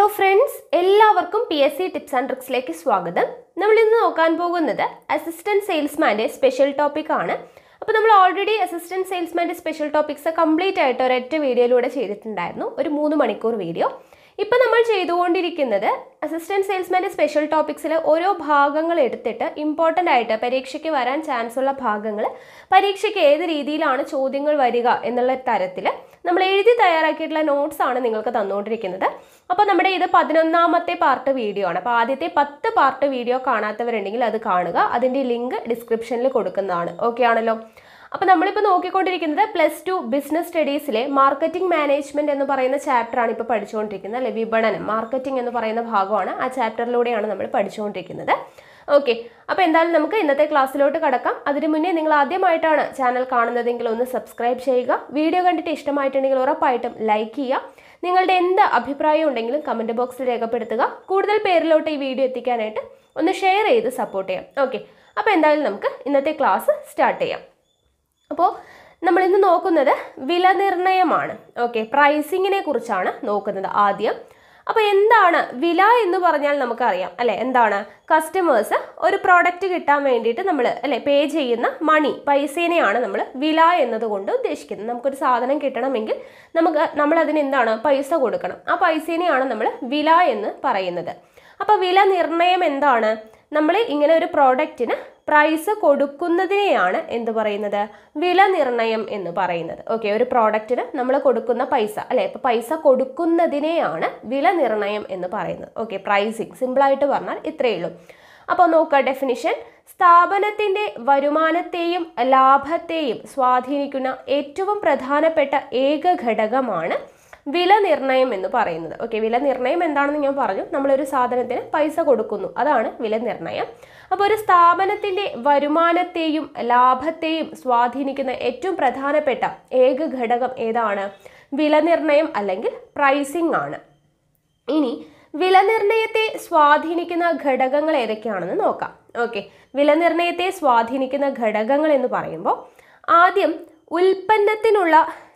Hello friends, എല്ലാവർക്കും PSC tips and ട്രിക്സിലേക്ക് സ്വാഗതം. നമ്മൾ ഇന്ന് നോക്കാൻ പോകുന്നത് അസിസ്റ്റന്റ് സെയിൽസ്മാന്റെ സ്പെഷ്യൽ ടോപ്പിക് ആണ്. അപ്പോൾ നമ്മൾ ഓൾറെഡി അസിസ്റ്റന്റ് സെയിൽസ്മാന്റെ സ്പെഷ്യൽ ടോപ്പിക്സ് കംപ്ലീറ്റ് ആയിട്ട് ഒരൊറ്റ വീഡിയോയിലൂടെ ചെയ്തിട്ടുണ്ടായിരുന്നു, ഒരു 3 മണിക്കൂർ വീഡിയോ. ഇപ്പോൾ നമ്മൾ ചെയ്തുകൊണ്ടിരിക്കുന്നത് അസിസ്റ്റന്റ് സെയിൽസ്മാന്റെ സ്പെഷ്യൽ ടോപ്പിക്സിലെ ഓരോ ഭാഗങ്ങൾ എടുത്തിട്ട് ഇമ്പോർട്ടൻ്റ് ആയിട്ട് പരീക്ഷയ്ക്ക് വരാൻ ചാൻസ് ഉള്ള ഭാഗങ്ങൾ, പരീക്ഷയ്ക്ക് ഏത് രീതിയിലാണ് ചോദ്യങ്ങൾ വരിക എന്നുള്ള തരത്തിൽ നമ്മൾ എഴുതി തയ്യാറാക്കിയിട്ടുള്ള നോട്ട്സ് ആണ് നിങ്ങൾക്ക് തന്നുകൊണ്ടിരിക്കുന്നത്. അപ്പോൾ നമ്മുടെ ഇത് 11ാമത്തെ പാർട്ട് വീഡിയോ ആണ്. അപ്പോൾ ആദ്യത്തെ 10 പാർട്ട് വീഡിയോ കാണാത്തവരുണ്ടെങ്കിൽ അത് കാണുക. അതിൻ്റെ ലിങ്ക് ഡിസ്ക്രിപ്ഷനിൽ കൊടുക്കുന്നതാണ്. ഓക്കെ ആണല്ലോ? അപ്പോൾ നമ്മളിപ്പോൾ നോക്കിക്കൊണ്ടിരിക്കുന്നത് +2 ബിസിനസ് സ്റ്റഡീസിലെ മാർക്കറ്റിംഗ് മാനേജ്മെൻറ്റ് എന്ന് പറയുന്ന ചാപ്റ്ററാണ് ഇപ്പോൾ പഠിച്ചുകൊണ്ടിരിക്കുന്നത്, അല്ലെ? വിപണനം, മാർക്കറ്റിംഗ് എന്ന് പറയുന്ന ഭാഗമാണ്. ആ ചാപ്റ്ററിലൂടെയാണ് നമ്മൾ പഠിച്ചുകൊണ്ടിരിക്കുന്നത്. ഓക്കെ, അപ്പോൾ എന്തായാലും നമുക്ക് ഇന്നത്തെ ക്ലാസ്സിലോട്ട് കടക്കാം. അതിന് മുന്നേ നിങ്ങൾ ആദ്യമായിട്ടാണ് ചാനൽ കാണുന്നതെങ്കിൽ ഒന്ന് സബ്സ്ക്രൈബ് ചെയ്യുക. വീഡിയോ കണ്ടിട്ട് ഇഷ്ടമായിട്ടുണ്ടെങ്കിൽ ഉറപ്പായിട്ടും ലൈക്ക് ചെയ്യുക. നിങ്ങളുടെ എന്ത് അഭിപ്രായം ഉണ്ടെങ്കിലും കമൻറ്റ് ബോക്സിൽ രേഖപ്പെടുത്തുക. കൂടുതൽ പേരിലോട്ട് ഈ വീഡിയോ എത്തിക്കാനായിട്ട് ഒന്ന് ഷെയർ ചെയ്ത് സപ്പോർട്ട് ചെയ്യാം. ഓക്കെ, അപ്പോൾ എന്തായാലും നമുക്ക് ഇന്നത്തെ ക്ലാസ് സ്റ്റാർട്ട് ചെയ്യാം. അപ്പോൾ നമ്മളിന്ന് നോക്കുന്നത് വില നിർണ്ണയമാണ്. ഓക്കെ, പ്രൈസിങ്ങിനെ കുറിച്ചാണ് നോക്കുന്നത് ആദ്യം. അപ്പോൾ എന്താണ് വില എന്ന് പറഞ്ഞാൽ നമുക്കറിയാം, അല്ലേ? എന്താണ്? കസ്റ്റമേഴ്സ് ഒരു പ്രോഡക്റ്റ് കിട്ടാൻ വേണ്ടിയിട്ട് നമ്മൾ, അല്ലേ, പേ ചെയ്യുന്ന മണി, പൈസേനെയാണ് നമ്മൾ വില എന്നതുകൊണ്ട് ഉദ്ദേശിക്കുന്നത്. നമുക്കൊരു സാധനം കിട്ടണമെങ്കിൽ നമ്മളതിന് എന്താണ്? പൈസ കൊടുക്കണം. ആ പൈസേനെയാണ് നമ്മൾ വില എന്ന് പറയുന്നത്. അപ്പോൾ വില നിർണ്ണയം എന്താണ്? നമ്മൾ ഇങ്ങനെ ഒരു പ്രോഡക്റ്റിന് പ്രൈസ് കൊടുക്കുന്നതിനെയാണ് എന്ത് പറയുന്നത്? വില നിർണ്ണയം എന്ന് പറയുന്നത്. ഓക്കെ, ഒരു പ്രോഡക്റ്റിന് നമ്മൾ കൊടുക്കുന്ന പൈസ, അല്ലേ? ഇപ്പോൾ പൈസ കൊടുക്കുന്നതിനെയാണ് വില നിർണ്ണയം എന്ന് പറയുന്നത്. ഓക്കെ, പ്രൈസിങ് സിമ്പിളായിട്ട് പറഞ്ഞാൽ ഇത്രയേ ഉള്ളൂ. അപ്പോൾ നോക്കുക ഡെഫിനിഷൻ: സ്ഥാപനത്തിൻ്റെ വരുമാനത്തെയും ലാഭത്തെയും സ്വാധീനിക്കുന്ന ഏറ്റവും പ്രധാനപ്പെട്ട ഏക ഘടകമാണ് വില നിർണ്ണയം എന്ന് പറയുന്നത്. ഓക്കെ, വില നിർണ്ണയം എന്താണെന്ന് ഞാൻ പറഞ്ഞു. നമ്മളൊരു സാധനത്തിന് പൈസ കൊടുക്കുന്നു, അതാണ് വില നിർണ്ണയം. അപ്പോൾ ഒരു സ്ഥാപനത്തിൻ്റെ വരുമാനത്തെയും ലാഭത്തെയും സ്വാധീനിക്കുന്ന ഏറ്റവും പ്രധാനപ്പെട്ട ഏക ഘടകം ഏതാണ്? വില നിർണ്ണയം അല്ലെങ്കിൽ പ്രൈസിംഗ് ആണ്. ഇനി വില നിർണ്ണയത്തെ സ്വാധീനിക്കുന്ന ഘടകങ്ങൾ ഏതൊക്കെയാണെന്ന് നോക്കാം. ഓക്കെ, വില നിർണ്ണയത്തെ സ്വാധീനിക്കുന്ന ഘടകങ്ങൾ എന്ന് പറയുമ്പോൾ ആദ്യം ഉൽപ്പന്നത്തിനുള്ള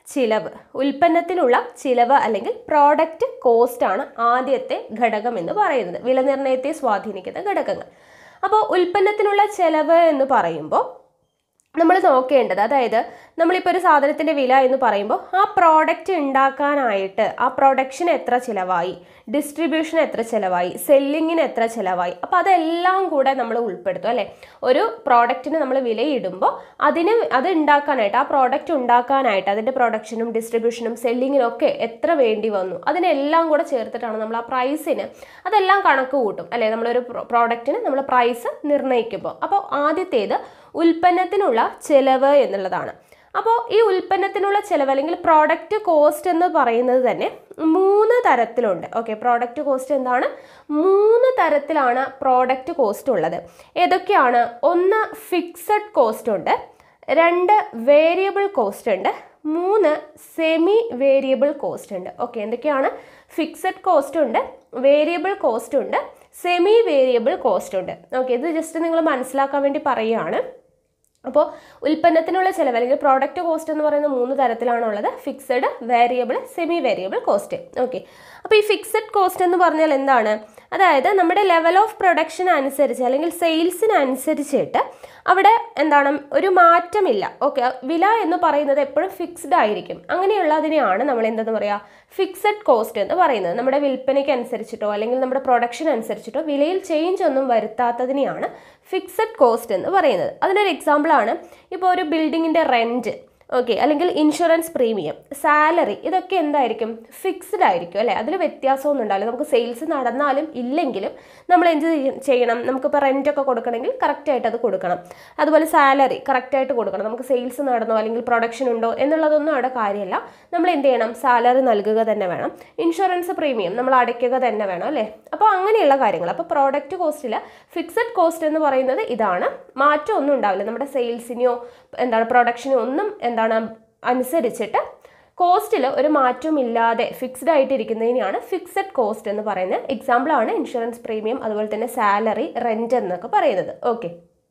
ചിലവ് അല്ലെങ്കിൽ പ്രോഡക്റ്റ് കോസ്റ്റ് ആണ് ആദ്യത്തെ ഘടകം എന്ന് പറയുന്നത്, വില നിർണ്ണയത്തെ സ്വാധീനിക്കുന്ന ഘടകങ്ങൾ. അപ്പോൾ ഉൽപ്പന്നത്തിനുള്ള ചിലവ് എന്ന് പറയുമ്പോൾ നമ്മൾ നോക്കേണ്ടത്, അതായത് നമ്മളിപ്പോൾ ഒരു സാധനത്തിൻ്റെ വില എന്ന് പറയുമ്പോൾ ആ പ്രോഡക്റ്റ് ഉണ്ടാക്കാനായിട്ട് ആ പ്രൊഡക്ഷൻ എത്ര ചിലവായി, ഡിസ്ട്രിബ്യൂഷൻ എത്ര ചിലവായി, സെല്ലിങ്ങിന് എത്ര ചിലവായി, അപ്പോൾ അതെല്ലാം കൂടെ നമ്മൾ ഉൾപ്പെടുത്തും, അല്ലേ? ഒരു പ്രോഡക്റ്റിന് നമ്മൾ വിലയിടുമ്പോൾ അത് ഉണ്ടാക്കാനായിട്ട്, ആ പ്രോഡക്റ്റ് ഉണ്ടാക്കാനായിട്ട് അതിൻ്റെ പ്രൊഡക്ഷനും ഡിസ്ട്രിബ്യൂഷനും സെല്ലിങ്ങിനും ഒക്കെ എത്ര വേണ്ടി വന്നു, അതിനെല്ലാം കൂടെ ചേർത്തിട്ടാണ് നമ്മൾ ആ പ്രൈസിന് അതെല്ലാം കണക്ക് കൂട്ടും, അല്ലേ? നമ്മളൊരു പ്രോഡക്റ്റിന് നമ്മൾ പ്രൈസ് നിർണ്ണയിക്കുമ്പോൾ. അപ്പോൾ ആദ്യത്തേത് ഉൽപ്പന്നത്തിനുള്ള ചിലവ് എന്നുള്ളതാണ്. അപ്പോൾ ഈ ഉൽപ്പന്നത്തിനുള്ള ചിലവ് അല്ലെങ്കിൽ പ്രോഡക്റ്റ് കോസ്റ്റ് എന്ന് പറയുന്നത് തന്നെ 3 തരത്തിലുണ്ട്. ഓക്കെ, പ്രോഡക്റ്റ് കോസ്റ്റ് എന്താണ്? 3 തരത്തിലാണ് പ്രോഡക്റ്റ് കോസ്റ്റ് ഉള്ളത്. ഏതൊക്കെയാണ്? 1 ഫിക്സഡ് കോസ്റ്റ് ഉണ്ട്, 2 വേരിയബിൾ കോസ്റ്റ് ഉണ്ട്, 3 സെമി വേരിയബിൾ കോസ്റ്റ് ഉണ്ട്. ഓക്കെ, എന്തൊക്കെയാണ്? ഫിക്സഡ് കോസ്റ്റ് ഉണ്ട്, വേരിയബിൾ കോസ്റ്റ് ഉണ്ട്, സെമി വേരിയബിൾ കോസ്റ്റ് ഉണ്ട്. ഓക്കെ, ഇത് ജസ്റ്റ് നിങ്ങൾ മനസ്സിലാക്കാൻ വേണ്ടി പറയുകയാണ്. അപ്പോൾ ഉൽപ്പന്നത്തിനുള്ള ചിലവ് അല്ലെങ്കിൽ പ്രോഡക്റ്റ് കോസ്റ്റ് എന്ന് പറയുന്ന 3 തരത്തിലാണുള്ളത്: fixed, variable, semi variable cost. Okay, അപ്പോൾ ഈ ഫിക്സഡ് കോസ്റ്റ് എന്ന് പറഞ്ഞാൽ എന്താണ്? അതായത് നമ്മുടെ ലെവൽ ഓഫ് പ്രൊഡക്ഷൻ അനുസരിച്ച് അല്ലെങ്കിൽ സെയിൽസിനനുസരിച്ചിട്ട് അവിടെ എന്താണ്, ഒരു മാറ്റമില്ല. ഓക്കെ, വില എന്ന് പറയുന്നത് എപ്പോഴും ഫിക്സ്ഡ് ആയിരിക്കും. അങ്ങനെയുള്ളതിനെയാണ് നമ്മൾ എന്തെന്ന് പറയുക? ഫിക്സഡ് കോസ്റ്റ് എന്ന് പറയുന്നത്. നമ്മുടെ വിൽപ്പനയ്ക്ക് അനുസരിച്ചിട്ടോ അല്ലെങ്കിൽ നമ്മുടെ പ്രൊഡക്ഷൻ അനുസരിച്ചിട്ടോ വിലയിൽ ചേഞ്ച് ഒന്നും വരുത്താത്തതിനെയാണ് ഫിക്സഡ് കോസ്റ്റ് എന്ന് പറയുന്നത്. അതിനൊരു എക്സാമ്പിളാണ് ഇപ്പോൾ ഒരു ബിൽഡിങ്ങിൻ്റെ റെൻറ്റ്, ഓക്കെ, അല്ലെങ്കിൽ ഇൻഷുറൻസ് പ്രീമിയം, സാലറി, ഇതൊക്കെ എന്തായിരിക്കും? ഫിക്സ്ഡ് ആയിരിക്കും, അല്ലേ? അതിൽ വ്യത്യാസമൊന്നും ഉണ്ടാവില്ല. നമുക്ക് സെയിൽസ് നടന്നാലും ഇല്ലെങ്കിലും നമ്മൾ എന്ത് ചെയ്യണം? നമുക്കിപ്പോൾ റെൻറ്റൊക്കെ കൊടുക്കണമെങ്കിൽ കറക്റ്റായിട്ട് അത് കൊടുക്കണം. അതുപോലെ സാലറി കറക്റ്റായിട്ട് കൊടുക്കണം. നമുക്ക് സെയിൽസ് നടന്നോ അല്ലെങ്കിൽ പ്രൊഡക്ഷൻ ഉണ്ടോ എന്നുള്ളതൊന്നും അവിടെ കാര്യമല്ല. നമ്മൾ എന്ത് ചെയ്യണം? സാലറി നൽകുക തന്നെ വേണം. ഇൻഷുറൻസ് പ്രീമിയം നമ്മൾ അടയ്ക്കുക തന്നെ വേണം, അല്ലേ? അപ്പോൾ അങ്ങനെയുള്ള കാര്യങ്ങൾ. അപ്പോൾ പ്രോഡക്റ്റ് കോസ്റ്റിൽ ഫിക്സഡ് കോസ്റ്റ് എന്ന് പറയുന്നത് ഇതാണ്. മാറ്റമൊന്നും ഉണ്ടാവില്ല. നമ്മുടെ സെയിൽസിനെയോ പ്രൊഡക്ഷനോ ഒന്നും അനുസരിച്ചിട്ട് കോസ്റ്റിൽ ഒരു മാറ്റവും ഇല്ലാതെ ഫിക്സ്ഡ് ആയിട്ടിരിക്കുന്നതിനെയാണ് ഫിക്സഡ് കോസ്റ്റ് എന്ന് പറയുന്നത്. എക്സാമ്പിളാണ് ഇൻഷുറൻസ് പ്രീമിയം, അതുപോലെ തന്നെ സാലറി, റെൻറ്റ് എന്നൊക്കെ പറയുന്നത്. ഓക്കെ,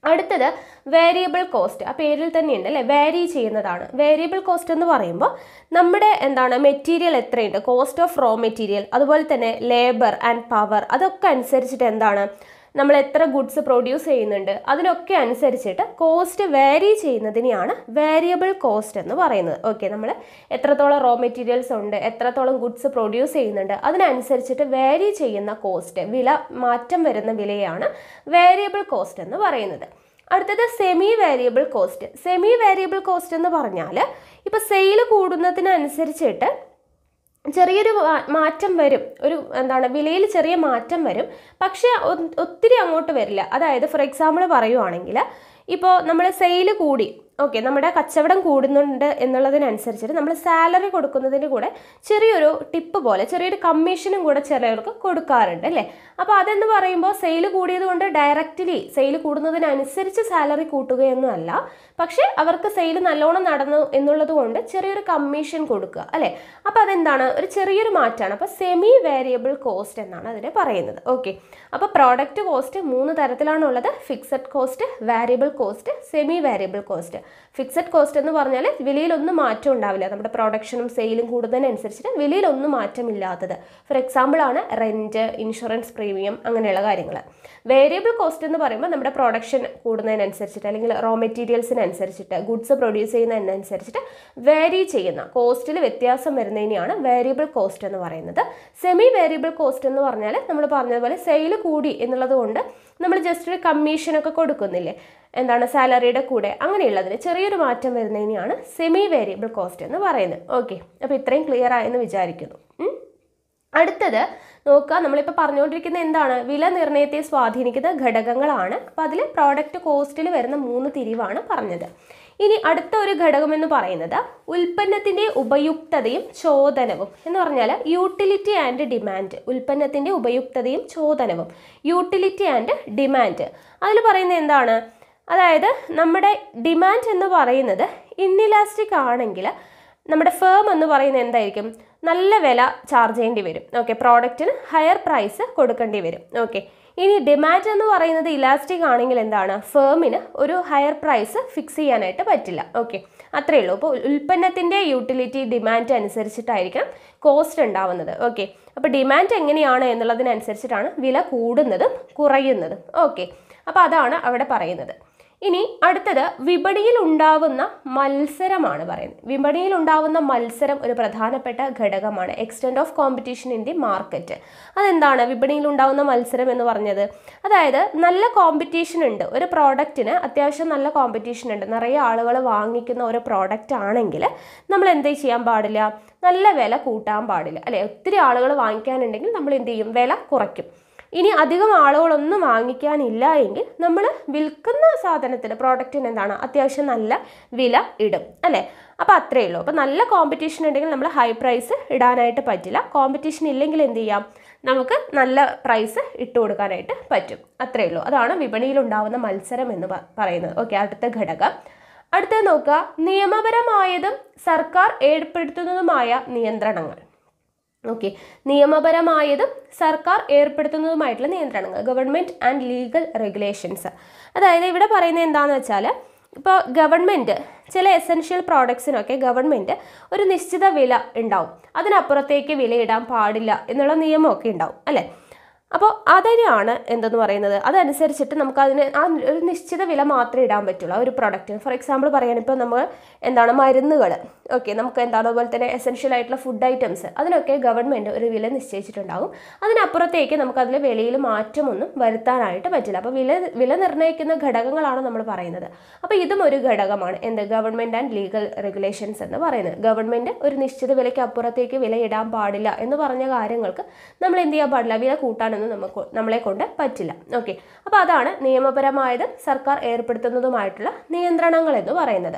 അടുത്തത് വേരിയബിൾ കോസ്റ്റ്. ആ പേരിൽ തന്നെയുണ്ട് അല്ലേ, വേരി ചെയ്യുന്നതാണ്. വേരിയബിൾ കോസ്റ്റ് എന്ന് പറയുമ്പോൾ നമ്മുടെ മെറ്റീരിയൽ എത്രയുണ്ട്, കോസ്റ്റ് ഓഫ് റോ മെറ്റീരിയൽ, അതുപോലെ തന്നെ ലേബർ ആൻഡ് പവർ, അതൊക്കെ അനുസരിച്ചിട്ട് നമ്മൾ എത്ര ഗുഡ്സ് പ്രൊഡ്യൂസ് ചെയ്യുന്നുണ്ട് അതിനൊക്കെ അനുസരിച്ചിട്ട് കോസ്റ്റ് വേരി ചെയ്യുന്നതിനെയാണ് വേരിയബിൾ കോസ്റ്റ് എന്ന് പറയുന്നത്. ഓക്കെ, നമ്മൾ എത്രത്തോളം റോ മെറ്റീരിയൽസ് ഉണ്ട്, എത്രത്തോളം ഗുഡ്സ് പ്രൊഡ്യൂസ് ചെയ്യുന്നുണ്ട് അതിനനുസരിച്ചിട്ട് വേരി ചെയ്യുന്ന കോസ്റ്റ്, വില മാറ്റം വരുന്ന വിലയാണ് വേരിയബിൾ കോസ്റ്റ് എന്ന് പറയുന്നത്. അടുത്തത് semi variable cost. Semi variable cost എന്ന് പറഞ്ഞാൽ ഇപ്പോൾ സെയിൽ കൂടുന്നതിനനുസരിച്ചിട്ട് ചെറിയൊരു മാറ്റം വരും, വിലയിൽ ചെറിയ മാറ്റം വരും, പക്ഷേ ഒത്തിരി അങ്ങോട്ട് വരില്ല. അതായത് ഫോർ എക്സാമ്പിൾ പറയുവാണെങ്കിൽ ഇപ്പോൾ നമ്മൾ സെയിൽ കൂടി, ഓക്കെ, നമ്മുടെ കച്ചവടം കൂടുന്നുണ്ട് എന്നുള്ളതിനനുസരിച്ചിട്ട് നമ്മൾ സാലറി കൊടുക്കുന്നതിൻ്റെ കൂടെ ചെറിയൊരു ടിപ്പ് പോലെ ചെറിയൊരു കമ്മീഷനും കൂടെ ചിലർക്ക് കൊടുക്കാറുണ്ട് അല്ലേ. അപ്പോൾ അതെന്ന് പറയുമ്പോൾ സെയിൽ കൂടിയത് കൊണ്ട് ഡയറക്റ്റ്ലി സെയിൽ കൂടുന്നതിനനുസരിച്ച് സാലറി കൂട്ടുകയൊന്നും അല്ല, പക്ഷേ അവർക്ക് സെയിൽ നല്ലോണം നടന്നു എന്നുള്ളത് കൊണ്ട് ചെറിയൊരു കമ്മീഷൻ കൊടുക്കുക അല്ലേ. അപ്പോൾ അതെന്താണ്, ഒരു ചെറിയൊരു മാറ്റമാണ്. അപ്പോൾ സെമി വേരിയബിൾ കോസ്റ്റ് എന്നാണ് അതിനെ പറയുന്നത്. ഓക്കെ, അപ്പോൾ പ്രോഡക്റ്റ് കോസ്റ്റ് 3 തരത്തിലാണുള്ളത്: fixed cost, variable cost, semi variable cost. Fixed cost എന്ന് പറഞ്ഞാൽ വിലയിലൊന്നും മാറ്റം ഉണ്ടാവില്ല, നമ്മുടെ പ്രൊഡക്ഷനും സെയിലും കൂടുന്നതിനനുസരിച്ചിട്ട് വിലയിലൊന്നും മാറ്റമില്ലാത്തത്. ഫോർ എക്സാമ്പിൾ ആണ് റെൻറ്റ്, ഇൻഷുറൻസ് പ്രീമിയം, അങ്ങനെയുള്ള കാര്യങ്ങൾ. വേരിയബിൾ കോസ്റ്റ് എന്ന് പറയുമ്പോൾ നമ്മുടെ പ്രൊഡക്ഷൻ കൂടുന്നതിനനുസരിച്ചിട്ട് അല്ലെങ്കിൽ റോ മെറ്റീരിയൽസിനനുസരിച്ചിട്ട് ഗുഡ്സ് പ്രൊഡ്യൂസ് ചെയ്യുന്നതിനനുസരിച്ചിട്ട് വേരി ചെയ്യുന്ന കോസ്റ്റിൽ വ്യത്യാസം വരുന്നതിനെയാണ് വേരിയബിൾ കോസ്റ്റ് എന്ന് പറയുന്നത്. സെമി വേരിയബിൾ കോസ്റ്റ് എന്ന് പറഞ്ഞാൽ നമ്മൾ പറഞ്ഞതുപോലെ സെയിൽ കൂടി എന്നുള്ളത് കൊണ്ട് നമ്മൾ ജസ്റ്റ് ഒരു കമ്മീഷനൊക്കെ കൊടുക്കുന്നില്ലേ, സാലറിയുടെ കൂടെ, അങ്ങനെയുള്ളതിന് ചെറിയൊരു മാറ്റം വരുന്നതിനെയാണ് സെമി വേരിയബിൾ കോസ്റ്റ് എന്ന് പറയുന്നത്. ഓക്കെ, അപ്പോൾ ഇത്രയും ക്ലിയർ ആയെന്ന് വിചാരിക്കുന്നു. അടുത്തത് നോക്കുക, നമ്മളിപ്പോൾ പറഞ്ഞുകൊണ്ടിരിക്കുന്ന എന്താണ്, വില നിർണ്ണയത്തെ സ്വാധീനിക്കുന്ന ഘടകങ്ങളാണ്. അപ്പോൾ അതിൽ പ്രോഡക്റ്റ് കോസ്റ്റിൽ വരുന്ന 3 തിരിവാണ് പറഞ്ഞത്. ഇനി അടുത്ത ഒരു ഘടകം എന്ന് പറയുന്നത് ഉൽപ്പന്നത്തിൻ്റെ ഉപയുക്തതയും ചോദനവും എന്ന് പറഞ്ഞാൽ യൂട്ടിലിറ്റി ആൻഡ് ഡിമാൻഡ്. ഉൽപ്പന്നത്തിൻ്റെ ഉപയുക്തതയും ചോദനവും, യൂട്ടിലിറ്റി ആൻഡ് ഡിമാൻഡ്. അതിൽ പറയുന്നത് എന്താണ്, അതായത് നമ്മുടെ ഡിമാൻഡ് എന്ന് പറയുന്നത് ഇന്നിലാസ്റ്റിക് ആണെങ്കിൽ നമ്മുടെ ഫേം എന്ന് പറയുന്നത് എന്തായിരിക്കും, നല്ല വില ചാർജ് ചെയ്യേണ്ടി വരും. ഓക്കെ, പ്രോഡക്റ്റിന് ഹയർ പ്രൈസ് കൊടുക്കേണ്ടി വരും. ഓക്കെ, ഇനി ഡിമാൻഡ് എന്ന് പറയുന്നത് ഇലാസ്റ്റിക് ആണെങ്കിൽ എന്താണ്, ഫേമിന് ഒരു ഹയർ പ്രൈസ് ഫിക്സ് ചെയ്യാനായിട്ട് പറ്റില്ല. ഓക്കെ, അത്രയേ ഉള്ളൂ. അപ്പോൾ ഉൽപ്പന്നത്തിൻ്റെ യൂട്ടിലിറ്റി ഡിമാൻഡ് അനുസരിച്ചിട്ടായിരിക്കണം കോസ്റ്റ് ഉണ്ടാവുന്നത്. ഓക്കെ, അപ്പോൾ ഡിമാൻഡ് എങ്ങനെയാണ് എന്നുള്ളതിനനുസരിച്ചിട്ടാണ് വില കൂടുന്നതും കുറയുന്നതും. ഓക്കെ, അപ്പോൾ അതാണ് അവിടെ പറയുന്നത്. ഇനി അടുത്തത് വിപണിയിൽ ഉണ്ടാവുന്ന മത്സരമാണ് പറയുന്നത്. വിപണിയിൽ ഉണ്ടാവുന്ന മത്സരം ഒരു പ്രധാനപ്പെട്ട ഘടകമാണ്. Extent of competition in the market. അതെന്താണ് വിപണിയിൽ ഉണ്ടാവുന്ന മത്സരം എന്ന് പറഞ്ഞത്? അതായത് നല്ല കോമ്പറ്റീഷൻ ഉണ്ട്, ഒരു പ്രോഡക്റ്റിന് അത്യാവശ്യം നല്ല കോമ്പറ്റീഷൻ ഉണ്ട്, നിറയെ ആളുകൾ വാങ്ങിക്കുന്ന ഒരു പ്രോഡക്റ്റ് ആണെങ്കിൽ നമ്മൾ എന്ത് ചെയ്യാൻ പാടില്ല, നല്ല വില കൂട്ടാൻ പാടില്ല അല്ലേ. ഒത്തിരി ആളുകൾ വാങ്ങിക്കാനുണ്ടെങ്കിൽ നമ്മൾ എന്ത് ചെയ്യും, വില കുറയ്ക്കും. ഇനി അധികം ആളുകളൊന്നും വാങ്ങിക്കാനില്ല എങ്കിൽ നമ്മൾ വിൽക്കുന്ന സാധനത്തിന് പ്രോഡക്റ്റിന് എന്താണ് അത്യാവശ്യം നല്ല വില ഇടും അല്ലേ. അപ്പോൾ അത്രയേ ഉള്ളൂ. അപ്പോൾ നല്ല കോമ്പറ്റീഷൻ ഉണ്ടെങ്കിൽ നമ്മൾ ഹൈ പ്രൈസ് ഇടാനായിട്ട് പറ്റില്ല. കോമ്പറ്റീഷൻ ഇല്ലെങ്കിൽ എന്ത് ചെയ്യാം, നമുക്ക് നല്ല പ്രൈസ് ഇട്ട് കൊടുക്കാനായിട്ട് പറ്റും. അത്രയേ ഉള്ളൂ. അതാണ് വിപണിയിൽ ഉണ്ടാവുന്ന മത്സരം എന്ന് പറയുന്നത്. ഓക്കെ, അടുത്ത ഘടകം. അടുത്തത് നോക്കുക, നിയമപരമായതും സർക്കാർ ഏർപ്പെടുത്തുന്നതുമായ നിയന്ത്രണങ്ങൾ. ഓക്കെ, നിയമപരമായതും സർക്കാർ ഏർപ്പെടുത്തുന്നതുമായിട്ടുള്ള നിയന്ത്രണങ്ങൾ, ഗവൺമെൻറ് ആൻഡ് ലീഗൽ റെഗുലേഷൻസ്. അതായത് ഇവിടെ പറയുന്നത് എന്താണെന്ന് വെച്ചാൽ, ഇപ്പോൾ ഗവൺമെൻറ് ചില എസെൻഷ്യൽ പ്രോഡക്ട്സിനൊക്കെ ഗവൺമെൻറ് ഒരു നിശ്ചിത വില ഉണ്ടാവും, അതിനപ്പുറത്തേക്ക് വിലയിടാൻ പാടില്ല എന്നുള്ള നിയമമൊക്കെ ഉണ്ടാവും അല്ലേ. അപ്പോൾ അതിനാണ് എന്തെന്ന് പറയുന്നത്, അതനുസരിച്ചിട്ട് നമുക്കതിന് ആ ഒരു നിശ്ചിത വില മാത്രമേ ഇടാൻ പറ്റുള്ളൂ ഒരു പ്രൊഡക്റ്റിന്. ഫോർ എക്സാമ്പിൾ പറയാൻ, ഇപ്പോൾ നമ്മൾ മരുന്നുകൾ, ഓക്കെ, നമുക്ക് അതുപോലെ തന്നെ എസെൻഷ്യൽ ആയിട്ടുള്ള ഫുഡ് ഐറ്റംസ്, അതിനൊക്കെ ഗവൺമെൻറ് ഒരു വില നിശ്ചയിച്ചിട്ടുണ്ടാകും. അതിനപ്പുറത്തേക്ക് നമുക്കതിൽ വിലയിൽ മാറ്റമൊന്നും വരുത്താനായിട്ട് പറ്റില്ല. അപ്പോൾ വില നിർണ്ണയിക്കുന്ന ഘടകങ്ങളാണ് നമ്മൾ പറയുന്നത്. അപ്പോൾ ഇതും ഒരു ഘടകമാണ്, ഗവൺമെൻറ് ആൻഡ് ലീഗൽ റെഗുലേഷൻസ് എന്ന് പറയുന്നത്. ഗവൺമെൻറ് ഒരു നിശ്ചിത വിലയ്ക്ക് അപ്പുറത്തേക്ക് വില ഇടാൻ പാടില്ല എന്ന് പറഞ്ഞ കാര്യങ്ങൾക്ക് നമ്മൾ എന്ത് ചെയ്യാൻ പാടില്ല, വില കൂട്ടാനൊന്നും നമ്മളെ കൊണ്ട് പറ്റില്ല. ഓക്കെ, അപ്പോൾ അതാണ് നിയമപരമായതും സർക്കാർ ഏർപ്പെടുത്തുന്നതുമായിട്ടുള്ള നിയന്ത്രണങ്ങൾ എന്ന് പറയുന്നത്.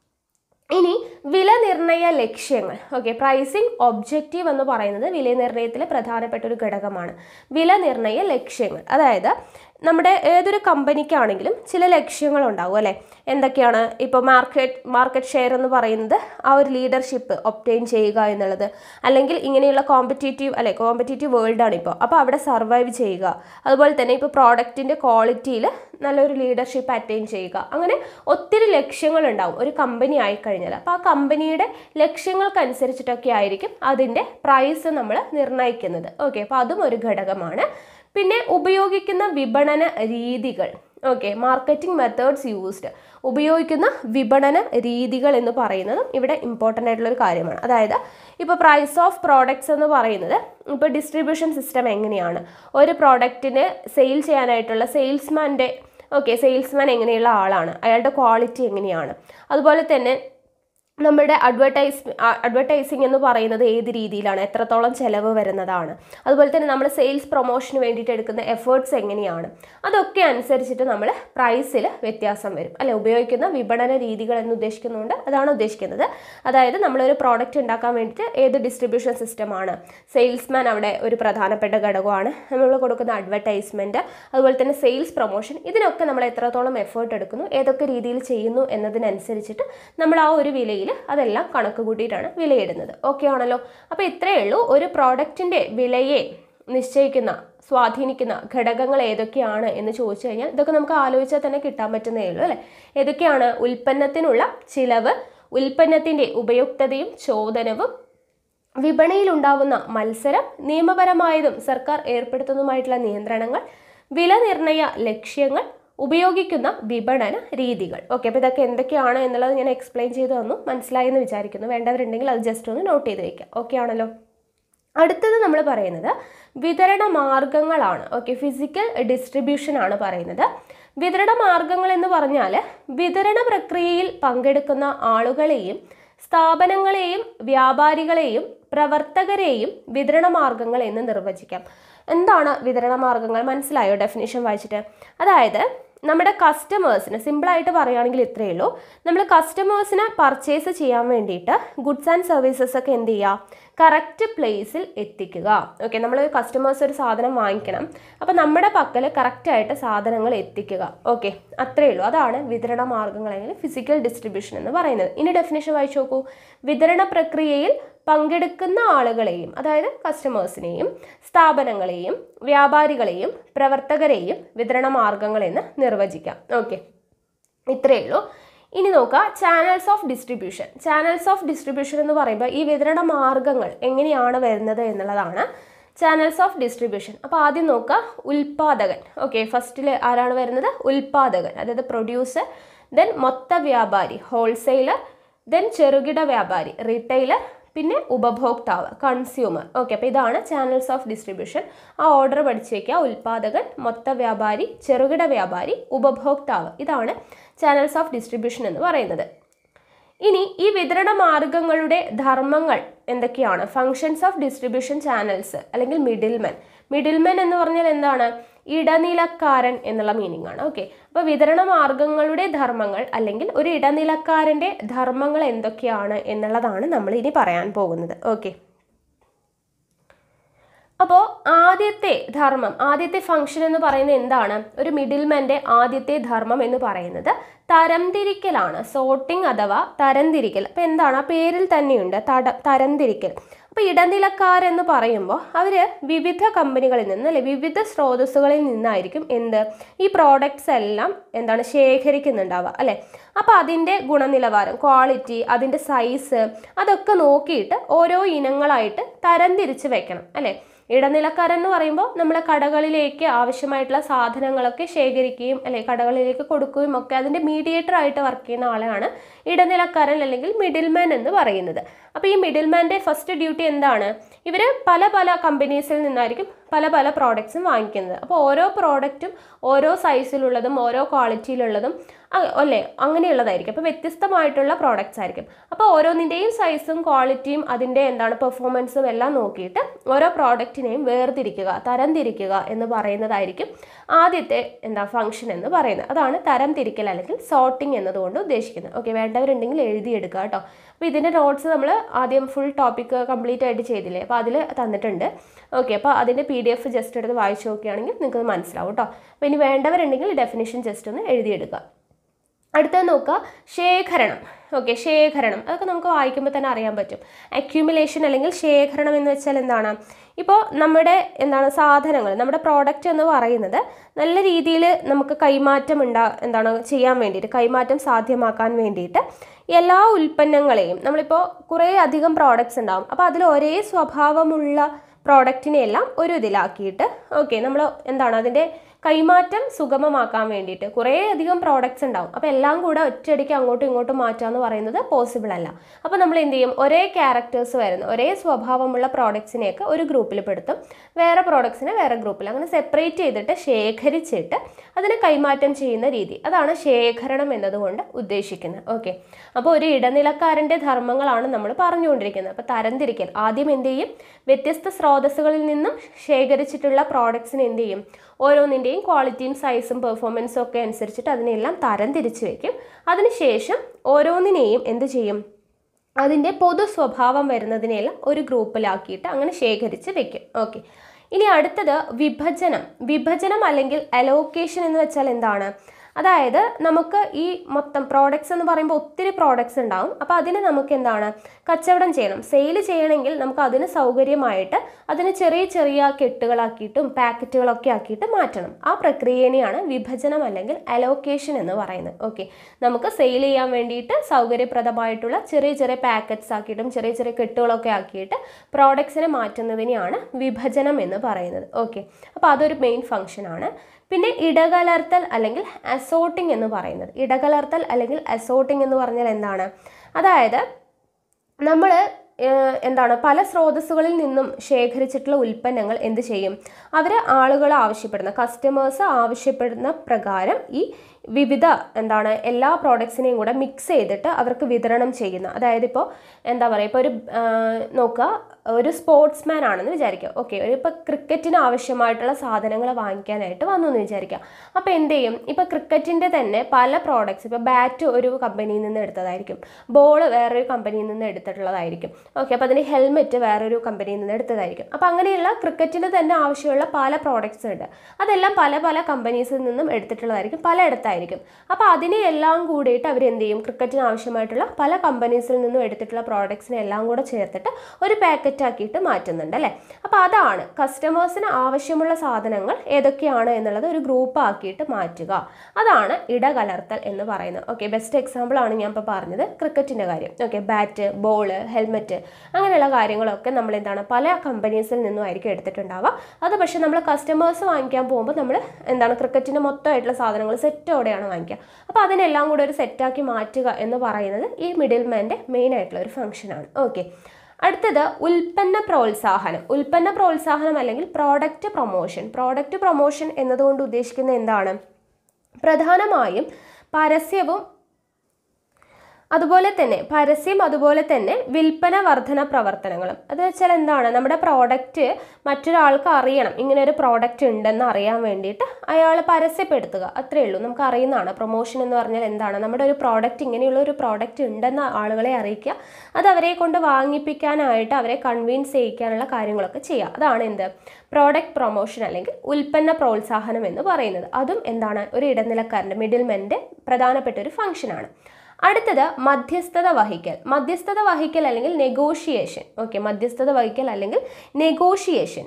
ഇനി വില നിർണ്ണയ ലക്ഷ്യങ്ങൾ. ഓക്കെ, പ്രൈസിംഗ് ഒബ്ജക്റ്റീവ് എന്ന് പറയുന്നത് വില നിർണ്ണയത്തിലെ പ്രധാനപ്പെട്ട ഒരു ഘടകമാണ്. വില നിർണ്ണയ ലക്ഷ്യങ്ങൾ, അതായത് നമ്മുടെ ഏതൊരു കമ്പനിക്കാണെങ്കിലും ചില ലക്ഷ്യങ്ങളുണ്ടാവും അല്ലേ? എന്തൊക്കെയാണ്? ഇപ്പോൾ മാർക്കറ്റ് ഷെയർ എന്ന് പറയുന്നത് ആ ഒരു ലീഡർഷിപ്പ് ഒബ്റ്റെയിൻ ചെയ്യുക എന്നുള്ളത്, അല്ലെങ്കിൽ ഇങ്ങനെയുള്ള കോമ്പറ്റീറ്റീവ് വേൾഡാണ് ഇപ്പോൾ, അപ്പോൾ അവിടെ സർവൈവ് ചെയ്യുക. അതുപോലെ തന്നെ ഇപ്പോൾ പ്രോഡക്റ്റിൻ്റെ ക്വാളിറ്റിയിൽ നല്ലൊരു ലീഡർഷിപ്പ് അറ്റൈൻ ചെയ്യുക. അങ്ങനെ ഒത്തിരി ലക്ഷ്യങ്ങളുണ്ടാവും ഒരു കമ്പനി ആയിക്കഴിഞ്ഞാൽ. അപ്പോൾ ആ കമ്പനിയുടെ ലക്ഷ്യങ്ങൾക്കനുസരിച്ചിട്ടൊക്കെ ആയിരിക്കും അതിൻ്റെ പ്രൈസ് നമ്മൾ നിർണ്ണയിക്കുന്നത്. ഓക്കെ, അപ്പോൾ അതും ഒരു ഘടകമാണ്. പിന്നെ ഉപയോഗിക്കുന്ന വിപണന രീതികൾ, ഓക്കെ, മാർക്കറ്റിംഗ് മെത്തേഡ്സ് യൂസ്ഡ്, ഉപയോഗിക്കുന്ന വിപണന രീതികൾ എന്ന് പറയുന്നതും ഇവിടെ ഇമ്പോർട്ടൻ്റ് ആയിട്ടുള്ളൊരു കാര്യമാണ്. അതായത് ഇപ്പോൾ പ്രൈസ് ഓഫ് പ്രോഡക്ട്സ് എന്ന് പറയുന്നത് ഇപ്പോൾ ഡിസ്ട്രിബ്യൂഷൻ സിസ്റ്റം എങ്ങനെയാണ്, ഒരു പ്രോഡക്റ്റിന് സെയിൽ ചെയ്യാനായിട്ടുള്ള സെയിൽസ്മാൻ എങ്ങനെയുള്ള ആളാണ്, അയാളുടെ ക്വാളിറ്റി എങ്ങനെയാണ്, അതുപോലെ തന്നെ നമ്മുടെ അഡ്വർടൈസിങ് എന്ന് പറയുന്നത് ഏത് രീതിയിലാണ്, എത്രത്തോളം ചിലവ് വരുന്നതാണ്, അതുപോലെ തന്നെ നമ്മൾ സെയിൽസ് പ്രൊമോഷന് വേണ്ടിയിട്ട് എടുക്കുന്ന എഫേർട്സ് എങ്ങനെയാണ്, അതൊക്കെ അനുസരിച്ചിട്ട് നമ്മൾ പ്രൈസിൽ വ്യത്യാസം വരും അല്ലെ? ഉപയോഗിക്കുന്ന വിപണന രീതികൾ എന്ന് ഉദ്ദേശിക്കുന്നുണ്ട്, അതാണ് ഉദ്ദേശിക്കുന്നത്. അതായത് നമ്മളൊരു പ്രോഡക്റ്റ് ഉണ്ടാക്കാൻ വേണ്ടിയിട്ട് ഏത് ഡിസ്ട്രിബ്യൂഷൻ സിസ്റ്റമാണ്, സെയിൽസ്മാൻ അവിടെ ഒരു പ്രധാനപ്പെട്ട ഘടകമാണ്, നമ്മൾ കൊടുക്കുന്ന അഡ്വർടൈസ്മെൻറ്റ്, അതുപോലെ തന്നെ സെയിൽസ് പ്രൊമോഷൻ, ഇതിനൊക്കെ നമ്മൾ എത്രത്തോളം എഫേർട്ട് എടുക്കുന്നു, ഏതൊക്കെ രീതിയിൽ ചെയ്യുന്നു എന്നതിനനുസരിച്ചിട്ട് നമ്മൾ ആ ഒരു വിലയിൽ അതെല്ലാം കണക്ക് കൂട്ടിയിട്ടാണ് വിലയിടുന്നത്. ഓക്കെ ആണല്ലോ? അപ്പോൾ ഇത്രയേ ഉള്ളൂ. ഒരു പ്രോഡക്റ്റിൻ്റെ വിലയെ സ്വാധീനിക്കുന്ന ഘടകങ്ങൾ ഏതൊക്കെയാണ് എന്ന് ചോദിച്ചു കഴിഞ്ഞാൽ ഇതൊക്കെ നമുക്ക് ആലോചിച്ചാൽ തന്നെ കിട്ടാൻ പറ്റുന്നേ ഉള്ളൂ അല്ലേ? ഏതൊക്കെയാണ്? ഉൽപ്പന്നത്തിനുള്ള ചിലവ്, ഉൽപ്പന്നത്തിൻ്റെ ഉപയുക്തതയും ചോദനവും, വിപണിയിലുണ്ടാവുന്ന മത്സരം, നിയമപരമായതും സർക്കാർ ഏർപ്പെടുത്തുന്നതുമായിട്ടുള്ള നിയന്ത്രണങ്ങൾ, വില നിർണയ ലക്ഷ്യങ്ങൾ, ഉപയോഗിക്കുന്ന വിപണന രീതികൾ. ഓക്കെ, അപ്പോൾ ഇതൊക്കെ എന്തൊക്കെയാണ് എന്നുള്ളത് ഞാൻ എക്സ്പ്ലെയിൻ ചെയ്ത് തന്നു, മനസ്സിലായെന്ന് വിചാരിക്കുന്നു. വേണ്ടവരുണ്ടെങ്കിൽ അത് ജസ്റ്റ് ഒന്ന് നോട്ട് ചെയ്ത് വയ്ക്കാം. ഓക്കെ ആണല്ലോ? അടുത്തത് നമ്മൾ പറയുന്നത് വിതരണ മാർഗങ്ങളാണ്. ഓക്കെ, ഫിസിക്കൽ ഡിസ്ട്രിബ്യൂഷൻ ആണ് പറയുന്നത്. വിതരണ മാർഗങ്ങൾ എന്ന് പറഞ്ഞാൽ വിതരണ പ്രക്രിയയിൽ പങ്കെടുക്കുന്ന ആളുകളെയും സ്ഥാപനങ്ങളെയും വ്യാപാരികളെയും പ്രവർത്തകരെയും വിതരണ മാർഗങ്ങൾ എന്ന് നിർവചിക്കാം. എന്താണ് വിതരണ മാർഗങ്ങൾ? മനസ്സിലായോ ഡെഫിനിഷൻ വായിച്ചിട്ട്? അതായത് നമ്മുടെ കസ്റ്റമേഴ്സിന്, സിമ്പിളായിട്ട് പറയുകയാണെങ്കിൽ ഇത്രയേ ഉള്ളൂ, നമ്മൾ കസ്റ്റമേഴ്സിനെ പർച്ചേസ് ചെയ്യാൻ വേണ്ടിയിട്ട് ഗുഡ്സ് ആൻഡ് സർവീസസ് ഒക്കെ എന്ത് ചെയ്യുക? കറക്റ്റ് പ്ലേസിൽ എത്തിക്കുക. ഓക്കെ, നമ്മൾ കസ്റ്റമേഴ്സ് ഒരു സാധനം വാങ്ങിക്കണം, അപ്പോൾ നമ്മുടെ പക്കൽ കറക്റ്റായിട്ട് സാധനങ്ങൾ എത്തിക്കുക. ഓക്കെ, അത്രയേ ഉള്ളൂ. അതാണ് വിതരണ മാർഗങ്ങൾ അല്ലെങ്കിൽ ഫിസിക്കൽ ഡിസ്ട്രിബ്യൂഷൻ എന്ന് പറയുന്നത്. ഇനി ഡെഫിനേഷൻ വായിച്ചു നോക്കൂ. വിതരണ പ്രക്രിയയിൽ പങ്കെടുക്കുന്ന ആളുകളെയും, അതായത് കസ്റ്റമേഴ്സിനെയും സ്ഥാപനങ്ങളെയും വ്യാപാരികളെയും പ്രവർത്തകരെയും വിതരണ മാർഗങ്ങൾ എന്ന് നിർവചിക്കാം. ഓക്കെ, ഇത്രയേ ഉള്ളൂ. ഇനി നോക്കുക channels of distribution. Channels of distribution എന്ന് പറയുമ്പോൾ ഈ വിതരണ മാർഗങ്ങൾ എങ്ങനെയാണ് വരുന്നത് എന്നുള്ളതാണ് ചാനൽസ് ഓഫ് ഡിസ്ട്രിബ്യൂഷൻ. അപ്പോൾ ആദ്യം നോക്കുക ഉൽപാദകൻ. ഓക്കെ, ഫസ്റ്റിൽ ആരാണ് വരുന്നത്? ഉൽപാദകൻ, അതായത് പ്രൊഡ്യൂസർ, ദെൻ മൊത്ത വ്യാപാരി ഹോൾസെയിലർ, ദെൻ ചെറുകിട വ്യാപാരി റീറ്റെയിലർ, പിന്നെ ഉപഭോക്താവ് കൺസ്യൂമർ. ഓക്കെ, അപ്പോൾ ഇതാണ് ചാനൽസ് ഓഫ് ഡിസ്ട്രിബ്യൂഷൻ. ആ ഓർഡർ പഠിച്ചു വയ്ക്കുക. ഉൽപാദകൻ, മൊത്ത വ്യാപാരി, ചെറുകിട വ്യാപാരി, ഉപഭോക്താവ്. ഇതാണ് ചാനൽസ് ഓഫ് ഡിസ്ട്രിബ്യൂഷൻ എന്ന് പറയുന്നത്. ഇനി ഈ വിതരണ മാർഗങ്ങളുടെ ധർമ്മങ്ങൾ എന്തൊക്കെയാണ്? ഫങ്ഷൻസ് ഓഫ് ഡിസ്ട്രിബ്യൂഷൻ ചാനൽസ് അല്ലെങ്കിൽ മിഡിൽമെൻ. മിഡിൽമെൻ എന്ന് പറഞ്ഞാൽ എന്താണ്? ഇടനിലക്കാരൻ എന്നുള്ള മീനിങ് ആണ്. ഓക്കെ, അപ്പോൾ വിതരണ മാർഗങ്ങളുടെ ധർമ്മങ്ങൾ അല്ലെങ്കിൽ ഒരു ഇടനിലക്കാരൻ്റെ ധർമ്മങ്ങൾ എന്തൊക്കെയാണ് എന്നുള്ളതാണ് നമ്മൾ ഇനി പറയാൻ പോകുന്നത്. ഓക്കെ, അപ്പോൾ ആദ്യത്തെ ധർമ്മം, ആദ്യത്തെ ഫംഗ്ഷൻ എന്ന് പറയുന്നത് എന്താണ്? ഒരു മിഡിൽമെൻ്റെ ആദ്യത്തെ ധർമ്മം എന്ന് പറയുന്നത് തരംതിരിക്കലാണ്. സോർട്ടിംഗ് അഥവാ തരംതിരിക്കൽ. അപ്പോൾ എന്താണ്? ആ പേരിൽ തന്നെയുണ്ട് തരംതിരിക്കൽ. അപ്പോൾ ഇടനിലക്കാരെന്ന് പറയുമ്പോൾ അവർ വിവിധ കമ്പനികളിൽ നിന്ന് അല്ലെ വിവിധ സ്രോതസ്സുകളിൽ നിന്നായിരിക്കും ഈ പ്രോഡക്ട്സ് എല്ലാം ശേഖരിക്കുന്നുണ്ടാവുക അല്ലേ? അപ്പോൾ അതിൻ്റെ ഗുണനിലവാരം, ക്വാളിറ്റി, അതിൻ്റെ സൈസ് അതൊക്കെ നോക്കിയിട്ട് ഓരോ ഇനങ്ങളായിട്ട് തരംതിരിച്ച് വെക്കണം അല്ലേ? ഇടനിലക്കാരെന്ന് പറയുമ്പോൾ നമ്മൾ കടകളിലേക്ക് ആവശ്യമായിട്ടുള്ള സാധനങ്ങളൊക്കെ ശേഖരിക്കുകയും അല്ലെ കടകളിലേക്ക് കൊടുക്കുകയും ഒക്കെ അതിൻ്റെ മീഡിയേറ്റർ ആയിട്ട് വർക്ക് ചെയ്യുന്ന ആളാണ് ഇടനിലക്കാരൻ അല്ലെങ്കിൽ മിഡിൽമാൻ എന്ന് പറയുന്നത്. അപ്പോൾ ഈ മിഡിൽമാൻ്റെ ഫസ്റ്റ് ഡ്യൂട്ടി എന്താണ്? ഇവർ പല കമ്പനീസിൽ നിന്നായിരിക്കും പല പ്രോഡക്ട്സും വാങ്ങിക്കുന്നത്. അപ്പോൾ ഓരോ പ്രോഡക്റ്റും ഓരോ സൈസിലുള്ളതും ഓരോ ക്വാളിറ്റിയിലുള്ളതും അല്ലേ, അങ്ങനെയുള്ളതായിരിക്കും. അപ്പോൾ വ്യത്യസ്തമായിട്ടുള്ള പ്രോഡക്റ്റ്സ് ആയിരിക്കും. അപ്പോൾ ഓരോന്നിൻ്റെയും സൈസും ക്വാളിറ്റിയും അതിൻ്റെ എന്താണ് പെർഫോമൻസും എല്ലാം നോക്കിയിട്ട് ഓരോ പ്രോഡക്റ്റിനെയും വേർതിരിക്കുക, തരംതിരിക്കുക എന്ന് പറയുന്നതായിരിക്കും ആദ്യത്തെ ഫംഗ്ഷൻ എന്ന് പറയുന്നത്. അതാണ് തരംതിരിക്കൽ അല്ലെങ്കിൽ സോർട്ടിങ് എന്നതുകൊണ്ട് ഉദ്ദേശിക്കുന്നത്. ഓക്കെ, വേണ്ടവരുണ്ടെങ്കിൽ എഴുതിയെടുക്കുക കേട്ടോ. അപ്പോൾ ഇതിൻ്റെ നോട്ട്സ് നമ്മൾ ആദ്യം ഫുൾ ടോപ്പിക്ക് കംപ്ലീറ്റ് ആയിട്ട് ചെയ്തില്ലേ, അപ്പോൾ അതിൽ തന്നിട്ടുണ്ട്. ഓക്കെ, അപ്പോൾ അതിൻ്റെ PDF ജസ്റ്റ് എടുത്ത് വായിച്ച് നോക്കുകയാണെങ്കിൽ നിങ്ങൾക്ക് മനസ്സിലാവും കേട്ടോ. അപ്പോൾ ഇനി വേണ്ടവരുണ്ടെങ്കിൽ ഡെഫിനിഷൻ ജസ്റ്റ് ഒന്ന് എഴുതിയെടുക്കുക. അടുത്തത് നോക്കുക, ശേഖരണം. ഓക്കെ, ശേഖരണം അതൊക്കെ നമുക്ക് വായിക്കുമ്പോൾ തന്നെ അറിയാൻ പറ്റും. അക്യൂമുലേഷൻ അല്ലെങ്കിൽ ശേഖരണം എന്ന് വെച്ചാൽ എന്താണ്? ഇപ്പോൾ നമ്മുടെ സാധനങ്ങൾ, നമ്മുടെ പ്രോഡക്റ്റ് എന്ന് പറയുന്നത് നല്ല രീതിയിൽ നമുക്ക് കൈമാറ്റം ചെയ്യാൻ വേണ്ടിയിട്ട്, കൈമാറ്റം സാധ്യമാക്കാൻ വേണ്ടിയിട്ട് എല്ലാ ഉൽപ്പന്നങ്ങളെയും നമ്മളിപ്പോൾ കുറേ അധികം പ്രോഡക്റ്റ്സ് ഉണ്ടാകും. അപ്പോൾ അതിൽ ഒരേ സ്വഭാവമുള്ള പ്രോഡക്റ്റിനെയെല്ലാം ഒരു ഇതിലാക്കിയിട്ട് നമ്മൾ അതിൻ്റെ കൈമാറ്റം സുഗമമാക്കാൻ വേണ്ടിയിട്ട് കുറേ അധികം പ്രോഡക്റ്റ്സ് ഉണ്ടാവും. അപ്പോൾ എല്ലാം കൂടെ ഒറ്റയടിക്ക് അങ്ങോട്ടും ഇങ്ങോട്ടും മാറ്റുക എന്ന് പറയുന്നത് പോസിബിൾ അല്ല. അപ്പോൾ നമ്മൾ എന്ത് ചെയ്യും, ഒരേ ക്യാരക്ടേഴ്സ് വരുന്ന ഒരേ സ്വഭാവമുള്ള പ്രോഡക്ട്സിനെയൊക്കെ ഒരു ഗ്രൂപ്പിൽ പെടുത്തും, വേറെ പ്രോഡക്ട്സിനെ വേറെ ഗ്രൂപ്പിൽ, അങ്ങനെ സെപ്പറേറ്റ് ചെയ്തിട്ട് ശേഖരിച്ചിട്ട് അതിനെ കൈമാറ്റം ചെയ്യുന്ന രീതി, അതാണ് ശേഖരണം എന്നതുകൊണ്ട് ഉദ്ദേശിക്കുന്നത്. ഓക്കെ, അപ്പോൾ ഒരു ഇടനിലക്കാരൻ്റെ ധർമ്മങ്ങളാണ് നമ്മൾ പറഞ്ഞുകൊണ്ടിരിക്കുന്നത്. അപ്പോൾ തരംതിരിക്കൽ, ആദ്യം എന്ത് ചെയ്യും, വ്യത്യസ്ത സ്രോതസ്സുകളിൽ നിന്നും ശേഖരിച്ചിട്ടുള്ള പ്രോഡക്ട്സിന് എന്ത് ചെയ്യും, ഓരോന്നിൻ്റെയും ക്വാളിറ്റിയും സൈസും പെർഫോമൻസും ഒക്കെ അനുസരിച്ചിട്ട് അതിനെല്ലാം തരംതിരിച്ച് വയ്ക്കും. അതിനുശേഷം ഓരോന്നിനെയും എന്ത് ചെയ്യും, അതിൻ്റെ പൊതു സ്വഭാവം വരുന്നതിനെല്ലാം ഒരു ഗ്രൂപ്പിലാക്കിയിട്ട് അങ്ങനെ ശേഖരിച്ച് വെക്കും. ഓക്കെ, ഇനി അടുത്തത് വിഭജനം അല്ലെങ്കിൽ അലോക്കേഷൻ എന്ന് വെച്ചാൽ എന്താണ്? അതായത് നമുക്ക് ഈ മൊത്തം പ്രോഡക്ട്സ് എന്ന് പറയുമ്പോൾ ഒത്തിരി പ്രോഡക്ട്സ് ഉണ്ടാവും. അപ്പോൾ അതിന് നമുക്ക് കച്ചവടം ചെയ്യണം, സെയിൽ ചെയ്യണമെങ്കിൽ നമുക്ക് അതിന് സൗകര്യമായിട്ട് അതിന് ചെറിയ ചെറിയ കെട്ടുകളാക്കിയിട്ടും പാക്കറ്റുകളൊക്കെ ആക്കിയിട്ട് മാറ്റണം. ആ പ്രക്രിയനെയാണ് വിഭജനം അല്ലെങ്കിൽ അലോക്കേഷൻ എന്ന് പറയുന്നത്. ഓക്കെ, നമുക്ക് സെയിൽ ചെയ്യാൻ വേണ്ടിയിട്ട് സൗകര്യപ്രദമായിട്ടുള്ള ചെറിയ ചെറിയ പാക്കറ്റ്സ് ആക്കിയിട്ടും ചെറിയ ചെറിയ കെട്ടുകളൊക്കെ ആക്കിയിട്ട് പ്രോഡക്ട്സിനെ മാറ്റുന്നതിനെയാണ് വിഭജനം എന്ന് പറയുന്നത്. ഓക്കെ, അപ്പോൾ അതൊരു മെയിൻ ഫംഗ്ഷനാണ്. പിന്നെ ഇടകലർത്തൽ അല്ലെങ്കിൽ അസോർട്ടിംഗ് എന്ന് പറയുന്നത്. ഇടകലർത്തൽ അല്ലെങ്കിൽ അസോർട്ടിംഗ് എന്ന് പറഞ്ഞാൽ എന്താണ്? അതായത് നമ്മൾ പല സ്രോതസ്സുകളിൽ നിന്നും ശേഖരിച്ചിട്ടുള്ള ഉൽപ്പന്നങ്ങൾ എന്ത് ചെയ്യും, ആളുകൾ ആവശ്യപ്പെടുന്ന, കസ്റ്റമേഴ്സ് ആവശ്യപ്പെടുന്ന പ്രകാരം ഈ വിവിധ എല്ലാ പ്രോഡക്ട്സിനെയും കൂടെ മിക്സ് ചെയ്തിട്ട് അവർക്ക് വിതരണം ചെയ്യുന്ന, അതായത് ഇപ്പോൾ ഇപ്പോൾ ഒരു നോക്കുക, ഒരു സ്പോർട്സ്മാൻ ആണെന്ന് വിചാരിക്കുക. ഓക്കെ, ഇപ്പോൾ ക്രിക്കറ്റിന് ആവശ്യമായിട്ടുള്ള സാധനങ്ങൾ വാങ്ങിക്കാനായിട്ട് വന്നു എന്ന് വിചാരിക്കുക. അപ്പോൾ എന്ത് ചെയ്യും, ഇപ്പോൾ ക്രിക്കറ്റിൻ്റെ തന്നെ പല പ്രോഡക്ട്സ്, ഇപ്പോൾ ബാറ്റ് ഒരു കമ്പനിയിൽ നിന്ന് എടുത്തതായിരിക്കും, ബോൾ വേറൊരു കമ്പനിയിൽ നിന്ന് എടുത്തിട്ടുള്ളതായിരിക്കും. ഓക്കെ, അപ്പോൾ അതിൻ്റെ ഹെൽമെറ്റ് വേറൊരു കമ്പനിയിൽ നിന്ന് എടുത്തതായിരിക്കും. അപ്പോൾ അങ്ങനെയുള്ള ക്രിക്കറ്റിന് തന്നെ ആവശ്യമുള്ള പല പ്രോഡക്ട്സ് ഉണ്ട്. അതെല്ലാം പല പല കമ്പനീസിൽ നിന്നും എടുത്തിട്ടുള്ളതായിരിക്കും, പലയിടത്തായിരിക്കും. അപ്പോൾ അതിനെല്ലാം കൂടിയിട്ട് അവരെന്ത് ചെയ്യും, ക്രിക്കറ്റിന് ആവശ്യമായിട്ടുള്ള പല കമ്പനീസിൽ നിന്നും എടുത്തിട്ടുള്ള പ്രോഡക്ട്സിനെ എല്ലാം കൂടെ ചേർത്തിട്ട് ഒരു പാക്കറ്റ് ആക്കിയിട്ട് മാറ്റുന്നുണ്ട് അല്ലേ. അപ്പോൾ അതാണ് കസ്റ്റമേഴ്സിന് ആവശ്യമുള്ള സാധനങ്ങൾ ഏതൊക്കെയാണ് എന്നുള്ളത് ഒരു ഗ്രൂപ്പ് ആക്കിയിട്ട് മാറ്റുക. അതാണ് ഇടകലർത്തൽ എന്ന് പറയുന്നത്. ഓക്കെ, ബെസ്റ്റ് എക്സാമ്പിൾ ആണ് ഞാൻ ഇപ്പോൾ പറഞ്ഞത്, ക്രിക്കറ്റിൻ്റെ കാര്യം. ഓക്കെ, ബാറ്റ്, ബോള്, ഹെൽമെറ്റ് അങ്ങനെയുള്ള കാര്യങ്ങളൊക്കെ നമ്മൾ പല കമ്പനീസിൽ നിന്നുമായിരിക്കും എടുത്തിട്ടുണ്ടാവുക. അത് പക്ഷേ നമ്മൾ കസ്റ്റമേഴ്സ് വാങ്ങിക്കാൻ പോകുമ്പോൾ നമ്മൾ ക്രിക്കറ്റിൻ്റെ മൊത്തമായിട്ടുള്ള സാധനങ്ങൾ സെറ്റോടെയാണ് വാങ്ങിക്കുക. അപ്പോൾ അതിനെല്ലാം കൂടെ ഒരു സെറ്റാക്കി മാറ്റുക എന്ന് പറയുന്നത് ഈ മിഡിൽമാൻ്റെ മെയിൻ ആയിട്ടുള്ള ഒരു ഫംഗ്ഷനാണ്. ഓക്കെ, അടുത്തത് ഉൽപ്പന്ന പ്രോത്സാഹനം അല്ലെങ്കിൽ പ്രോഡക്റ്റ് പ്രൊമോഷൻ എന്നതുകൊണ്ട് ഉദ്ദേശിക്കുന്നത് എന്താണ്? പ്രധാനമായും പരസ്യം, അതുപോലെ തന്നെ വിൽപ്പന വർധന പ്രവർത്തനങ്ങളും. അത് വെച്ചാൽ എന്താണ്, നമ്മുടെ പ്രോഡക്റ്റ് മറ്റൊരാൾക്ക് അറിയണം, ഇങ്ങനെ ഒരു പ്രോഡക്റ്റ് ഉണ്ടെന്ന് അറിയാൻ വേണ്ടിയിട്ട് അയാൾ പരസ്യപ്പെടുത്തുക, അത്രയേ ഉള്ളൂ. നമുക്ക് അറിയുന്നതാണ് പ്രൊമോഷൻ എന്ന് പറഞ്ഞാൽ എന്താണ്, നമ്മുടെ ഒരു പ്രോഡക്റ്റ്, ഇങ്ങനെയുള്ള ഒരു പ്രോഡക്റ്റ് ഉണ്ടെന്ന് ആളുകളെ അറിയിക്കുക, അത് അവരെ കൊണ്ട് വാങ്ങിപ്പിക്കാനായിട്ട് അവരെ കൺവിൻസ് ചെയ്യിക്കാനുള്ള കാര്യങ്ങളൊക്കെ ചെയ്യുക. അതാണ് പ്രോഡക്റ്റ് പ്രൊമോഷൻ അല്ലെങ്കിൽ ഉൽപ്പന്ന പ്രോത്സാഹനം എന്ന് പറയുന്നത്. അതും ഒരു ഇടനിലക്കാരൻ്റെ, മിഡിൽമെൻ്റെ പ്രധാനപ്പെട്ട ഒരു ഫംഗ്ഷനാണ്. അടുത്തത് മധ്യസ്ഥത വഹിക്കൽ അല്ലെങ്കിൽ നെഗോഷിയേഷൻ. ഓക്കെ, മധ്യസ്ഥത വഹിക്കൽ അല്ലെങ്കിൽ നെഗോഷിയേഷൻ.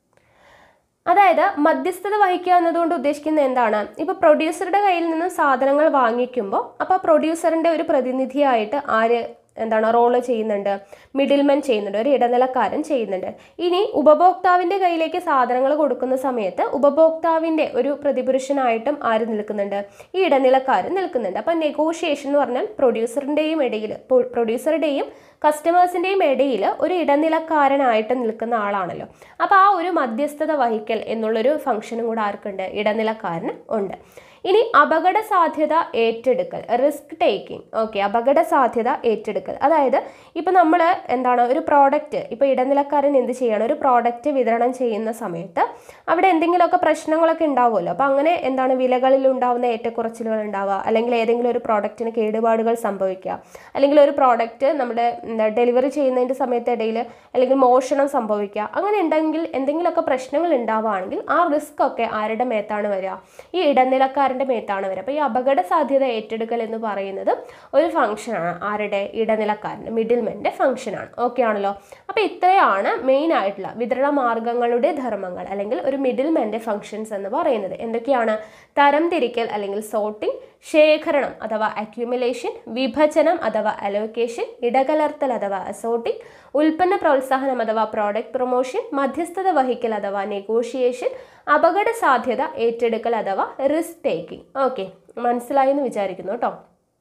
അതായത് മധ്യസ്ഥത വഹിക്കുക എന്നതുകൊണ്ട് ഉദ്ദേശിക്കുന്നത് എന്താണ്? ഇപ്പോൾ പ്രൊഡ്യൂസറുടെ കയ്യിൽ നിന്ന് സാധനങ്ങൾ വാങ്ങിക്കുമ്പോൾ അപ്പോൾ പ്രൊഡ്യൂസറിൻ്റെ ഒരു പ്രതിനിധിയായിട്ട് റോള് ചെയ്യുന്നുണ്ട്, മിഡിൽമെൻ ചെയ്യുന്നുണ്ട്, ഒരു ഇടനിലക്കാരൻ ചെയ്യുന്നുണ്ട്. ഇനി ഉപഭോക്താവിൻ്റെ കയ്യിലേക്ക് സാധനങ്ങൾ കൊടുക്കുന്ന സമയത്ത് ഉപഭോക്താവിൻ്റെ ഒരു പ്രതിപുരുഷനായിട്ടും ആര് നിൽക്കുന്നുണ്ട്? ഈ ഇടനിലക്കാരൻ നിൽക്കുന്നുണ്ട്. അപ്പം നെഗോഷിയേഷൻ എന്ന് പറഞ്ഞാൽ പ്രൊഡ്യൂസറുടെയും കസ്റ്റമേഴ്സിൻ്റെയും ഇടയിൽ ഒരു ഇടനിലക്കാരനായിട്ട് നിൽക്കുന്ന ആളാണല്ലോ. അപ്പോൾ ആ ഒരു മധ്യസ്ഥത വഹിക്കൽ എന്നുള്ളൊരു ഫംഗ്ഷനും കൂടെ ആർക്കുണ്ട്? ഇടനിലക്കാരന് ഉണ്ട്. ഇനി അപകട സാധ്യത ഏറ്റെടുക്കൽ, റിസ്ക് ടേക്കിംഗ്. ഓക്കെ, അപകട സാധ്യത ഏറ്റെടുക്കൽ, അതായത് ഇപ്പം നമ്മൾ എന്താണ് ഒരു പ്രോഡക്റ്റ്, ഇപ്പോൾ ഇടനിലക്കാരൻ എന്ത് ചെയ്യണം, ഒരു പ്രോഡക്റ്റ് വിതരണം ചെയ്യുന്ന സമയത്ത് അവിടെ എന്തെങ്കിലുമൊക്കെ പ്രശ്നങ്ങളൊക്കെ ഉണ്ടാവുമല്ലോ. അപ്പോൾ അങ്ങനെ എന്താണ് വിലകളിൽ ഉണ്ടാവുന്ന ഏറ്റക്കുറച്ചിലുകൾ ഉണ്ടാവുക, അല്ലെങ്കിൽ ഏതെങ്കിലും ഒരു പ്രോഡക്റ്റിന് കേടുപാടുകൾ സംഭവിക്കുക, അല്ലെങ്കിൽ ഒരു പ്രോഡക്റ്റ് നമ്മുടെ ഡെലിവറി ചെയ്യുന്നതിൻ്റെ സമയത്തിടയിൽ അല്ലെങ്കിൽ മോഷണം സംഭവിക്കുക, അങ്ങനെ ഉണ്ടെങ്കിൽ എന്തെങ്കിലുമൊക്കെ പ്രശ്നങ്ങൾ ഉണ്ടാവുകയാണെങ്കിൽ ആ റിസ്ക് ഒക്കെ ആരുടെ മേത്താണ് വരിക, ഈ ഇടനിലക്കാരൻ്റെ മേത്താണ് വരിക. അപ്പോൾ ഈ അപകട സാധ്യത ഏറ്റെടുക്കൽ എന്ന് പറയുന്നത് ഒരു ഫംഗ്ഷനാണ്, ആരുടെ, ഇടനിലക്കാരൻ്റെ, മിഡിൽമെൻ്റെ ഫംഗ്ഷനാണ്. ഓക്കെ ആണല്ലോ. അപ്പോൾ ഇത്രയാണ് മെയിൻ ആയിട്ടുള്ള വിതരണ മാർഗങ്ങളുടെ ധർമ്മങ്ങൾ അല്ലെങ്കിൽ ഒരു മിഡിൽമെൻ്റെ ഫംഗ്ഷൻസ് എന്ന് പറയുന്നത്. എന്തൊക്കെയാണ്? തരംതിരിക്കൽ അല്ലെങ്കിൽ സോർട്ടിംഗ്, ശേഖരണം അഥവാ അക്യുമുലേഷൻ, വിഭജനം അഥവാ അലോക്കേഷൻ, ഇടകലർത്തൽ അഥവാ അസോർട്ടിംഗ്, ഉൽപ്പന്ന പ്രോത്സാഹനം അഥവാ പ്രോഡക്റ്റ് പ്രൊമോഷൻ, മധ്യസ്ഥത വഹിക്കൽ അഥവാ നെഗോഷിയേഷൻ, അപകട സാധ്യത ഏറ്റെടുക്കൽ അഥവാ റിസ്ക് ടേക്കിംഗ്. ഓക്കെ, മനസ്സിലായി എന്ന് വിചാരിക്കുന്നു കേട്ടോ.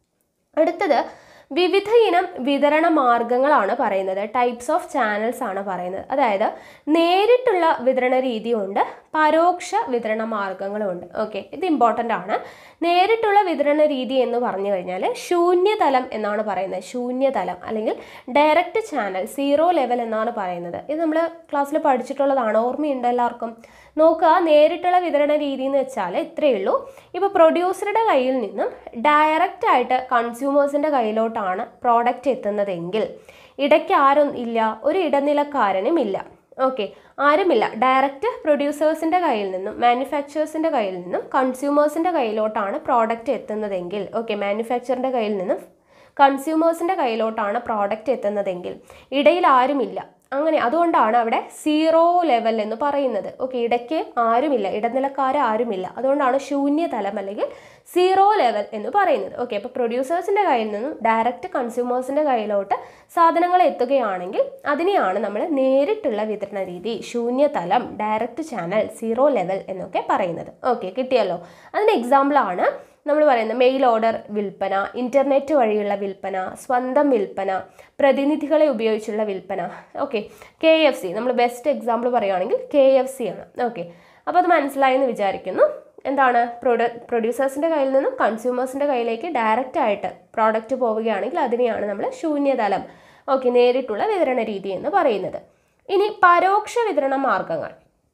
അടുത്തത് വിവിധ ഇനം വിതരണ മാർഗങ്ങളാണ് പറയുന്നത്, ടൈപ്സ് ഓഫ് ചാനൽസ് ആണ് പറയുന്നത്. അതായത് നേരിട്ടുള്ള വിതരണ രീതിയുണ്ട്, പരോക്ഷ വിതരണ മാർഗങ്ങളുണ്ട്. ഓക്കെ, ഇത് ഇമ്പോർട്ടൻ്റ് ആണ്. നേരിട്ടുള്ള വിതരണ രീതി എന്ന് പറഞ്ഞു കഴിഞ്ഞാൽ ശൂന്യതലം എന്നാണ് പറയുന്നത്. ശൂന്യതലം അല്ലെങ്കിൽ ഡയറക്റ്റ് ചാനൽ, സീറോ ലെവൽ എന്നാണ് പറയുന്നത്. ഇത് നമ്മൾ ക്ലാസ്സിൽ പഠിച്ചിട്ടുള്ളതാണ്, ഓർമ്മയുണ്ട് എല്ലാവർക്കും? നോക്കുക, നേരിട്ടുള്ള വിതരണ രീതി എന്ന് വെച്ചാൽ ഇത്രയേ ഉള്ളൂ. ഇപ്പോൾ പ്രൊഡ്യൂസറുടെ കയ്യിൽ നിന്നും ഡയറക്റ്റ് ആയിട്ട് കൺസ്യൂമേഴ്സിൻ്റെ കയ്യിലോട്ടാണ് പ്രോഡക്റ്റ് എത്തുന്നതെങ്കിൽ ഇടയ്ക്ക് ആരും ഇല്ല, ഒരു ഇടനിലക്കാരനും ഇല്ല. ഓക്കെ, ആരുമില്ല. ഡയറക്റ്റ് പ്രൊഡ്യൂസേഴ്സിൻ്റെ കയ്യിൽ നിന്നും മാനുഫാക്ചേഴ്സിൻ്റെ കയ്യിൽ നിന്നും കൺസ്യൂമേഴ്സിൻ്റെ കയ്യിലോട്ടാണ് പ്രോഡക്റ്റ് എത്തുന്നതെങ്കിൽ, ഓക്കെ, മാനുഫാക്ചറിൻ്റെ കയ്യിൽ നിന്നും കൺസ്യൂമേഴ്സിൻ്റെ കയ്യിലോട്ടാണ് പ്രോഡക്റ്റ് എത്തുന്നതെങ്കിൽ ഇടയിൽ ആരുമില്ല. അങ്ങനെ അതുകൊണ്ടാണ് അവിടെ സീറോ ലെവൽ എന്ന് പറയുന്നത്. ഓക്കെ, ഇടയ്ക്ക് ആരുമില്ല, ഇടനിലക്കാരും അതുകൊണ്ടാണ് ശൂന്യതലം അല്ലെങ്കിൽ സീറോ ലെവൽ എന്ന് പറയുന്നത്. ഓക്കെ, അപ്പോൾ പ്രൊഡ്യൂസേഴ്സിൻ്റെ കയ്യിൽ നിന്നും ഡയറക്റ്റ് കൺസ്യൂമേഴ്സിൻ്റെ കയ്യിലോട്ട് സാധനങ്ങൾ എത്തുകയാണെങ്കിൽ അതിനെയാണ് നമ്മൾ നേരിട്ടുള്ള വിതരണ രീതി, ശൂന്യതലം, ഡയറക്റ്റ് ചാനൽ, സീറോ ലെവൽ എന്നൊക്കെ പറയുന്നത്. ഓക്കെ, കിട്ടിയല്ലോ. അതിന് എക്സാമ്പിളാണ് നമ്മൾ പറയുന്നത് മെയിൽ ഓർഡർ വിൽപ്പന, ഇൻ്റർനെറ്റ് വഴിയുള്ള വിൽപ്പന, സ്വന്തം വിൽപ്പന, പ്രതിനിധികളെ ഉപയോഗിച്ചുള്ള വിൽപ്പന. ഓക്കെ, KFC നമ്മൾ ബെസ്റ്റ് എക്സാമ്പിൾ പറയുകയാണെങ്കിൽ KFC ആണ്. ഓക്കെ, അപ്പോൾ അത് മനസ്സിലായെന്ന് വിചാരിക്കുന്നു. എന്താണ്, പ്രൊഡ്യൂസേഴ്സിൻ്റെ കയ്യിൽ നിന്നും കൺസ്യൂമേഴ്സിൻ്റെ കയ്യിലേക്ക് ഡയറക്റ്റ് ആയിട്ട് പ്രോഡക്റ്റ് പോവുകയാണെങ്കിൽ അതിനെയാണ് നമ്മൾ ശൂന്യതലം, ഓക്കെ, നേരിട്ടുള്ള വിതരണ രീതി എന്ന് പറയുന്നത്. ഇനി പരോക്ഷ വിതരണ മാർഗങ്ങൾ.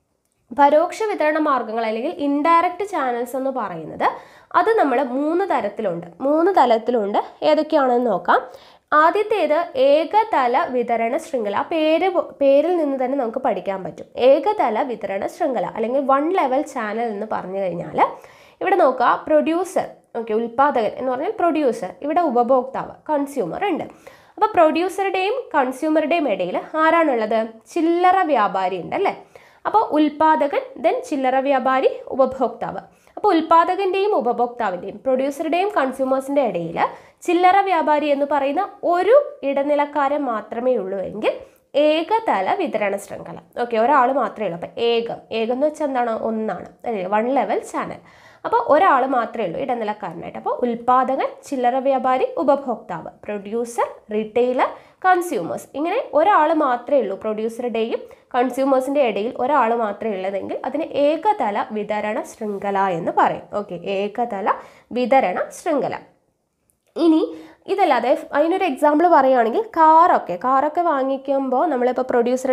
പരോക്ഷ വിതരണ മാർഗങ്ങൾ അല്ലെങ്കിൽ ഇൻഡയറക്റ്റ് ചാനൽസ് എന്ന് പറയുന്നത് അത് നമ്മൾ മൂന്ന് തലത്തിലുണ്ട്. ഏതൊക്കെയാണെന്ന് നോക്കാം. ആദ്യത്തേത് ഏകതല വിതരണ ശൃംഖല. പേരിൽ നിന്ന് തന്നെ നമുക്ക് പഠിക്കാൻ പറ്റും. ഏകതല വിതരണ ശൃംഖല അല്ലെങ്കിൽ വൺ ലെവൽ ചാനൽ എന്ന് പറഞ്ഞു കഴിഞ്ഞാൽ ഇവിടെ നോക്കുക, പ്രൊഡ്യൂസർ, ഓക്കെ, ഉൽപാദകൻ എന്ന് പറഞ്ഞാൽ പ്രൊഡ്യൂസർ, ഇവിടെ ഉപഭോക്താവ് കൺസ്യൂമർ ഉണ്ട്. അപ്പോൾ പ്രൊഡ്യൂസറുടെയും കൺസ്യൂമറുടെയും ഇടയിൽ ആരാണുള്ളത്? ചില്ലറ വ്യാപാരി ഉണ്ട് അല്ലേ? അപ്പോൾ ഉൽപാദകൻ, ദെൻ ചില്ലറ വ്യാപാരി, ഉപഭോക്താവ്. അപ്പോൾ ഉൽപാദകൻ്റെയും ഉപഭോക്താവിൻ്റെയും പ്രൊഡ്യൂസറുടെയും കൺസ്യൂമേഴ്സിൻ്റെ ഇടയിൽ ചില്ലറ വ്യാപാരി എന്ന് പറയുന്ന ഒരു ഇടനിലക്കാരൻ മാത്രമേ ഉള്ളൂ എങ്കിൽ ഏകതല വിതരണ ശൃംഖല. ഓക്കെ, ഒരാൾ മാത്രമേ ഉള്ളൂ. അപ്പോൾ ഏകം എന്ന് വെച്ചാൽ എന്താണ്? ഒന്നാണ് അല്ലേ, വൺ ലെവൽ ചാനൽ. അപ്പോൾ ഒരാൾ മാത്രമേ ഉള്ളൂ ഇടനിലക്കാരനായിട്ട്. അപ്പോൾ ഉൽപാദകൻ, ചില്ലറ വ്യാപാരി, ഉപഭോക്താവ്, പ്രൊഡ്യൂസർ, റീറ്റെയിലർ, കൺസ്യൂമേഴ്സ്, ഇങ്ങനെ ഒരാൾ മാത്രമേ ഉള്ളൂ. പ്രൊഡ്യൂസറുടെയും കൺസ്യൂമേഴ്സിൻ്റെ ഇടയിൽ ഒരാൾ മാത്രമേ ഉള്ളതെങ്കിൽ അതിന് ഏകതല വിതരണ ശൃംഖല എന്ന് പറയും. ഓക്കെ, ഏകതല വിതരണ ശൃംഖല. ഇനി ഇതല്ലാതെ അതിനൊരു എക്സാമ്പിൾ പറയുകയാണെങ്കിൽ കാറൊക്കെ വാങ്ങിക്കുമ്പോൾ നമ്മളിപ്പോൾ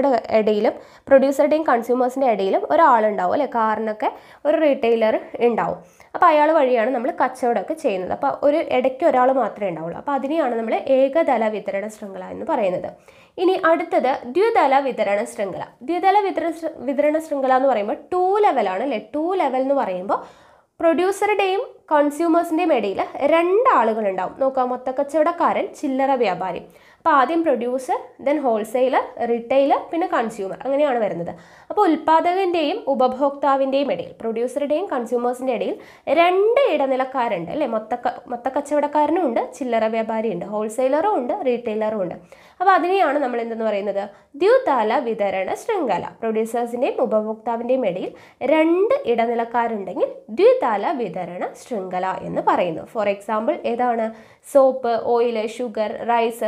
പ്രൊഡ്യൂസറുടെയും കൺസ്യൂമേഴ്സിൻ്റെ ഇടയിലും ഒരാളുണ്ടാവും അല്ലേ? കാറിനൊക്കെ ഒരു റീറ്റെയിലർ ഉണ്ടാവും. അപ്പോൾ അയാൾ വഴിയാണ് നമ്മൾ കച്ചവടമൊക്കെ ചെയ്യുന്നത്. അപ്പോൾ ഒരു ഇടയ്ക്ക് ഒരാൾ മാത്രമേ ഉണ്ടാവുള്ളൂ. അപ്പോൾ അതിനെയാണ് നമ്മൾ ഏകതല വിതരണ ശൃംഖല എന്ന് പറയുന്നത്. ഇനി അടുത്തത് ദ്വിതല വിതരണ ശൃംഖല. ദ്വിതല വിതരണ ശൃംഖല എന്ന് പറയുമ്പോൾ 2 ലെവലാണ് അല്ലേ? 2 ലെവൽ എന്ന് പറയുമ്പോൾ പ്രൊഡ്യൂസറുടെയും കൺസ്യൂമേഴ്സിൻ്റെയും ഇടയിൽ 2 ആളുകളുണ്ടാവും. നോക്കാം, മൊത്തക്കച്ചവടക്കാരൻ, ചില്ലറ വ്യാപാരി. അപ്പോൾ ആദ്യം പ്രൊഡ്യൂസർ, ദെൻ ഹോൾസെയിലർ, റീറ്റെയിലർ, പിന്നെ കൺസ്യൂമർ, അങ്ങനെയാണ് വരുന്നത്. അപ്പോൾ ഉൽപാദകൻ്റെയും ഉപഭോക്താവിൻ്റെയും ഇടയിൽ, പ്രൊഡ്യൂസറുടെയും കൺസ്യൂമേഴ്സിൻ്റെ ഇടയിൽ 2 ഇടനിലക്കാരുണ്ട് അല്ലേ? മൊത്തക്കച്ചവടക്കാരനും ഉണ്ട്, ചില്ലറ വ്യാപാരിയുണ്ട്, ഹോൾസെയിലറും ഉണ്ട്, റീറ്റെയിലറും ഉണ്ട്. അപ്പോൾ അതിനെയാണ് നമ്മൾ എന്തെന്ന് പറയുന്നത്? ദ്വിതല വിതരണ ശൃംഖല. പ്രൊഡ്യൂസേഴ്സിൻ്റെയും ഉപഭോക്താവിൻ്റെയും ഇടയിൽ 2 ഇടനിലക്കാരുണ്ടെങ്കിൽ ദ്വിതല വിതരണ ശൃംഖല എന്ന് പറയുന്നു. ഫോർ എക്സാമ്പിൾ ഏതാണ്? സോപ്പ്, ഓയിൽ, ഷുഗർ, റൈസ്, നമ്മൾ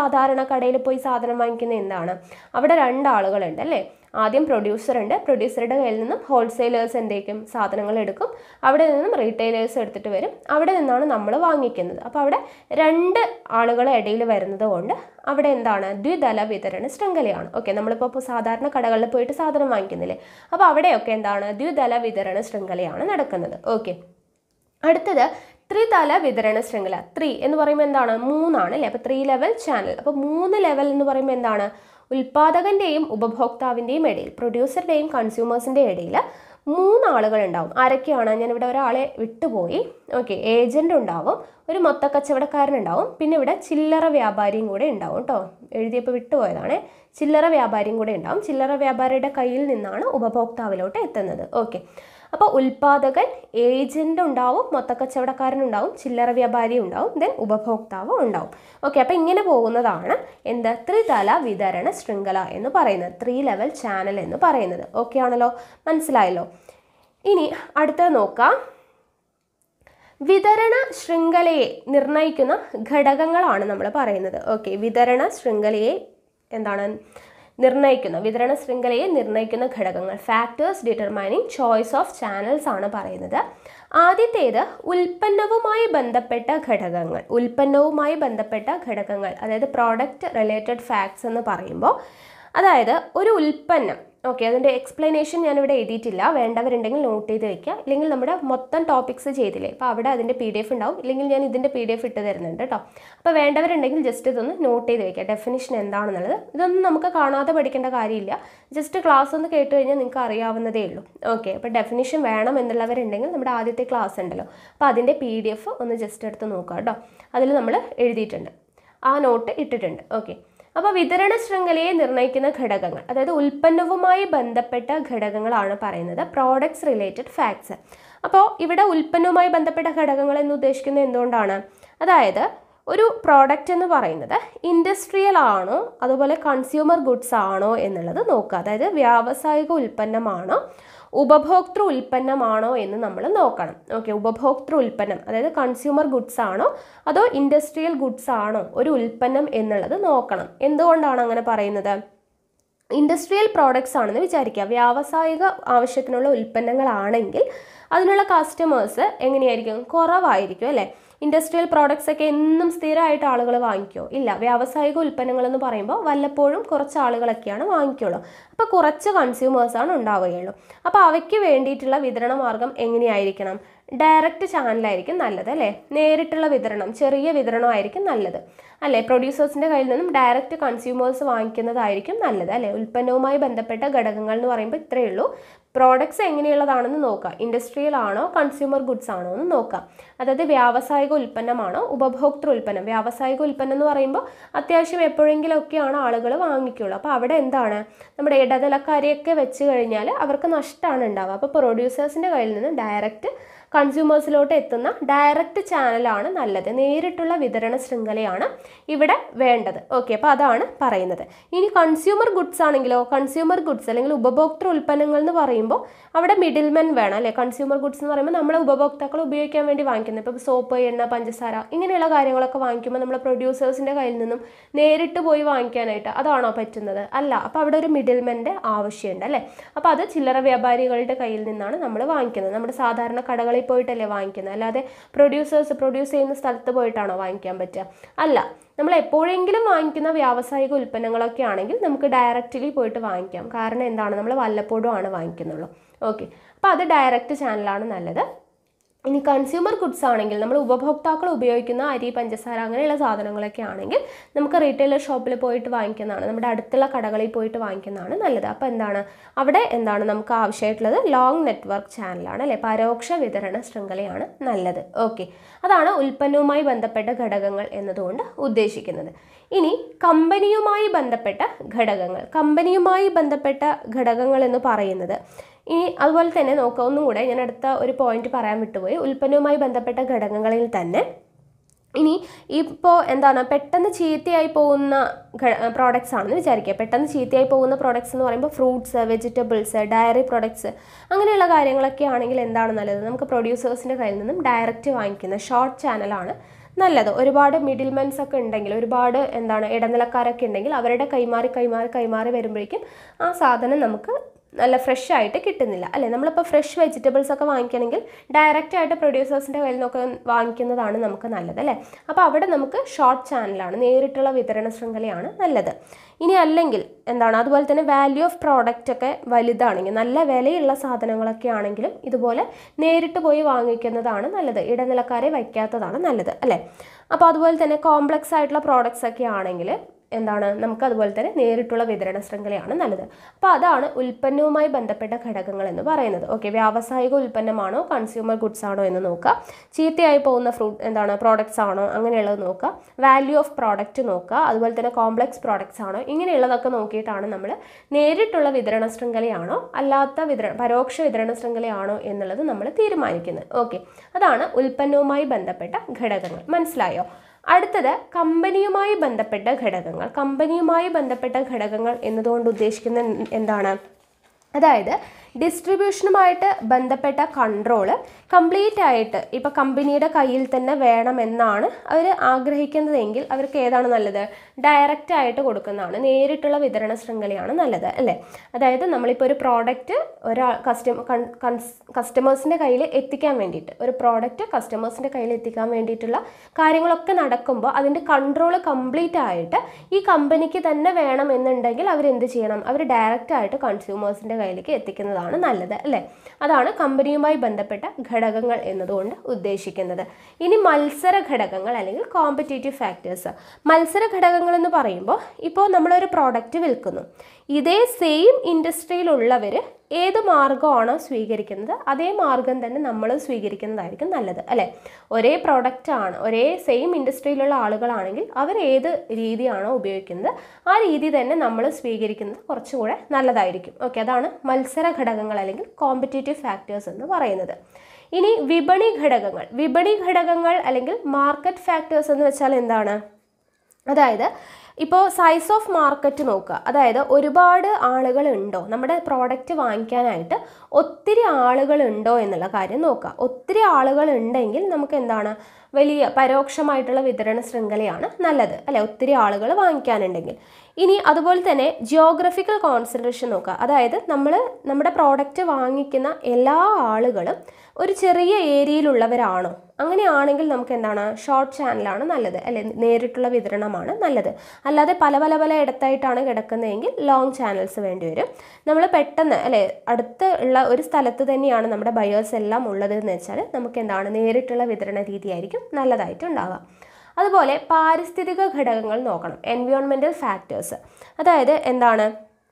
സാധാരണ കടയിൽ പോയി സാധനം വാങ്ങിക്കുന്നത് എന്താണ്? അവിടെ രണ്ടാളുകളുണ്ട് അല്ലേ? ആദ്യം പ്രൊഡ്യൂസർ ഉണ്ട്, പ്രൊഡ്യൂസറുടെ കയ്യിൽ നിന്നും ഹോൾസെയിലേഴ്സ് എന്തെങ്കിലും സാധനങ്ങൾ എടുക്കും, അവിടെ നിന്നും റീറ്റെയിലേഴ്സ് എടുത്തിട്ട് വരും, അവിടെ നിന്നാണ് നമ്മൾ വാങ്ങിക്കുന്നത്. അപ്പോൾ അവിടെ രണ്ട് ആളുകളെ ഇടയിൽ വരുന്നത് കൊണ്ട് അവിടെ എന്താണ്? ദ്വിതല വിതരണ ശൃംഖലയാണ്. ഓക്കെ, നമ്മളിപ്പോൾ സാധാരണ കടകളിൽ പോയിട്ട് സാധനം വാങ്ങിക്കുന്നില്ലേ, അപ്പോൾ അവിടെയൊക്കെ എന്താണ്? ദ്വിതല വിതരണ ശൃംഖലയാണ് നടക്കുന്നത്. ഓക്കെ, അടുത്തത് ത്രിതല വിതരണ ശൃംഖല. 3 എന്ന് പറയുമ്പോൾ എന്താണ്? 3 ആണ് അല്ലേ? അപ്പോൾ 3 ലെവൽ ചാനൽ. അപ്പോൾ 3 ലെവൽ എന്ന് പറയുമ്പോൾ എന്താണ്? ഉൽപാദകന്റെയും ഉപഭോക്താവിൻ്റെയും ഇടയിൽ, പ്രൊഡ്യൂസറുടെയും കൺസ്യൂമേഴ്സിൻ്റെ ഇടയിൽ 3 ആളുകൾ ഉണ്ടാവും. ആരൊക്കെയാണ്? ഞാനിവിടെ ഒരാളെ വിട്ടുപോയി. ഓക്കെ, ഏജന്റ് ഉണ്ടാവും, ഒരു മൊത്തക്കച്ചവടക്കാരനുണ്ടാവും, പിന്നെ ഇവിടെ ചില്ലറ വ്യാപാരിയും കൂടെ ഉണ്ടാവും കേട്ടോ. എഴുതിയപ്പോൾ വിട്ടുപോയതാണ്. ചില്ലറ വ്യാപാരിയും കൂടെ ഉണ്ടാവും. ചില്ലറ വ്യാപാരിയുടെ കയ്യിൽ നിന്നാണ് ഉപഭോക്താവിലോട്ട് എത്തുന്നത്. ഓക്കെ, അപ്പോൾ ഉൽപാദകൻ, ഏജന്റ് ഉണ്ടാവും, മൊത്തക്കച്ചവടക്കാരനുണ്ടാവും, ചില്ലറ വ്യാപാരി ഉണ്ടാവും, ദെൻ ഉപഭോക്താവ് ഉണ്ടാവും. ഓക്കെ, അപ്പോൾ ഇങ്ങനെ പോകുന്നതാണ് എന്ത്? ത്രിതല വിതരണ ശൃംഖല എന്ന് പറയുന്നത്, 3 ലെവൽ ചാനൽ എന്ന് പറയുന്നത്. ഓക്കെ ആണല്ലോ? മനസ്സിലായല്ലോ? ഇനി അടുത്തത് നോക്കാം. വിതരണ ശൃംഖലയെ നിർണ്ണയിക്കുന്ന ഘടകങ്ങളാണ് നമ്മൾ പറയുന്നത്. ഓക്കെ, വിതരണ ശൃംഖലയെ എന്താണ് വിതരണ ശൃംഖലയെ നിർണ്ണയിക്കുന്ന ഘടകങ്ങൾ, factors determining choice of channels ആണ് പറയുന്നത്. ആദ്യത്തേത് ഉൽപ്പന്നവുമായി ബന്ധപ്പെട്ട ഘടകങ്ങൾ. ഉൽപ്പന്നവുമായി ബന്ധപ്പെട്ട ഘടകങ്ങൾ, അതായത് പ്രോഡക്റ്റ് റിലേറ്റഡ് ഫാക്ട്സ് എന്ന് പറയുമ്പോൾ, അതായത് ഒരു ഉൽപ്പന്നം, ഓക്കെ, അതിൻ്റെ എക്സ്പ്ലനേഷൻ ഞാനിവിടെ എഴുതിയിട്ടില്ല, വേണ്ടവരുണ്ടെങ്കിൽ നോട്ട് ചെയ്ത് വെക്കുക, ഇല്ലെങ്കിൽ നമ്മുടെ മൊത്തം ടോപ്പിക്സ് ചെയ്തില്ലേ, അപ്പോൾ അവിടെ അതിൻ്റെ PDF ഉണ്ടാവും, ഇല്ലെങ്കിൽ ഞാൻ ഇതിൻ്റെ PDF ഇട്ട് തരുന്നുണ്ട് കേട്ടോ. അപ്പോൾ വേണ്ടവരുണ്ടെങ്കിൽ ജസ്റ്റ് ഇതൊന്ന് നോട്ട് ചെയ്ത് വെക്കുക, ഡെഫിനിഷൻ എന്താണെന്നുള്ളത്. ഇതൊന്നും നമുക്ക് കാണാതെ പഠിക്കേണ്ട കാര്യമില്ല, ജസ്റ്റ് ക്ലാസ് ഒന്ന് കേട്ട് കഴിഞ്ഞാൽ നിങ്ങൾക്ക് അറിയാവുന്നതേ ഉള്ളൂ. ഓക്കെ, അപ്പോൾ ഡെഫിനിഷൻ വേണം എന്നുള്ളവരുണ്ടെങ്കിൽ നമ്മുടെ ആദ്യത്തെ ക്ലാസ് ഉണ്ടല്ലോ, അപ്പോൾ അതിൻ്റെ PDF ഒന്ന് ജസ്റ്റ് എടുത്ത് നോക്കുക കേട്ടോ. അതിൽ നമ്മൾ എഴുതിയിട്ടുണ്ട്, ആ നോട്ട് ഇട്ടിട്ടുണ്ട്. ഓക്കെ, അപ്പോൾ വിതരണ ശൃംഖലയെ നിർണ്ണയിക്കുന്ന ഘടകങ്ങൾ, അതായത് ഉൽപ്പന്നവുമായി ബന്ധപ്പെട്ട ഘടകങ്ങളാണ് പറയുന്നത്, പ്രോഡക്ട്സ് റിലേറ്റഡ് ഫാക്ട്സ്. അപ്പോൾ ഇവിടെ ഉൽപ്പന്നവുമായി ബന്ധപ്പെട്ട ഘടകങ്ങൾ എന്ന് ഉദ്ദേശിക്കുന്നത് എന്തുകൊണ്ടാണ്? അതായത് ഒരു പ്രോഡക്റ്റ് എന്ന് പറയുന്നത് ഇൻഡസ്ട്രിയൽ ആണോ അതുപോലെ കൺസ്യൂമർ ഗുഡ്സ് ആണോ എന്നുള്ളത് നോക്കുക. അതായത് വ്യാവസായിക ഉൽപ്പന്നമാണോ ഉപഭോക്തൃ ഉൽപ്പന്നമാണോ എന്ന് നമ്മൾ നോക്കണം. ഓക്കെ, ഉപഭോക്തൃ ഉൽപ്പന്നം, അതായത് കൺസ്യൂമർ ഗുഡ്സ് ആണോ അതോ ഇൻഡസ്ട്രിയൽ ഗുഡ്സ് ആണോ ഒരു ഉൽപ്പന്നം എന്നുള്ളത് നോക്കണം. എന്തുകൊണ്ടാണ് അങ്ങനെ പറയുന്നത്? ഇൻഡസ്ട്രിയൽ പ്രോഡക്ട്സ് ആണെന്ന് വിചാരിക്കുക, വ്യാവസായിക ആവശ്യത്തിനുള്ള ഉൽപ്പന്നങ്ങളാണെങ്കിൽ അതിനുള്ള കസ്റ്റമേഴ്സ് എങ്ങനെയായിരിക്കും? കുറവായിരിക്കും അല്ലേ? ഇൻഡസ്ട്രിയൽ പ്രോഡക്ട്സ് ഒക്കെ എന്നും സ്ഥിരമായിട്ട് ആളുകൾ വാങ്ങിക്കുമോ? ഇല്ല. വ്യാവസായിക ഉൽപ്പന്നങ്ങൾ എന്ന് പറയുമ്പോൾ വല്ലപ്പോഴും കുറച്ച് ആളുകളൊക്കെയാണ് വാങ്ങിക്കുള്ളൂ. അപ്പോൾ കുറച്ച് കൺസ്യൂമേഴ്സാണ് ഉണ്ടാവുകയുള്ളൂ. അപ്പോൾ അവയ്ക്ക് വേണ്ടിയിട്ടുള്ള വിതരണ മാർഗം എങ്ങനെയായിരിക്കണം? ഡയറക്റ്റ് ചാനലായിരിക്കും നല്ലത് അല്ലേ? നേരിട്ടുള്ള വിതരണം, ചെറിയ വിതരണമായിരിക്കും നല്ലത് അല്ലേ? പ്രൊഡ്യൂസേഴ്സിൻ്റെ കയ്യിൽ നിന്നും ഡയറക്റ്റ് കൺസ്യൂമേഴ്സ് വാങ്ങിക്കുന്നതായിരിക്കും നല്ലത് അല്ലേ? ഉൽപ്പന്നവുമായി ബന്ധപ്പെട്ട ഘടകങ്ങൾ എന്ന് പറയുമ്പോൾ ഇത്രയേ ഉള്ളൂ. പ്രോഡക്ട്സ് എങ്ങനെയുള്ളതാണെന്ന് നോക്കുക, ഇൻഡസ്ട്രിയൽ ആണോ കൺസ്യൂമർ ഗുഡ്സ് ആണോ എന്ന് നോക്കാം. അതായത് വ്യാവസായിക ഉൽപ്പന്നമാണോ ഉപഭോക്തൃ ഉൽപ്പന്നം. വ്യാവസായിക ഉൽപ്പന്നം എന്ന് പറയുമ്പോൾ അത്യാവശ്യം എപ്പോഴെങ്കിലുമൊക്കെയാണ് ആളുകൾ വാങ്ങിക്കുള്ളൂ. അപ്പോൾ അവിടെ എന്താണ്, നമ്മുടെ ഇടനിലക്കാരെയൊക്കെ വെച്ച് കഴിഞ്ഞാൽ അവർക്ക് നഷ്ടമാണ് ഉണ്ടാവുക. അപ്പോൾ പ്രൊഡ്യൂസേഴ്സിൻ്റെ കയ്യിൽ നിന്ന് ഡയറക്റ്റ് കൺസ്യൂമേഴ്സിലോട്ട് എത്തുന്ന ഡയറക്റ്റ് ചാനലാണ് നല്ലത്, നേരിട്ടുള്ള വിതരണ ശൃംഖലയാണ് ഇവിടെ വേണ്ടത്. ഓക്കെ, അപ്പോൾ അതാണ് പറയുന്നത്. ഇനി കൺസ്യൂമർ ഗുഡ്സ് ആണെങ്കിലോ, കൺസ്യൂമർ ഗുഡ്സ് അല്ലെങ്കിൽ ഉപഭോക്തൃ ഉൽപ്പന്നങ്ങൾ എന്ന് പറയുമ്പോൾ അവിടെ മിഡിൽമെൻ വേണം അല്ലേ? കൺസ്യൂമർ ഗുഡ്സ് എന്ന് പറയുമ്പോൾ നമ്മളെ ഉപഭോക്താക്കൾ ഉപയോഗിക്കാൻ വേണ്ടി വാങ്ങിക്കുന്നത്, ഇപ്പോൾ സോപ്പ്, എണ്ണ, പഞ്ചസാര ഇങ്ങനെയുള്ള കാര്യങ്ങളൊക്കെ വാങ്ങിക്കുമ്പോൾ നമ്മൾ പ്രൊഡ്യൂസേഴ്സിൻ്റെ കയ്യിൽ നിന്നും നേരിട്ട് പോയി വാങ്ങിക്കാനായിട്ട് അതാണോ പറ്റുന്നത്? അല്ല. അപ്പോൾ അവിടെ ഒരു മിഡിൽമെൻ്റെ ആവശ്യമുണ്ട് അല്ലേ? അപ്പോൾ അത് ചില്ലറ വ്യാപാരികളുടെ കയ്യിൽ നിന്നാണ് നമ്മൾ വാങ്ങിക്കുന്നത്. നമ്മുടെ സാധാരണ കടകളിൽ പോയിട്ടല്ലേ വാങ്ങിക്കുന്നത്, അല്ലാതെ പ്രൊഡ്യൂസ് ചെയ്യുന്ന സ്ഥലത്ത് പോയിട്ടാണോ വാങ്ങിക്കാൻ പറ്റുക? അല്ല. നമ്മൾ എപ്പോഴെങ്കിലും വാങ്ങിക്കുന്ന വ്യാവസായിക ഉൽപ്പന്നങ്ങളൊക്കെ ആണെങ്കിൽ നമുക്ക് ഡയറക്റ്റ്ലി പോയിട്ട് വാങ്ങിക്കാം. കാരണം എന്താണ്, നമ്മൾ വല്ലപ്പോഴും ആണ് വാങ്ങിക്കുന്നുള്ളൂ. ഓക്കെ, അപ്പോൾ അത് ഡയറക്റ്റ് ചാനലാണ് നല്ലത്. ഇനി കൺസ്യൂമർ ഗുഡ്സ് ആണെങ്കിൽ നമ്മൾ ഉപഭോക്താക്കൾ ഉപയോഗിക്കുന്ന അരി, പഞ്ചസാര അങ്ങനെയുള്ള സാധനങ്ങളൊക്കെ ആണെങ്കിൽ നമുക്ക് റീറ്റെയിലർ ഷോപ്പിൽ പോയിട്ട് വാങ്ങിക്കുന്നതാണ്, നമ്മുടെ അടുത്തുള്ള കടകളിൽ പോയിട്ട് വാങ്ങിക്കുന്നതാണ് നല്ലത്. അപ്പോൾ എന്താണ് അവിടെ നമുക്ക് ആവശ്യമായിട്ടുള്ളത് ലോങ് നെറ്റ്വർക്ക് ചാനലാണ് അല്ലേ? പരോക്ഷ വിതരണ ശൃംഖലയാണ് നല്ലത്. ഓക്കെ, അതാണ് ഉൽപ്പന്നവുമായി ബന്ധപ്പെട്ട ഘടകങ്ങൾ എന്നതുകൊണ്ട് ഉദ്ദേശിക്കുന്നത്. ഇനി കമ്പനിയുമായി ബന്ധപ്പെട്ട ഘടകങ്ങൾ. കമ്പനിയുമായി ബന്ധപ്പെട്ട ഘടകങ്ങൾ എന്ന് പറയുന്നത് ഇനി അതുപോലെ തന്നെ നോക്കുക. ഒന്നും കൂടെ ഞാൻ അടുത്ത ഒരു പോയിന്റ് പറയാൻ വിട്ടുപോയി. ഉൽപ്പന്നവുമായി ബന്ധപ്പെട്ട ഘടകങ്ങളിൽ തന്നെ ഇനി ഇപ്പോൾ എന്താണ്, പെട്ടെന്ന് ചീത്തയായി പോകുന്ന പ്രോഡക്ട്സ് ആണെന്ന് വിചാരിക്കുക. പെട്ടെന്ന് ചീത്തയായി പോകുന്ന പ്രോഡക്ട്സ് എന്ന് പറയുമ്പോൾ ഫ്രൂട്ട്സ്, വെജിറ്റബിൾസ്, ഡയറി പ്രോഡക്ട്സ് അങ്ങനെയുള്ള കാര്യങ്ങളൊക്കെ ആണെങ്കിൽ എന്താണ് നല്ലത്? നമുക്ക് പ്രൊഡ്യൂസേഴ്സിൻ്റെ കയ്യിൽ നിന്നും ഡയറക്റ്റ് വാങ്ങിക്കുന്ന ഷോർട്ട് ചാനലാണ് നല്ലത്. ഒരുപാട് മിഡിൽമെൻസ് ഒക്കെ ഉണ്ടെങ്കിൽ, ഒരുപാട് ഇടനിലക്കാരൊക്കെ ഉണ്ടെങ്കിൽ അവരുടെ കൈമാറി വരുമ്പോഴേക്കും ആ സാധനം നമുക്ക് നല്ല ഫ്രഷ് ആയിട്ട് കിട്ടുന്നില്ല അല്ലേ. നമ്മളിപ്പോൾ ഫ്രഷ് വെജിറ്റബിൾസ് ഒക്കെ വാങ്ങിക്കണമെങ്കിൽ ഡയറക്റ്റ് ആയിട്ട് പ്രൊഡ്യൂസേഴ്സിൻ്റെ കയ്യിൽ നിന്നൊക്കെ വാങ്ങിക്കുന്നതാണ് നമുക്ക് നല്ലത് അല്ലേ. അപ്പോൾ അവിടെ നമുക്ക് ഷോർട്ട് ചാനലാണ്, നേരിട്ടുള്ള വിതരണ ശൃംഖലയാണ് നല്ലത്. ഇനി അല്ലെങ്കിൽ അതുപോലെ തന്നെ വാല്യൂ ഓഫ് പ്രോഡക്റ്റ് ഒക്കെ വലുതാണെങ്കിൽ, നല്ല വിലയുള്ള സാധനങ്ങളൊക്കെ ആണെങ്കിലും ഇതുപോലെ നേരിട്ട് പോയി വാങ്ങിക്കുന്നതാണ് നല്ലത്, ഇടനിലക്കാരെ വയ്ക്കാത്തതാണ് നല്ലത് അല്ലേ. അപ്പോൾ അതുപോലെ തന്നെ കോംപ്ലക്സ് ആയിട്ടുള്ള പ്രോഡക്റ്റ്സ് ഒക്കെ ആണെങ്കിൽ നമുക്ക് അതുപോലെ തന്നെ നേരിട്ടുള്ള വിതരണ ശൃംഖലയാണ് നല്ലത്. അപ്പോൾ അതാണ് ഉൽപ്പന്നവുമായി ബന്ധപ്പെട്ട ഘടകങ്ങൾ എന്ന് പറയുന്നത്. ഓക്കെ, വ്യാവസായിക ഉൽപ്പന്നമാണോ കൺസ്യൂമർ ഗുഡ്സ് ആണോ എന്ന് നോക്കുക, ചീത്തയായി പോകുന്ന പ്രോഡക്റ്റ്സ് ആണോ അങ്ങനെയുള്ളത് നോക്കുക, വാല്യൂ ഓഫ് പ്രോഡക്റ്റ് നോക്കുക, അതുപോലെ തന്നെ കോംപ്ലക്സ് പ്രോഡക്റ്റ്സ് ആണോ, ഇങ്ങനെയുള്ളതൊക്കെ നോക്കിയിട്ടാണ് നമ്മൾ നേരിട്ടുള്ള വിതരണ ശൃംഖലയാണോ അല്ലാത്ത പരോക്ഷ വിതരണ ശൃംഖലയാണോ എന്നുള്ളത് നമ്മൾ തീരുമാനിക്കുന്നത്. ഓക്കെ, അതാണ് ഉൽപ്പന്നവുമായി ബന്ധപ്പെട്ട ഘടകങ്ങൾ. മനസ്സിലായോ? അടുത്തത് കമ്പനിയുമായി ബന്ധപ്പെട്ട ഘടകങ്ങൾ. കമ്പനിയുമായി ബന്ധപ്പെട്ട ഘടകങ്ങൾ എന്നതുകൊണ്ട് ഉദ്ദേശിക്കുന്നത് എന്താണ്? അതായത് ഡിസ്ട്രിബ്യൂഷനുമായിട്ട് ബന്ധപ്പെട്ട കൺട്രോള് കംപ്ലീറ്റ് ആയിട്ട് ഇപ്പോൾ കമ്പനിയുടെ കയ്യിൽ തന്നെ വേണമെന്നാണ് അവർ ആഗ്രഹിക്കുന്നതെങ്കിൽ അവർക്ക് ഏതാണ് നല്ലത്? ഡയറക്റ്റ് ആയിട്ട് കൊടുക്കുന്നതാണ്, നേരിട്ടുള്ള വിതരണ ശൃംഖലയാണ് നല്ലത് അല്ലേ. അതായത് നമ്മളിപ്പോൾ ഒരു പ്രോഡക്റ്റ് കസ്റ്റമേഴ്സിൻ്റെ കയ്യിൽ എത്തിക്കാൻ വേണ്ടിയിട്ട്, ഒരു പ്രോഡക്റ്റ് കസ്റ്റമേഴ്സിൻ്റെ കയ്യിൽ എത്തിക്കാൻ വേണ്ടിയിട്ടുള്ള കാര്യങ്ങളൊക്കെ നടക്കുമ്പോൾ അതിൻ്റെ കൺട്രോള് കംപ്ലീറ്റ് ആയിട്ട് ഈ കമ്പനിക്ക് തന്നെ വേണമെന്നുണ്ടെങ്കിൽ അവരെന്ത് ചെയ്യണം? അവർ ഡയറക്റ്റ് ആയിട്ട് കൺസ്യൂമേഴ്സിൻ്റെ കയ്യിലേക്ക് എത്തിക്കുന്നതാണ് നല്ലത് അല്ലേ. അതാണ് കമ്പനിയുമായി ബന്ധപ്പെട്ട ഘടകങ്ങൾ എന്നതുകൊണ്ട് ഉദ്ദേശിക്കുന്നത്. ഇനി മത്സര ഘടകങ്ങൾ അല്ലെങ്കിൽ കോമ്പറ്റീറ്റീവ് ഫാക്ടേഴ്സ്. മത്സര ഘടകങ്ങൾ എന്ന് പറയുമ്പോൾ ഇപ്പോൾ നമ്മളൊരു പ്രോഡക്റ്റ് വിൽക്കുന്നു, ഇതേ സെയിം ഇൻഡസ്ട്രിയിലുള്ളവർ ഏത് മാർഗമാണോ സ്വീകരിക്കുന്നത് അതേ മാർഗം തന്നെ നമ്മൾ സ്വീകരിക്കുന്നതായിരിക്കും നല്ലത് അല്ലേ. ഒരേ പ്രോഡക്റ്റാണ്, ഒരേ സെയിം ഇൻഡസ്ട്രിയിലുള്ള ആളുകളാണെങ്കിൽ അവർ ഏത് രീതിയാണോ ഉപയോഗിക്കുന്നത് ആ രീതി തന്നെ നമ്മൾ സ്വീകരിക്കുന്നത് കുറച്ചുകൂടെ നല്ലതായിരിക്കും. ഓക്കെ, അതാണ് മത്സര ഘടകങ്ങൾ അല്ലെങ്കിൽ കോമ്പറ്റീറ്റീവ് ഫാക്ടേഴ്സ് എന്ന് പറയുന്നത്. ഇനി വിപണി ഘടകങ്ങൾ. വിപണി ഘടകങ്ങൾ അല്ലെങ്കിൽ മാർക്കറ്റ് ഫാക്ടേഴ്സ് എന്ന് വെച്ചാൽ എന്താണ്? അതായത് ഇപ്പോൾ സൈസ് ഓഫ് മാർക്കറ്റ് നോക്കുക, അതായത് ഒരുപാട് ആളുകളുണ്ടോ നമ്മുടെ പ്രോഡക്റ്റ് വാങ്ങിക്കാനായിട്ട്, ഒത്തിരി ആളുകളുണ്ടോ എന്നുള്ള കാര്യം നോക്കുക. ഒത്തിരി ആളുകൾ ഉണ്ടെങ്കിൽ നമുക്ക് എന്താണ്? വലിയ പരോക്ഷമായിട്ടുള്ള വിതരണ ശൃംഖലയാണ് നല്ലത് അല്ലെ, ഒത്തിരി ആളുകൾ വാങ്ങിക്കാനുണ്ടെങ്കിൽ. ഇനി അതുപോലെ തന്നെ ജിയോഗ്രഫിക്കൽ കോൺസെൻട്രേഷൻ നോക്കുക, അതായത് നമ്മുടെ പ്രോഡക്റ്റ് വാങ്ങിക്കുന്ന എല്ലാ ആളുകളും ഒരു ചെറിയ ഏരിയയിലുള്ളവരാണോ? അങ്ങനെയാണെങ്കിൽ നമുക്ക് എന്താണ്? ഷോർട്ട് ചാനലാണ് നല്ലത് അല്ലെ, നേരിട്ടുള്ള വിതരണമാണ് നല്ലത്. അല്ലാതെ പല ഇടത്തായിട്ടാണ് കിടക്കുന്നതെങ്കിൽ ലോങ് ചാനൽസ് വേണ്ടി വരും. നമ്മൾ പെട്ടെന്ന് അല്ലെ അടുത്ത് ഉള്ള ഒരു സ്ഥലത്ത് തന്നെയാണ് നമ്മുടെ ബയേഴ്സ് എല്ലാം ഉള്ളത് എന്ന് വെച്ചാൽ നമുക്ക് എന്താണ്? നേരിട്ടുള്ള വിതരണ രീതിയായിരിക്കും നല്ലതായിട്ടുണ്ടാവുക. അതുപോലെ പാരിസ്ഥിതിക ഘടകങ്ങൾ നോക്കണം, എൻവയോൺമെൻറ്റൽ ഫാക്ടേഴ്സ്. അതായത് എന്താണ്?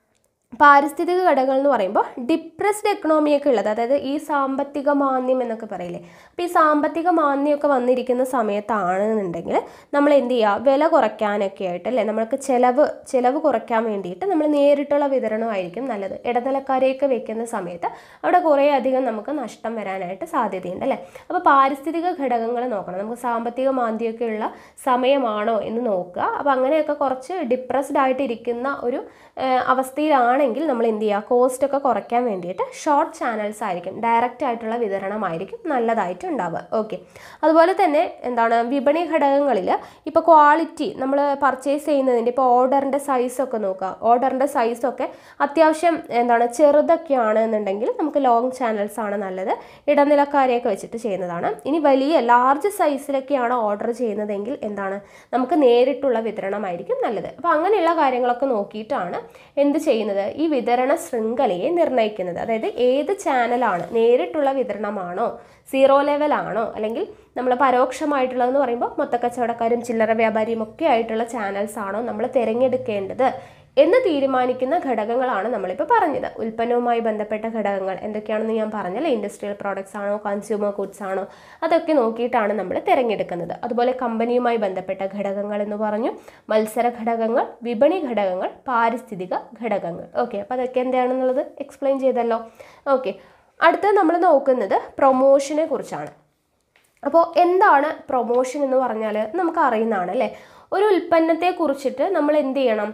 പാരിസ്ഥിതിക ഘടകങ്ങൾ എന്ന് പറയുമ്പോൾ ഡിപ്രസ്ഡ് എക്കണോമിയൊക്കെ ഉള്ളത്, അതായത് ഈ സാമ്പത്തിക മാന്ദ്യം എന്നൊക്കെ പറയില്ലേ. അപ്പോൾ ഈ സാമ്പത്തിക മാന്ദ്യമൊക്കെ വന്നിരിക്കുന്ന സമയത്താണെന്നുണ്ടെങ്കിൽ നമ്മൾ എന്ത് ചെയ്യുക? വില കുറയ്ക്കാനൊക്കെ ആയിട്ട് അല്ലേ, നമ്മൾക്ക് ചിലവ് കുറയ്ക്കാൻ വേണ്ടിയിട്ട് നമ്മൾ നേരിട്ടുള്ള വിതരണമായിരിക്കും നല്ലത്. ഇടനിലക്കാരെയൊക്കെ വെക്കുന്ന സമയത്ത് അവിടെ കുറേ അധികം നമുക്ക് നഷ്ടം വരാനായിട്ട് സാധ്യതയുണ്ട് അല്ലേ. അപ്പോൾ പാരിസ്ഥിതിക ഘടകങ്ങൾ നോക്കണം, നമുക്ക് സാമ്പത്തിക മാന്ദ്യമൊക്കെ ഉള്ള സമയമാണോ എന്ന് നോക്കുക. അപ്പോൾ അങ്ങനെയൊക്കെ കുറച്ച് ഡിപ്രസ്ഡ് ആയിട്ടിരിക്കുന്ന ഒരു അവസ്ഥയിലാണെങ്കിൽ നമ്മൾ എന്ത് ചെയ്യുക? കോസ്റ്റ് ഒക്കെ കുറയ്ക്കാൻ വേണ്ടിയിട്ട് ഷോർട്ട് ചാനൽസ് ആയിരിക്കും, ഡയറക്റ്റ് ആയിട്ടുള്ള വിതരണമായിരിക്കും നല്ലതായിട്ട് ഉണ്ടാവുക. ഓക്കെ, അതുപോലെ തന്നെ എന്താണ്? വിപണി ഘടകങ്ങളിൽ ഇപ്പോൾ ക്വാളിറ്റി നമ്മൾ പർച്ചേസ് ചെയ്യുന്നതിൻ്റെ ഇപ്പോൾ ഓർഡറിൻ്റെ സൈസൊക്കെ നോക്കുക. ഓർഡറിൻ്റെ സൈസൊക്കെ അത്യാവശ്യം എന്താണ്? ചെറുതൊക്കെയാണ് എന്നുണ്ടെങ്കിൽ നമുക്ക് ലോങ് ചാനൽസ് ആണ് നല്ലത്, ഇടനിലക്കാരെയൊക്കെ വെച്ചിട്ട് ചെയ്യുന്നതാണ്. ഇനി വലിയ ലാർജ് സൈസിലൊക്കെയാണ് ഓർഡർ ചെയ്യുന്നതെങ്കിൽ എന്താണ്? നമുക്ക് നേരിട്ടുള്ള വിതരണമായിരിക്കും നല്ലത്. അപ്പോൾ അങ്ങനെയുള്ള കാര്യങ്ങളൊക്കെ നോക്കിയിട്ടാണ് എന്ത് ചെയ്യുന്നത്? ഈ വിതരണ ശൃംഖലയെ നിർണ്ണയിക്കുന്നത്. അതായത് ഏത് ചാനലാണ്, നേരിട്ടുള്ള വിതരണമാണോ, സീറോ ലെവലാണോ, അല്ലെങ്കിൽ നമ്മൾ പരോക്ഷമായിട്ടുള്ളതെന്ന് പറയുമ്പോൾ മൊത്തക്കച്ചവടക്കാരും ചില്ലറ വ്യാപാരിയും ഒക്കെ ആയിട്ടുള്ള ചാനൽസ് ആണോ നമ്മൾ തിരഞ്ഞെടുക്കേണ്ടത് എന്ന് തീരുമാനിക്കുന്ന ഘടകങ്ങളാണ് നമ്മളിപ്പോൾ പറഞ്ഞത്. ഉൽപ്പന്നവുമായി ബന്ധപ്പെട്ട ഘടകങ്ങൾ എന്തൊക്കെയാണെന്ന് ഞാൻ പറഞ്ഞല്ലോ, ഇൻഡസ്ട്രിയൽ പ്രോഡക്ട്സ് ആണോ കൺസ്യൂമർ ഗുഡ്സ് ആണോ അതൊക്കെ നോക്കിയിട്ടാണ് നമ്മൾ തിരഞ്ഞെടുക്കുന്നത്. അതുപോലെ കമ്പനിയുമായി ബന്ധപ്പെട്ട ഘടകങ്ങൾ എന്ന് പറഞ്ഞു, മത്സര ഘടകങ്ങൾ, വിപണി ഘടകങ്ങൾ, പാരിസ്ഥിതിക ഘടകങ്ങൾ. ഓക്കെ, അപ്പോൾ അതൊക്കെ എന്താണെന്നുള്ളത് എക്സ്പ്ലെയിൻ ചെയ്തല്ലോ. ഓക്കെ, അടുത്തത് നമ്മൾ നോക്കുന്നത് പ്രൊമോഷനെ കുറിച്ചാണ്. അപ്പോൾ എന്താണ് പ്രൊമോഷൻ എന്ന് പറഞ്ഞാൽ നമുക്ക് അറിയുന്നതാണ് അല്ലേ. ഒരു ഉൽപ്പന്നത്തെ കുറിച്ചിട്ട് നമ്മൾ എന്ത് ചെയ്യണം?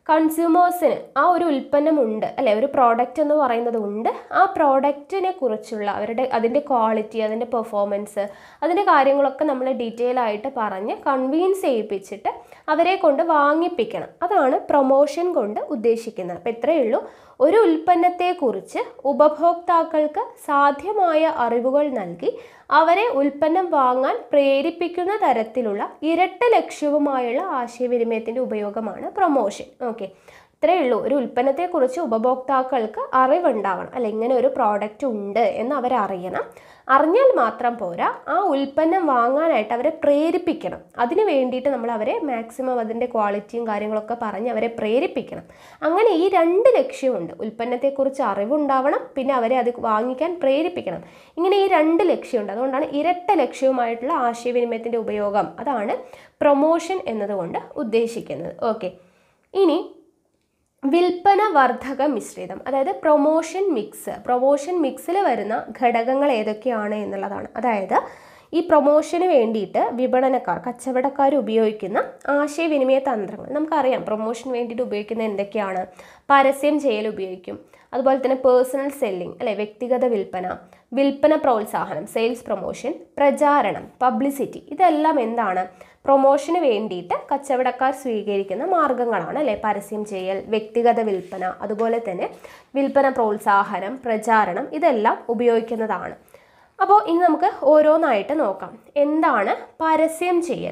കൺസ്യൂമേഴ്സിന് ആ ഒരു ഉൽപ്പന്നമുണ്ട് അല്ലെ, ഒരു പ്രോഡക്റ്റ് എന്ന് പറയുന്നത് ഉണ്ട്, ആ പ്രോഡക്റ്റിനെ കുറിച്ചുള്ള അതിൻ്റെ ക്വാളിറ്റി, അതിൻ്റെ പെർഫോമൻസ്, അതിൻ്റെ കാര്യങ്ങളൊക്കെ നമ്മൾ ഡീറ്റെയിൽ ആയിട്ട് പറഞ്ഞ് കൺവീൻസ് ചെയ്യിപ്പിച്ചിട്ട് അവരെ കൊണ്ട് വാങ്ങിപ്പിക്കണം. അതാണ് പ്രൊമോഷൻ കൊണ്ട് ഉദ്ദേശിക്കുന്നത്. അപ്പോൾ ഇത്രയേ ഉള്ളൂ. ഒരു ഉൽപ്പന്നത്തെക്കുറിച്ച് ഉപഭോക്താക്കൾക്ക് സാധ്യമായ അറിവുകൾ നൽകി അവരെ ഉൽപ്പന്നം വാങ്ങാൻ പ്രേരിപ്പിക്കുന്ന തരത്തിലുള്ള ഇരട്ട ലക്ഷ്യവുമായുള്ള ആശയവിനിമയത്തിൻ്റെ ഉപയോഗമാണ് പ്രൊമോഷൻ. ഓക്കെ, ഇത്രയേ ഉള്ളൂ. ഒരു ഉൽപ്പന്നത്തെക്കുറിച്ച് ഉപഭോക്താക്കൾക്ക് അറിവുണ്ടാവണം, അല്ലെ, ഇങ്ങനെ ഒരു പ്രോഡക്റ്റ് ഉണ്ട് എന്ന് അവരറിയണം. അറിഞ്ഞാൽ മാത്രം പോരാ, ആ ഉൽപ്പന്നം വാങ്ങാനായിട്ട് അവരെ പ്രേരിപ്പിക്കണം. അതിന് വേണ്ടിയിട്ട് നമ്മൾ അവരെ മാക്സിമം അതിൻ്റെ ക്വാളിറ്റിയും കാര്യങ്ങളൊക്കെ പറഞ്ഞ് അവരെ പ്രേരിപ്പിക്കണം. അങ്ങനെ ഈ 2 ലക്ഷ്യമുണ്ട്. ഉൽപ്പന്നത്തെക്കുറിച്ച് അറിവുണ്ടാവണം, പിന്നെ അവരെ അത് വാങ്ങിക്കാൻ പ്രേരിപ്പിക്കണം. ഇങ്ങനെ ഈ 2 ലക്ഷ്യമുണ്ട്. അതുകൊണ്ടാണ് ഇരട്ട ലക്ഷ്യവുമായിട്ടുള്ള ആശയവിനിമയത്തിൻ്റെ ഉപയോഗം, അതാണ് പ്രൊമോഷൻ എന്നതുകൊണ്ട് ഉദ്ദേശിക്കുന്നത്. ഓക്കെ, ഇനി വിൽപ്പന വർദ്ധക മിശ്രിതം, അതായത് പ്രൊമോഷൻ മിക്സിൽ വരുന്ന ഘടകങ്ങൾ ഏതൊക്കെയാണ് എന്നുള്ളതാണ്. അതായത് ഈ പ്രൊമോഷന് വേണ്ടിയിട്ട് കച്ചവടക്കാർ ഉപയോഗിക്കുന്ന ആശയവിനിമയ തന്ത്രങ്ങൾ നമുക്കറിയാം. പ്രൊമോഷന് വേണ്ടിയിട്ട് ഉപയോഗിക്കുന്ന എന്തൊക്കെയാണ്? പരസ്യം ചെയ്യൽ ഉപയോഗിക്കും, അതുപോലെ തന്നെ പേഴ്സണൽ സെല്ലിംഗ് അല്ലെ, വ്യക്തിഗത വിൽപ്പന പ്രോത്സാഹനം, സെയിൽസ് പ്രൊമോഷൻ, പ്രചാരണം, പബ്ലിസിറ്റി, ഇതെല്ലാം എന്താണ്? പ്രൊമോഷന് വേണ്ടിയിട്ട് കച്ചവടക്കാർ സ്വീകരിക്കുന്ന മാർഗങ്ങളാണ് അല്ലെ. പരസ്യം ചെയ്യൽ, വ്യക്തിഗത വിൽപ്പന, അതുപോലെ തന്നെ വിൽപ്പന പ്രോത്സാഹനം, പ്രചാരണം, ഇതെല്ലാം ഉപയോഗിക്കുന്നതാണ്. അപ്പോൾ ഇനി നമുക്ക് ഓരോന്നായിട്ട് നോക്കാം. എന്താണ് പരസ്യം ചെയ്യൽ?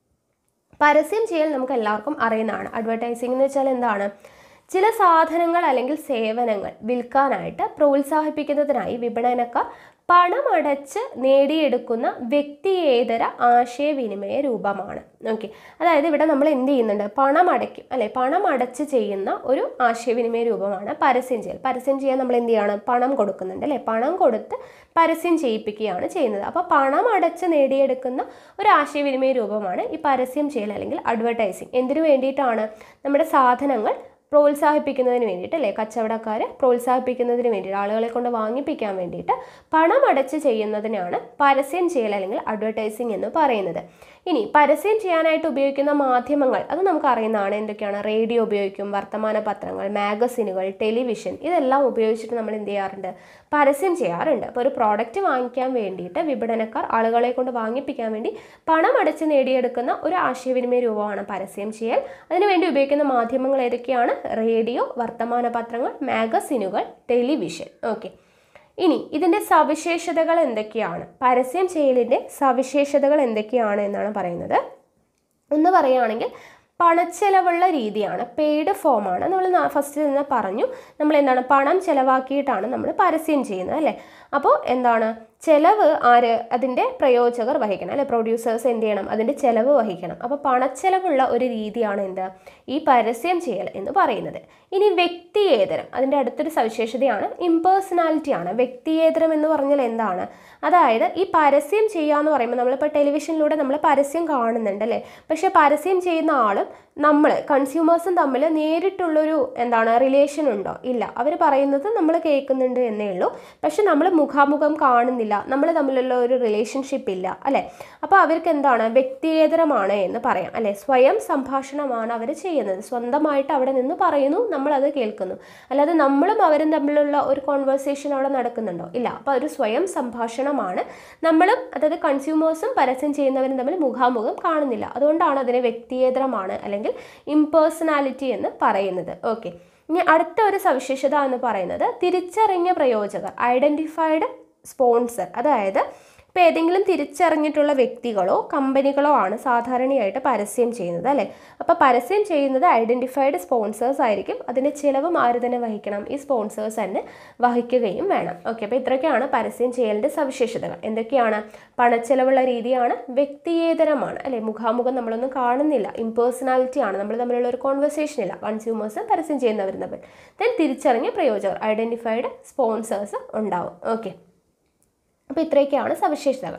പരസ്യം ചെയ്യൽ നമുക്ക് എല്ലാവർക്കും അറിയുന്നതാണ്. അഡ്വർടൈസിംഗ് എന്ന് വെച്ചാൽ എന്താണ്? ചില സാധനങ്ങൾ അല്ലെങ്കിൽ സേവനങ്ങൾ വിൽക്കാനായിട്ട് പ്രോത്സാഹിപ്പിക്കുന്നതിനായി വിപണനക്കാർ പണമടച്ച് നേടിയെടുക്കുന്ന വ്യക്തിയേതര ആശയവിനിമയ രൂപമാണ്. ഓക്കെ, അതായത് ഇവിടെ നമ്മൾ എന്ത് ചെയ്യുന്നുണ്ട്? പണമടയ്ക്കും അല്ലെ, പണമടച്ച് ചെയ്യുന്ന ഒരു ആശയവിനിമയ രൂപമാണ് പരസ്യം ചെയ്യൽ. പരസ്യം ചെയ്യാൻ നമ്മൾ എന്ത് ചെയ്യണം? പണം കൊടുക്കുന്നുണ്ട് അല്ലെ, പണം കൊടുത്ത് പരസ്യം ചെയ്യിപ്പിക്കുകയാണ് ചെയ്യുന്നത്. അപ്പോൾ പണം അടച്ച് നേടിയെടുക്കുന്ന ഒരു ആശയവിനിമയ രൂപമാണ് ഈ പരസ്യം ചെയ്യൽ അല്ലെങ്കിൽ അഡ്വർടൈസിങ്. എന്തിനു വേണ്ടിയിട്ടാണ്? നമ്മുടെ സാധനങ്ങൾ പ്രോത്സാഹിപ്പിക്കുന്നതിന് വേണ്ടിയിട്ട് അല്ലേ, കച്ചവടക്കാർ പ്രോത്സാഹിപ്പിക്കുന്നതിന് വേണ്ടിയിട്ട്, ആളുകളെ കൊണ്ട് വാങ്ങിപ്പിക്കാൻ വേണ്ടിയിട്ട് പണം അടച്ച് ചെയ്യുന്നതിനാണ് പരസ്യം ചെയ്യൽ അല്ലെങ്കിൽ അഡ്വർടൈസിങ് എന്ന് പറയുന്നത്. ഇനി പരസ്യം ചെയ്യാനായിട്ട് ഉപയോഗിക്കുന്ന മാധ്യമങ്ങൾ അത് നമുക്ക് അറിയുന്നതാണ്. എന്തൊക്കെയാണ്? റേഡിയോ ഉപയോഗിക്കും, വർത്തമാന പത്രങ്ങൾ, മാഗസിനുകൾ, ടെലിവിഷൻ, ഇതെല്ലാം ഉപയോഗിച്ചിട്ട് നമ്മൾ എന്ത് ചെയ്യാറുണ്ട്? പരസ്യം ചെയ്യാറുണ്ട്. അപ്പോൾ ഒരു പ്രോഡക്റ്റ് വാങ്ങിക്കാൻ വേണ്ടിയിട്ട് വിപണനക്കാർ ആളുകളെ കൊണ്ട് വാങ്ങിപ്പിക്കാൻ വേണ്ടി പണം അടച്ച് നേടിയെടുക്കുന്ന ഒരു ആശയവിനിമയ രൂപമാണ് പരസ്യം ചെയ്യൽ. അതിനുവേണ്ടി ഉപയോഗിക്കുന്ന മാധ്യമങ്ങൾ ഏതൊക്കെയാണ്? റേഡിയോ, വർത്തമാന പത്രങ്ങൾ, മാഗസിനുകൾ, ടെലിവിഷൻ. ഓക്കെ, ഇനി ഇതിൻ്റെ സവിശേഷതകൾ എന്തൊക്കെയാണ്? പരസ്യം ചെയ്യലിൻ്റെ സവിശേഷതകൾ എന്തൊക്കെയാണ് എന്നാണ് പറയുന്നത്. ഒന്ന് പറയുകയാണെങ്കിൽ പണച്ചെലവുള്ള രീതിയാണ്, പെയ്ഡ് ഫോമാണ്. നമ്മൾ ഫസ്റ്റ് തന്നെ പറഞ്ഞു, നമ്മൾ എന്താണ്? പണം ചെലവാക്കിയിട്ടാണ് നമ്മൾ പരസ്യം ചെയ്യുന്നത് അല്ലേ. അപ്പോൾ എന്താണ്? ചെലവ് അതിൻ്റെ പ്രയോജകർ വഹിക്കണം അല്ലെ, പ്രൊഡ്യൂസേഴ്സ് എന്ത് ചെയ്യണം? അതിൻ്റെ ചെലവ് വഹിക്കണം. അപ്പോൾ പണച്ചെലവുള്ള ഒരു രീതിയാണ് എന്ത്? ഈ പരസ്യം ചെയ്യൽ എന്ന് പറയുന്നത്. ഇനി വ്യക്തിയേതരം, അതിൻ്റെ അടുത്തൊരു സവിശേഷതയാണ് ഇംപേഴ്സണാലിറ്റിയാണ്. വ്യക്തിയേതരം എന്ന് പറഞ്ഞാൽ എന്താണ്? അതായത് ഈ പരസ്യം ചെയ്യാന്ന് പറയുമ്പോൾ നമ്മളിപ്പോൾ ടെലിവിഷനിലൂടെ നമ്മൾ പരസ്യം കാണുന്നുണ്ട് അല്ലേ, പക്ഷേ പരസ്യം ചെയ്യുന്ന ആളും നമ്മൾ കൺസ്യൂമേഴ്സും തമ്മിൽ നേരിട്ടുള്ളൊരു റിലേഷൻ ഉണ്ടോ? ഇല്ല. അവർ പറയുന്നത് നമ്മൾ കേൾക്കുന്നുണ്ട് എന്നേ ഉള്ളൂ, പക്ഷെ നമ്മൾ മുഖാമുഖം കാണുന്നില്ല, നമ്മൾ തമ്മിലുള്ള ഒരു റിലേഷൻഷിപ്പ് ഇല്ല അല്ലേ. അപ്പോൾ അവർക്ക് എന്താണ്? വ്യക്തിയേതരമാണ് എന്ന് പറയാം അല്ലേ. സ്വയം സംഭാഷണമാണ് അവർ ചെയ്യുന്നത്, സ്വന്തമായിട്ട് അവിടെ നിന്ന് പറയുന്നു, നമ്മളത് കേൾക്കുന്നു. അല്ലാതെ നമ്മളും അവരും തമ്മിലുള്ള ഒരു കോൺവെർസേഷൻ അവിടെ നടക്കുന്നുണ്ടോ? ഇല്ല. അപ്പോൾ ഒരു സ്വയം സംഭാഷണമാണ്. നമ്മളും, അതായത് കൺസ്യൂമേഴ്സും പരസ്യം ചെയ്യുന്നവരും തമ്മിൽ മുഖാമുഖം കാണുന്നില്ല. അതുകൊണ്ടാണ് അതിനെ വ്യക്തിയേതരമാണ് അല്ലെങ്കിൽ ഇംപേഴ്സണാലിറ്റി എന്ന് പറയുന്നത്. ഓക്കെ, ഇനി അടുത്ത ഒരു സവിശേഷത എന്ന് പറയുന്നത് തിരിച്ചറിഞ്ഞ പ്രയോജകർ, ഐഡൻറ്റിഫൈഡ് സ്പോൺസർ. അതായത് ഇപ്പോൾ ഏതെങ്കിലും തിരിച്ചറിഞ്ഞിട്ടുള്ള വ്യക്തികളോ കമ്പനികളോ ആണ് സാധാരണയായിട്ട് പരസ്യം ചെയ്യുന്നത് അല്ലേ. അപ്പോൾ പരസ്യം ചെയ്യുന്നത് ഐഡൻറ്റിഫൈഡ് സ്പോൺസേഴ്സ് ആയിരിക്കും. അതിൻ്റെ ചിലവും ആര് തന്നെ വഹിക്കണം? ഈ സ്പോൺസേഴ്സ് തന്നെ വഹിക്കുകയും വേണം. ഓക്കെ, അപ്പോൾ ഇത്രയൊക്കെയാണ് പരസ്യം ചെയ്യലിൻ്റെ സവിശേഷതകൾ. എന്തൊക്കെയാണ്? പണച്ചെലവുള്ള രീതിയാണ്, വ്യക്തിയേതരമാണ് അല്ലേ, മുഖാമുഖം നമ്മളൊന്നും കാണുന്നില്ല, ഇംപേഴ്സണാലിറ്റി ആണ്, നമ്മൾ തമ്മിലുള്ള ഒരു കോൺവെർസേഷൻ ഇല്ല, കൺസ്യൂമേഴ്സ് പരസ്യം ചെയ്യുന്നവരും തമ്മിൽ. ദെൻ തിരിച്ചറിഞ്ഞ പ്രയോജകർ, ഐഡൻറ്റിഫൈഡ് സ്പോൺസേഴ്സ് ഉണ്ടാവും. ഓക്കെ, അപ്പോൾ ഇത്രയൊക്കെയാണ് സവിശേഷതകൾ.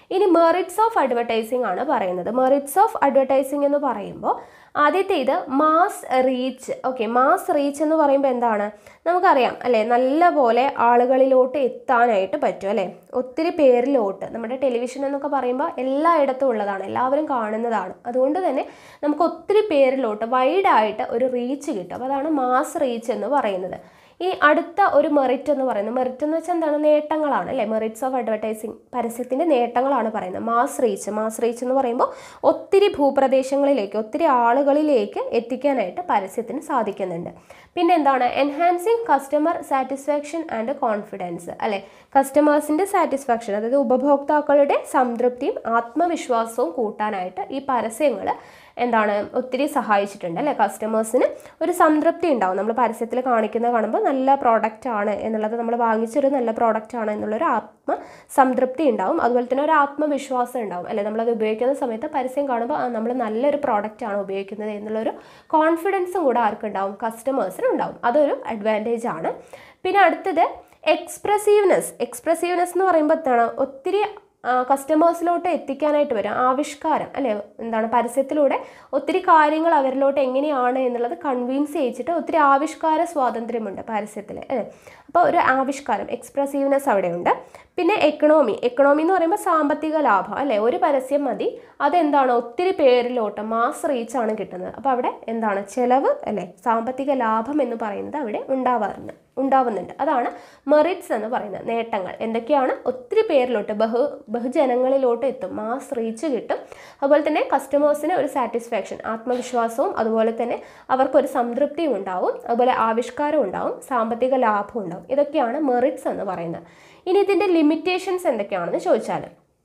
ഇനി മെറിറ്റ്സ് ഓഫ് അഡ്വർടൈസിംഗ് ആണ് പറയുന്നത്. മെറിറ്റ്സ് ഓഫ് അഡ്വർടൈസിംഗ് എന്ന് പറയുമ്പോൾ ആദ്യത്തേത് mass reach. Okay, mass reach എന്ന് പറയുമ്പോൾ എന്താണ്, നമുക്കറിയാം അല്ലേ, നല്ല പോലെ ആളുകളിലോട്ട് എത്താനായിട്ട് പറ്റും അല്ലേ, ഒത്തിരി പേരിലോട്ട്. നമ്മുടെ ടെലിവിഷൻ എന്നൊക്കെ പറയുമ്പോൾ എല്ലായിടത്തും ഉള്ളതാണ്, എല്ലാവരും കാണുന്നതാണ്. അതുകൊണ്ട് തന്നെ നമുക്ക് ഒത്തിരി പേരിലോട്ട് വൈഡായിട്ട് ഒരു റീച്ച് കിട്ടും. അപ്പോൾ അതാണ് മാസ് റീച്ച് എന്ന് പറയുന്നത്. ഈ അടുത്ത ഒരു മെറിറ്റ് എന്ന് പറയുന്നത്, മെറിറ്റ് എന്ന് വെച്ചാൽ എന്താണ്, നേട്ടങ്ങളാണ് അല്ലേ, മെറിറ്റ്സ് ഓഫ് അഡ്വർടൈസിങ്, പരസ്യത്തിൻ്റെ നേട്ടങ്ങളാണ് പറയുന്നത്. മാസ് റീച്ച് എന്ന് പറയുമ്പോൾ ഒത്തിരി ഭൂപ്രദേശങ്ങളിലേക്ക്, ഒത്തിരി ആളുകളിലേക്ക് എത്തിക്കാനായിട്ട് പരസ്യത്തിന് സാധിക്കുന്നുണ്ട്. പിന്നെ എന്താണ്, enhancing customer satisfaction and confidence അല്ലേ, കസ്റ്റമേഴ്സിൻ്റെ സാറ്റിസ്ഫാക്ഷൻ, അതായത് ഉപഭോക്താക്കളുടെ സംതൃപ്തിയും ആത്മവിശ്വാസവും കൂട്ടാനായിട്ട് ഈ പരസ്യങ്ങൾ എന്താണ് ഒത്തിരി സഹായിച്ചിട്ടുണ്ട് അല്ലേ. കസ്റ്റമേഴ്സിന് ഒരു സംതൃപ്തി ഉണ്ടാവും, നമ്മൾ പരസ്യത്തിൽ കാണിക്കുന്നത് കാണുമ്പോൾ നല്ല പ്രോഡക്റ്റ് ആണ് എന്നുള്ളത്, നമ്മൾ വാങ്ങിച്ചൊരു നല്ല പ്രോഡക്റ്റ് ആണ് എന്നുള്ളൊരു സംതൃപ്തി ഉണ്ടാവും. അതുപോലെ തന്നെ ഒരു ആത്മവിശ്വാസം ഉണ്ടാവും അല്ലേ, നമ്മളത് ഉപയോഗിക്കുന്ന സമയത്ത് പരസ്യം കാണുമ്പോൾ നമ്മൾ നല്ലൊരു പ്രോഡക്റ്റ് ആണ് ഉപയോഗിക്കുന്നത് എന്നുള്ളൊരു കോൺഫിഡൻസും കൂടെ ആർക്കുണ്ടാവും, കസ്റ്റമേഴ്സിന് ഉണ്ടാവും. അതൊരു അഡ്വാൻറ്റേജ് ആണ്. പിന്നെ അടുത്തത് എക്സ്പ്രസീവ്നെസ് എന്ന് പറയുമ്പോൾ എന്താണ്, ഒത്തിരി കസ്റ്റമേഴ്സിലോട്ട് എത്തിക്കാനായിട്ട് വരും ആവിഷ്കാരം അല്ലേ, എന്താണ്, പരസ്യത്തിലൂടെ ഒത്തിരി കാര്യങ്ങൾ അവരിലോട്ട് എങ്ങനെയാണ് എന്നുള്ളത് കൺവിൻസ് ചെയ്യിച്ചിട്ട് ഒത്തിരി ആവിഷ്കാര സ്വാതന്ത്ര്യമുണ്ട് പരസ്യത്തിൽ അല്ലേ. അപ്പോൾ ഒരു ആവിഷ്കാരം, എക്സ്പ്രസീവ്നെസ് അവിടെയുണ്ട്. പിന്നെ എക്കണോമി എന്ന് പറയുമ്പോൾ സാമ്പത്തിക ലാഭം അല്ലേ, ഒരു പരസ്യം മതി, അതെന്താണ് ഒത്തിരി പേരിലോട്ട് മാസ് റീച്ചാണ് കിട്ടുന്നത്. അപ്പോൾ അവിടെ എന്താണ് ചിലവ് അല്ലേ, സാമ്പത്തിക ലാഭം എന്ന് പറയുന്നത് അവിടെ ഉണ്ടാവുന്നുണ്ട്. അതാണ് മെറിറ്റ്സ് എന്ന് പറയുന്നത്, നേട്ടങ്ങൾ. എന്തൊക്കെയാണ്, ഒത്തിരി പേരിലോട്ട് ബഹുജനങ്ങളിലോട്ട് എത്തും, മാസ് റീച്ച് കിട്ടും. അതുപോലെ തന്നെ കസ്റ്റമേഴ്സിന് ഒരു സാറ്റിസ്ഫാക്ഷൻ, ആത്മവിശ്വാസവും അതുപോലെ തന്നെ അവർക്കൊരു സംതൃപ്തിയും ഉണ്ടാവും, അതുപോലെ ആവിഷ്കാരം ഉണ്ടാവും, സാമ്പത്തിക ലാഭം ഉണ്ടാവും. ഇതൊക്കെയാണ് മെറിറ്റ്സ് എന്ന് പറയുന്നത്. ഇനി ഇതിൻ്റെ ലിമിറ്റേഷൻസ് എന്തൊക്കെയാണെന്ന് ചോദിച്ചാൽ,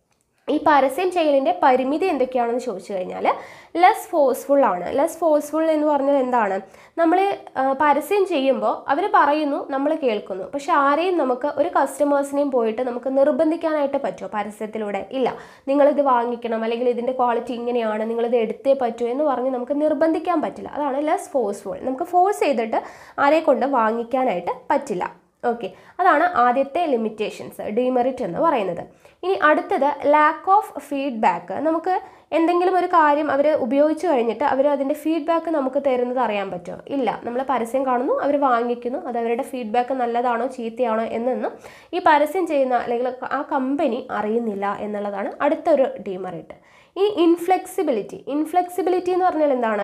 ഈ പരസ്യം ചെയ്യലിൻ്റെ പരിമിതി എന്തൊക്കെയാണെന്ന് ചോദിച്ചു കഴിഞ്ഞാൽ ലെസ് ഫോഴ്സ്ഫുൾ ആണ്. ലെസ് ഫോഴ്സ്ഫുൾ എന്ന് പറഞ്ഞാൽ എന്താണ്, നമ്മൾ പരസ്യം ചെയ്യുമ്പോൾ അവർ പറയുന്നു, നമ്മൾ കേൾക്കുന്നു, പക്ഷെ ആരെയും നമുക്ക് ഒരു കസ്റ്റമേഴ്സിനെയും പോയിട്ട് നമുക്ക് നിർബന്ധിക്കാനായിട്ട് പറ്റുമോ പരസ്യത്തിലൂടെ? ഇല്ല. നിങ്ങളിത് വാങ്ങിക്കണം, അല്ലെങ്കിൽ ഇതിൻ്റെ ക്വാളിറ്റി ഇങ്ങനെയാണ്, നിങ്ങളിത് എടുത്തേ പറ്റൂ എന്ന് പറഞ്ഞ് നമുക്ക് നിർബന്ധിക്കാൻ പറ്റില്ല. അതാണ് ലെസ് ഫോഴ്സ്ഫുൾ. നമുക്ക് ഫോഴ്സ് ചെയ്തിട്ട് ആരെ കൊണ്ട് വാങ്ങിക്കാനായിട്ട് പറ്റില്ല. ഓക്കെ, അതാണ് ആദ്യത്തെ ലിമിറ്റേഷൻസ്, ഡിമെറിറ്റ് എന്ന് പറയുന്നത്. ഇനി അടുത്തത് ലാക്ക് ഓഫ് ഫീഡ്ബാക്ക്. നമുക്ക് എന്തെങ്കിലും ഒരു കാര്യം അവർ ഉപയോഗിച്ച് കഴിഞ്ഞിട്ട് അവർ അതിൻ്റെ ഫീഡ്ബാക്ക് നമുക്ക് തരുന്നത് അറിയാൻ പറ്റുമോ? ഇല്ല. നമ്മൾ പരസ്യം കാണുന്നു, അവർ വാങ്ങിക്കുന്നു, അത് അവരുടെ ഫീഡ്ബാക്ക് നല്ലതാണോ ചീത്തയാണോ എന്നൊന്നും ഈ പരസ്യം ചെയ്യുന്ന അല്ലെങ്കിൽ ആ കമ്പനി അറിയുന്നില്ല എന്നുള്ളതാണ് അടുത്തൊരു ഡിമെറിറ്റ്. ഈ ഇൻഫ്ലെക്സിബിലിറ്റി എന്ന് പറഞ്ഞാൽ എന്താണ്,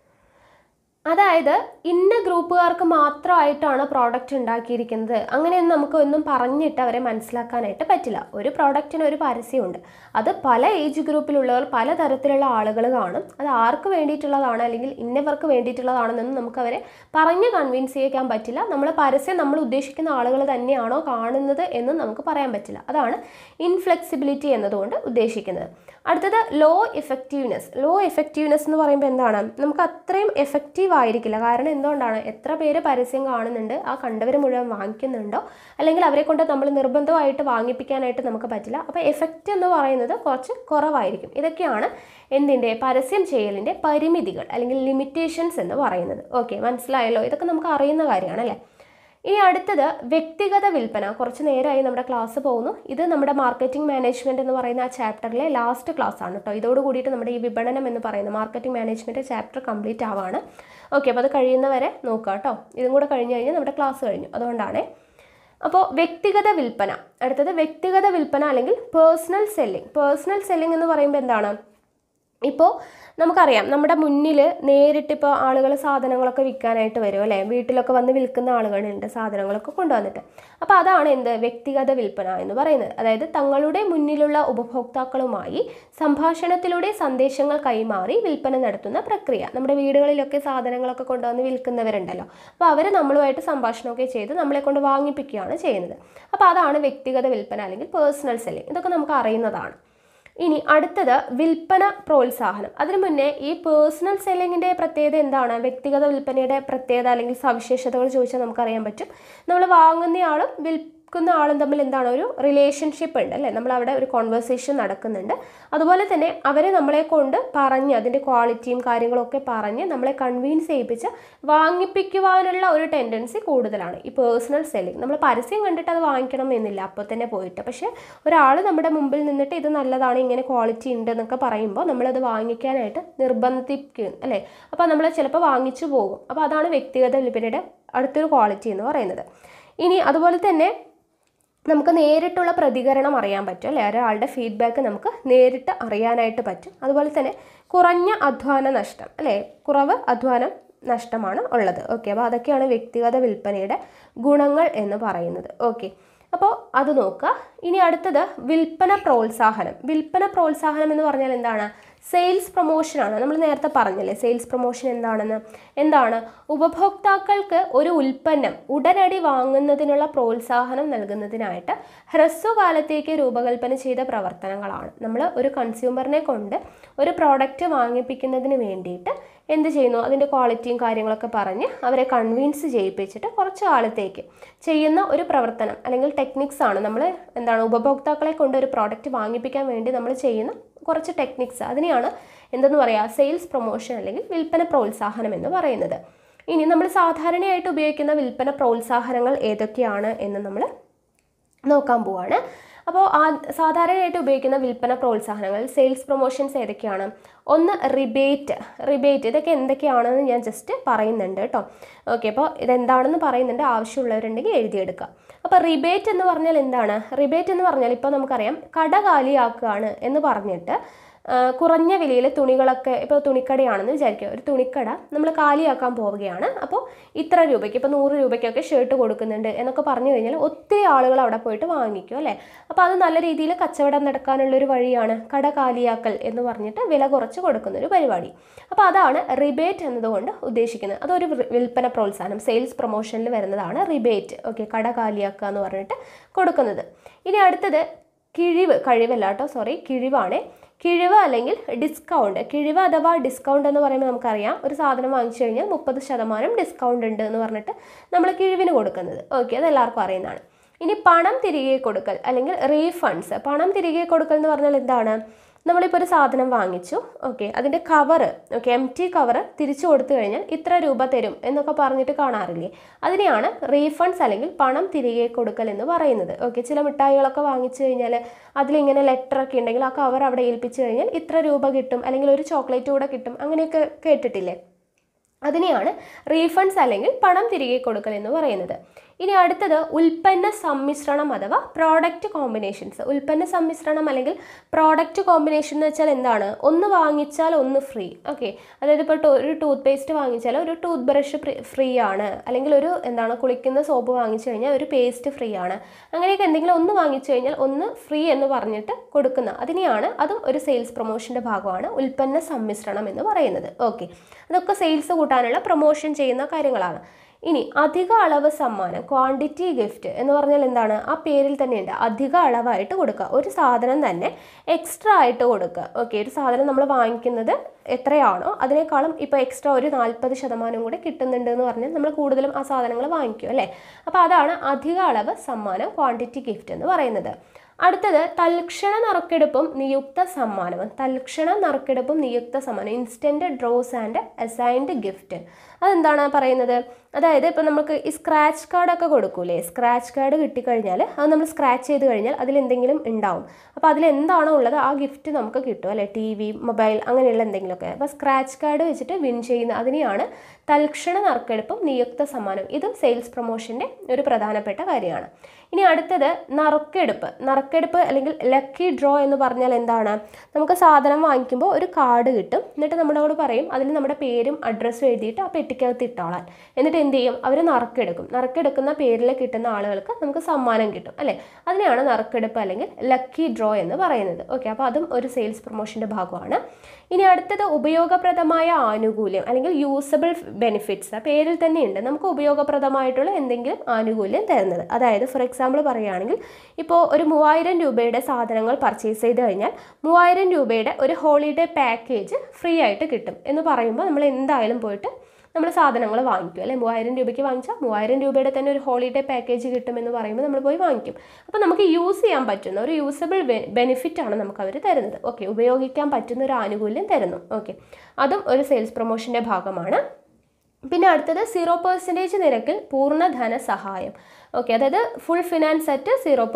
അതായത് ഇന്ന ഗ്രൂപ്പുകാർക്ക് മാത്രമായിട്ടാണ് പ്രോഡക്റ്റ് ഉണ്ടാക്കിയിരിക്കുന്നത്, അങ്ങനെയൊന്നും നമുക്ക് ഒന്നും പറഞ്ഞിട്ട് അവരെ മനസ്സിലാക്കാനായിട്ട് പറ്റില്ല. ഒരു പ്രോഡക്റ്റിന് ഒരു പരസ്യമുണ്ട്, അത് പല ഏജ് ഗ്രൂപ്പിലുള്ളവർ, പലതരത്തിലുള്ള ആളുകൾ കാണും. അത് ആർക്ക് വേണ്ടിയിട്ടുള്ളതാണ് അല്ലെങ്കിൽ ഇന്നവർക്ക് വേണ്ടിയിട്ടുള്ളതാണെന്നൊന്നും നമുക്ക് അവരെ പറഞ്ഞ് കൺവിൻസ് ചെയ്യിക്കാൻ പറ്റില്ല. നമ്മൾ ഉദ്ദേശിക്കുന്ന ആളുകൾ തന്നെയാണോ കാണുന്നത് എന്നും നമുക്ക് പറയാൻ പറ്റില്ല. അതാണ് ഇൻഫ്ലെക്സിബിലിറ്റി എന്നതുകൊണ്ട് ഉദ്ദേശിക്കുന്നത്. അടുത്തത് ലോ എഫക്റ്റീവ്നെസ് എന്ന് പറയുമ്പോൾ എന്താണ്, നമുക്ക് അത്രയും എഫക്റ്റീവ് ആയിരിക്കില്ല. കാരണം എന്തുകൊണ്ടാണ്, എത്ര പേര് പരസ്യം കാണുന്നുണ്ട്, ആ കണ്ടവർ മുഴുവൻ വാങ്ങിക്കുന്നുണ്ടോ, അല്ലെങ്കിൽ അവരെ കൊണ്ട് നമ്മൾ നിർബന്ധമായിട്ട് വാങ്ങിപ്പിക്കാനായിട്ട് നമുക്ക് പറ്റില്ല. അപ്പോൾ എഫക്റ്റ് എന്ന് പറയുന്നത് കുറച്ച് കുറവായിരിക്കും. ഇതൊക്കെയാണ് എന്തിൻ്റെ, പരസ്യം ചെയ്യലിൻ്റെ പരിമിതികൾ അല്ലെങ്കിൽ ലിമിറ്റേഷൻസ് എന്ന് പറയുന്നത്. ഓക്കെ, മനസ്സിലായല്ലോ? ഇതൊക്കെ നമുക്ക് അറിയുന്ന കാര്യമാണ് അല്ലേ. ഇനി അടുത്തത് വ്യക്തിഗത വിൽപ്പന. കുറച്ച് നേരമായി നമ്മുടെ ക്ലാസ് പോകുന്നു. ഇത് നമ്മുടെ മാർക്കറ്റിംഗ് മാനേജ്മെൻറ്റ് എന്ന് പറയുന്ന ആ ചാപ്റ്ററിലെ ലാസ്റ്റ് ക്ലാസ് ആണ് കേട്ടോ. ഇതോട് കൂടിയിട്ട് നമ്മുടെ ഈ വിപണനം എന്ന് പറയുന്ന മാർക്കറ്റിംഗ് മാനേജ്മെൻറ്റ് ചാപ്റ്റർ കംപ്ലീറ്റ് ആവാണ്. ഓക്കെ, അപ്പോൾ അത് കഴിയുന്നവരെ നോക്കുക കേട്ടോ. ഇതും കൂടെ കഴിഞ്ഞ് കഴിഞ്ഞാൽ നമ്മുടെ ക്ലാസ് കഴിഞ്ഞു, അതുകൊണ്ടാണ്. അപ്പോൾ വ്യക്തിഗത വിൽപ്പന. അടുത്തത് വ്യക്തിഗത വിൽപ്പന അല്ലെങ്കിൽ പേഴ്സണൽ സെല്ലിംഗ് എന്ന് പറയുമ്പോൾ എന്താണ്, ഇപ്പോൾ നമുക്കറിയാം നമ്മുടെ മുന്നിൽ നേരിട്ടിപ്പോൾ ആളുകൾ സാധനങ്ങളൊക്കെ വിൽക്കാനായിട്ട് വരും അല്ലേ, വീട്ടിലൊക്കെ വന്ന് വിൽക്കുന്ന ആളുകളുണ്ട് സാധനങ്ങളൊക്കെ കൊണ്ടുവന്നിട്ട്. അപ്പോൾ അതാണ് എന്ത്, വ്യക്തിഗത വിൽപ്പന എന്ന് പറയുന്നത്. അതായത് തങ്ങളുടെ മുന്നിലുള്ള ഉപഭോക്താക്കളുമായി സംഭാഷണത്തിലൂടെ സന്ദേശങ്ങൾ കൈമാറി വിൽപ്പന നടത്തുന്ന പ്രക്രിയ. നമ്മുടെ വീടുകളിലൊക്കെ സാധനങ്ങളൊക്കെ കൊണ്ടുവന്ന് വിൽക്കുന്നവരുണ്ടല്ലോ, അപ്പോൾ അവർ നമ്മളുമായിട്ട് സംഭാഷണമൊക്കെ ചെയ്ത് നമ്മളെ കൊണ്ട് വാങ്ങിപ്പിക്കുകയാണ് ചെയ്യുന്നത്. അപ്പോൾ അതാണ് വ്യക്തിഗത വിൽപ്പന അല്ലെങ്കിൽ പേഴ്സണൽ സെല്ലിംഗ്. ഇതൊക്കെ നമുക്ക് അറിയുന്നതാണ്. ഇനി അടുത്തത് വിൽപ്പന പ്രോത്സാഹനം. അതിനു മുന്നേ ഈ പേഴ്സണൽ സെല്ലിങ്ങിൻ്റെ പ്രത്യേകത എന്താണ്, വ്യക്തിഗത വിൽപ്പനയുടെ പ്രത്യേകത അല്ലെങ്കിൽ സവിശേഷതകൾ ചോദിച്ചാൽ നമുക്കറിയാൻ പറ്റും. നമ്മൾ വാങ്ങുന്നയാളും ആളും തമ്മിൽ എന്താണ് ഒരു റിലേഷൻഷിപ്പ് ഉണ്ട് അല്ലേ, നമ്മളവിടെ ഒരു കോൺവെർസേഷൻ നടക്കുന്നുണ്ട്. അതുപോലെ തന്നെ അവരെ നമ്മളെ കൊണ്ട് പറഞ്ഞ് അതിൻ്റെ ക്വാളിറ്റിയും കാര്യങ്ങളൊക്കെ പറഞ്ഞ് നമ്മളെ കൺവിൻസ് ചെയ്യിപ്പിച്ച് വാങ്ങിപ്പിക്കുവാനുള്ള ഒരു ടെൻഡൻസി കൂടുതലാണ് ഈ പേഴ്സണൽ സെല്ലിംഗ്. നമ്മൾ പരസ്യം കണ്ടിട്ട് അത് വാങ്ങിക്കണം എന്നില്ല അപ്പോൾ തന്നെ പോയിട്ട്, പക്ഷേ ഒരാൾ നമ്മുടെ മുമ്പിൽ നിന്നിട്ട് ഇത് നല്ലതാണ്, ഇങ്ങനെ ക്വാളിറ്റി ഉണ്ട് എന്നൊക്കെ പറയുമ്പോൾ നമ്മളത് വാങ്ങിക്കാനായിട്ട് നിർബന്ധിക്കും അല്ലേ. അപ്പോൾ നമ്മൾ ചിലപ്പോൾ വാങ്ങിച്ചു പോകും. അപ്പോൾ അതാണ് വ്യക്തിഗത വിൽപ്പനയുടെ അടുത്തൊരു ക്വാളിറ്റി എന്ന് പറയുന്നത്. ഇനി അതുപോലെ തന്നെ നമുക്ക് നേരിട്ടുള്ള പ്രതികരണം അറിയാൻ പറ്റും അല്ലേ, ഒരാളുടെ ഫീഡ്ബാക്ക് നമുക്ക് നേരിട്ട് അറിയാനായിട്ട് പറ്റും. അതുപോലെ തന്നെ കുറഞ്ഞ അധ്വാന നഷ്ടം അല്ലേ, കുറവ് അധ്വാനം നഷ്ടമാണ് ഉള്ളത്. ഓക്കെ, അപ്പോൾ അതൊക്കെയാണ് വ്യക്തിഗത വിൽപ്പനയുടെ ഗുണങ്ങൾ എന്ന് പറയുന്നത്. ഓക്കെ, അപ്പോൾ അത് നോക്കുക. ഇനി അടുത്തത് വിൽപ്പന പ്രോത്സാഹനം. വിൽപ്പന പ്രോത്സാഹനം എന്ന് പറഞ്ഞാൽ എന്താണ്? സെയിൽസ് പ്രൊമോഷനാണ്. നമ്മൾ നേരത്തെ പറഞ്ഞല്ലേ സെയിൽസ് പ്രൊമോഷൻ എന്താണെന്ന്. എന്താണ്? ഉപഭോക്താക്കൾക്ക് ഒരു ഉൽപ്പന്നം ഉടനടി വാങ്ങുന്നതിനുള്ള പ്രോത്സാഹനം നൽകുന്നതിനായിട്ട് ഹ്രസ്വകാലത്തേക്ക് രൂപകൽപ്പന ചെയ്ത പ്രവർത്തനങ്ങളാണ്. നമ്മൾ ഒരു കൺസ്യൂമറിനെ കൊണ്ട് ഒരു പ്രോഡക്റ്റ് വാങ്ങിപ്പിക്കുന്നതിന് വേണ്ടിയിട്ട് എന്ത് ചെയ്യുന്നു, അതിൻ്റെ ക്വാളിറ്റിയും കാര്യങ്ങളൊക്കെ പറഞ്ഞ് അവരെ കൺവിൻസ് ചെയ്യിപ്പിച്ചിട്ട് കുറച്ച് കാലത്തേക്ക് ചെയ്യുന്ന ഒരു പ്രവർത്തനം അല്ലെങ്കിൽ ടെക്നിക്സ് ആണ്. നമ്മൾ എന്താണ് ഉപഭോക്താക്കളെ കൊണ്ട് ഒരു പ്രോഡക്റ്റ് വാങ്ങിപ്പിക്കാൻ വേണ്ടി നമ്മൾ ചെയ്യുന്ന കുറച്ച് ടെക്നിക്സ്, അതിനെയാണ് എന്തെന്ന് പറയുക, സെയിൽസ് പ്രൊമോഷൻ അല്ലെങ്കിൽ വിൽപ്പന പ്രോത്സാഹനം എന്ന് പറയുന്നത്. ഇനി നമ്മൾ സാധാരണയായിട്ട് ഉപയോഗിക്കുന്ന വിൽപ്പന പ്രോത്സാഹനങ്ങൾ ഏതൊക്കെയാണ് എന്ന് നമ്മൾ നോക്കാൻ പോവാണ്. അപ്പോൾ സാധാരണയായിട്ട് ഉപയോഗിക്കുന്ന വിൽപ്പന പ്രോത്സാഹനങ്ങൾ സെയിൽസ് പ്രൊമോഷൻസ് ഏതൊക്കെയാണ്? ഒന്ന് റിബേറ്റ്. ഇതൊക്കെ എന്തൊക്കെയാണെന്ന് ഞാൻ ജസ്റ്റ് പറയുന്നുണ്ട് കേട്ടോ. ഓക്കെ, അപ്പോൾ ഇതെന്താണെന്ന് പറയുന്നുണ്ട്, ആവശ്യമുള്ളവരുണ്ടെങ്കിൽ എഴുതിയെടുക്കുക. അപ്പോൾ റിബേറ്റ് എന്ന് പറഞ്ഞാൽ എന്താണ്? റിബേറ്റ് എന്ന് പറഞ്ഞാൽ ഇപ്പോൾ നമുക്കറിയാം കട കാലിയാക്കുകയാണ് എന്ന് പറഞ്ഞിട്ട് കുറഞ്ഞ വിലയിൽ തുണികളൊക്കെ, ഇപ്പോൾ തുണിക്കടയാണെന്ന് വിചാരിക്കുക, ഒരു തുണിക്കട നമ്മൾ കാലിയാക്കാൻ പോവുകയാണ്. അപ്പോൾ ഇത്ര രൂപയ്ക്ക്, ഇപ്പോൾ 100 രൂപയ്ക്കൊക്കെ ഷർട്ട് കൊടുക്കുന്നുണ്ട് എന്നൊക്കെ പറഞ്ഞു കഴിഞ്ഞാൽ ഒത്തിരി ആളുകൾ അവിടെ പോയിട്ട് വാങ്ങിക്കും അല്ലേ. അപ്പോൾ അത് നല്ല രീതിയിൽ കച്ചവടം നടക്കാനുള്ളൊരു വഴിയാണ് കട കാലിയാക്കൽ എന്ന് പറഞ്ഞിട്ട് വില കുറച്ച് കൊടുക്കുന്ന ഒരു പരിപാടി. അപ്പോൾ അതാണ് റിബേറ്റ് എന്നതുകൊണ്ട് ഉദ്ദേശിക്കുന്നത്. അതൊരു വിൽപ്പന പ്രോത്സാഹനം സെയിൽസ് പ്രൊമോഷനിൽ വരുന്നതാണ് റിബേറ്റ്. ഓക്കെ, കട കാലിയാക്കുക എന്ന് പറഞ്ഞിട്ട് കൊടുക്കുന്നത്. ഇനി അടുത്തത് കിഴിവാണ്. കിഴിവ് അല്ലെങ്കിൽ ഡിസ്കൗണ്ട്. കിഴിവ് അഥവാ ഡിസ്കൗണ്ട് എന്ന് പറയുമ്പോൾ നമുക്കറിയാം ഒരു സാധനം വാങ്ങിച്ചു കഴിഞ്ഞാൽ 30% ഡിസ്കൗണ്ട് ഉണ്ട് എന്ന് പറഞ്ഞിട്ട് നമ്മൾ കിഴിവിന് കൊടുക്കുന്നത്. ഓക്കെ, അത് എല്ലാവർക്കും അറിയുന്നതാണ്. ഇനി പണം തിരികെ കൊടുക്കൽ അല്ലെങ്കിൽ റീഫണ്ട്സ്. പണം തിരികെ കൊടുക്കൽ എന്ന് പറഞ്ഞാൽ എന്താണ്? നമ്മളിപ്പോൾ ഒരു സാധനം വാങ്ങിച്ചു, ഓക്കെ, അതിൻ്റെ കവറ്, ഓക്കെ, എംറ്റി കവറ് തിരിച്ചു കൊടുത്തു കഴിഞ്ഞാൽ ഇത്ര രൂപ തരും എന്നൊക്കെ പറഞ്ഞിട്ട് കാണാറില്ലേ, അതിനെയാണ് റീഫണ്ട്സ് അല്ലെങ്കിൽ പണം തിരികെ കൊടുക്കൽ എന്ന് പറയുന്നത്. ഓക്കെ, ചില മിഠായികളൊക്കെ വാങ്ങിച്ചു കഴിഞ്ഞാൽ അതിലിങ്ങനെ ലെറ്ററൊക്കെ ഉണ്ടെങ്കിൽ ആ കവർ അവിടെ ഏൽപ്പിച്ചു കഴിഞ്ഞാൽ ഇത്ര രൂപ കിട്ടും, അല്ലെങ്കിൽ ഒരു ചോക്ലേറ്റ് കൂടെ കിട്ടും, അങ്ങനെയൊക്കെ കേട്ടിട്ടില്ലേ? അതിനെയാണ് റീഫണ്ട്സ് അല്ലെങ്കിൽ പണം തിരികെ കൊടുക്കൽ എന്ന് പറയുന്നത്. ഇനി അടുത്തത് ഉൽപ്പന്ന സമ്മിശ്രണം അഥവാ പ്രോഡക്റ്റ് കോമ്പിനേഷൻസ്. ഉൽപ്പന്ന സമ്മിശ്രണം അല്ലെങ്കിൽ പ്രോഡക്റ്റ് കോമ്പിനേഷൻ എന്ന് വെച്ചാൽ എന്താണ്? ഒന്ന് വാങ്ങിച്ചാൽ ഒന്ന് ഫ്രീ. ഓക്കെ, അതായത് ഇപ്പോൾ ഒരു ടൂത്ത് പേസ്റ്റ് വാങ്ങിച്ചാൽ ഒരു ടൂത്ത് ബ്രഷ് ഫ്രീ ആണ്, അല്ലെങ്കിൽ ഒരു കുളിക്കുന്ന സോപ്പ് വാങ്ങിച്ചു കഴിഞ്ഞാൽ ഒരു പേസ്റ്റ് ഫ്രീ ആണ്, അങ്ങനെയൊക്കെ എന്തെങ്കിലും ഒന്ന് വാങ്ങിച്ചു കഴിഞ്ഞാൽ ഒന്ന് ഫ്രീ എന്ന് പറഞ്ഞിട്ട് കൊടുക്കുന്ന അതിനെയാണ്, അതും ഒരു സെയിൽസ് പ്രൊമോഷൻ്റെ ഭാഗമാണ് ഉൽപ്പന്ന സമ്മിശ്രണം എന്ന് പറയുന്നത്. ഓക്കെ, അതൊക്കെ സെയിൽസ് കൂട്ടാനുള്ള പ്രൊമോഷൻ ചെയ്യുന്ന കാര്യങ്ങളാണ്. ഇനി അധിക അളവ് സമ്മാനം, ക്വാണ്ടിറ്റി ഗിഫ്റ്റ് എന്ന് പറഞ്ഞാൽ എന്താണ്? ആ പേരിൽ തന്നെയുണ്ട്, അധിക അളവായിട്ട് കൊടുക്കുക. ഒരു സാധനം തന്നെ എക്സ്ട്രാ ആയിട്ട് കൊടുക്കുക. ഓക്കെ, ഒരു സാധനം നമ്മൾ വാങ്ങിക്കുന്നത് എത്രയാണോ അതിനേക്കാളും ഇപ്പോൾ എക്സ്ട്രാ ഒരു 40% കൂടെ കിട്ടുന്നുണ്ട് എന്ന് പറഞ്ഞാൽ നമ്മൾ കൂടുതലും ആ സാധനങ്ങൾ വാങ്ങിക്കും അല്ലേ. അപ്പോൾ അതാണ് അധിക അളവ് സമ്മാനം, ക്വാണ്ടിറ്റി ഗിഫ്റ്റ് എന്ന് പറയുന്നത്. അടുത്തത് തൽക്ഷണ നറുക്കെടുപ്പും നിയുക്ത സമ്മാനവും. തൽക്ഷണ നറുക്കെടുപ്പും നിയുക്ത സമ്മാനം, instant draws and assigned gift. അതെന്താണ് പറയുന്നത്? അതായത് ഇപ്പോൾ നമുക്ക് ഈ സ്ക്രാച്ച് കാർഡൊക്കെ കൊടുക്കൂലേ, സ്ക്രാച്ച് കാർഡ് കിട്ടിക്കഴിഞ്ഞാൽ അത് നമ്മൾ സ്ക്രാച്ച് ചെയ്ത് കഴിഞ്ഞാൽ അതിലെന്തെങ്കിലും ഉണ്ടാവും. അപ്പോൾ അതിലെന്താണോ ഉള്ളത് ആ ഗിഫ്റ്റ് നമുക്ക് കിട്ടും അല്ലേ, TV, മൊബൈൽ അങ്ങനെയുള്ള എന്തെങ്കിലുമൊക്കെ. അപ്പോൾ സ്ക്രാച്ച് കാർഡ് വെച്ചിട്ട് വിൻ ചെയ്യുന്ന അതിനെയാണ് തൽക്ഷണ നറുക്കെടുപ്പും നിയുക്ത സമ്മാനം. ഇതും സെയിൽസ് പ്രൊമോഷൻ്റെ ഒരു പ്രധാനപ്പെട്ട കാര്യമാണ്. ഇനി അടുത്തത് നറുക്കെടുപ്പ് അല്ലെങ്കിൽ ലക്കി ഡ്രോ എന്ന് പറഞ്ഞാൽ എന്താണ്? നമുക്ക് സാധനം വാങ്ങിക്കുമ്പോൾ ഒരു കാർഡ് കിട്ടും, എന്നിട്ട് നമ്മളോട് പറയും അതിൽ നമ്മുടെ പേരും അഡ്രസ്സും എഴുതിയിട്ട് ആ പെട്ടിക്കകത്ത് ഇട്ടോളാൻ. എന്നിട്ട് എന്ത് ചെയ്യും? അവർ നറുക്കെടുക്കുന്ന പേരിൽ കിട്ടുന്ന ആളുകൾക്ക് നമുക്ക് സമ്മാനം കിട്ടും അല്ലേ. അതിനെയാണ് നറുക്കെടുപ്പ് അല്ലെങ്കിൽ ലക്കി ഡ്രോ എന്ന് പറയുന്നത്. ഓക്കെ, അപ്പോൾ അതും ഒരു സെയിൽസ് പ്രൊമോഷൻ്റെ ഭാഗമാണ്. ഇനി അടുത്തത് ഉപയോഗപ്രദമായ ആനുകൂല്യം അല്ലെങ്കിൽ യൂസബിൾ ബെനിഫിറ്റ്സ്. പേരിൽ തന്നെയുണ്ട്, നമുക്ക് ഉപയോഗപ്രദമായിട്ടുള്ള എന്തെങ്കിലും ആനുകൂല്യം തരുന്നത്. അതായത് ഫോർ എക്സാമ്പിൾ പറയുകയാണെങ്കിൽ ഇപ്പോൾ ഒരു 3000 രൂപയുടെ സാധനങ്ങൾ പർച്ചേസ് ചെയ്ത് കഴിഞ്ഞാൽ 3000 രൂപയുടെ ഒരു ഹോളിഡേ പാക്കേജ് ഫ്രീ ആയിട്ട് കിട്ടും എന്ന് പറയുമ്പോൾ നമ്മൾ എന്തായാലും പോയിട്ട് നമ്മൾ സാധനങ്ങൾ വാങ്ങിക്കും അല്ലേ. 3000 രൂപയ്ക്ക് വാങ്ങിച്ചാൽ 3000 രൂപയുടെ തന്നെ ഒരു ഹോളിഡേ പാക്കേജ് കിട്ടുമെന്ന് പറയുമ്പോൾ നമ്മൾ പോയി വാങ്ങിക്കും. അപ്പോൾ നമുക്ക് യൂസ് ചെയ്യാൻ പറ്റുന്ന ഒരു യൂസബിൾ ബെനിഫിറ്റാണ് നമുക്ക് അവർ തരുന്നത്. ഓക്കെ, ഉപയോഗിക്കാൻ പറ്റുന്ന ഒരു ആനുകൂല്യം തരുന്നു. ഓക്കെ, അതും ഒരു സെയിൽസ് പ്രൊമോഷൻ്റെ ഭാഗമാണ്. പിന്നെ അടുത്തത് 0% നിരക്കിൽ പൂർണ്ണ ധനസഹായം. ഓക്കെ, അതായത് ഫുൾ ഫിനാൻസ് അറ്റ്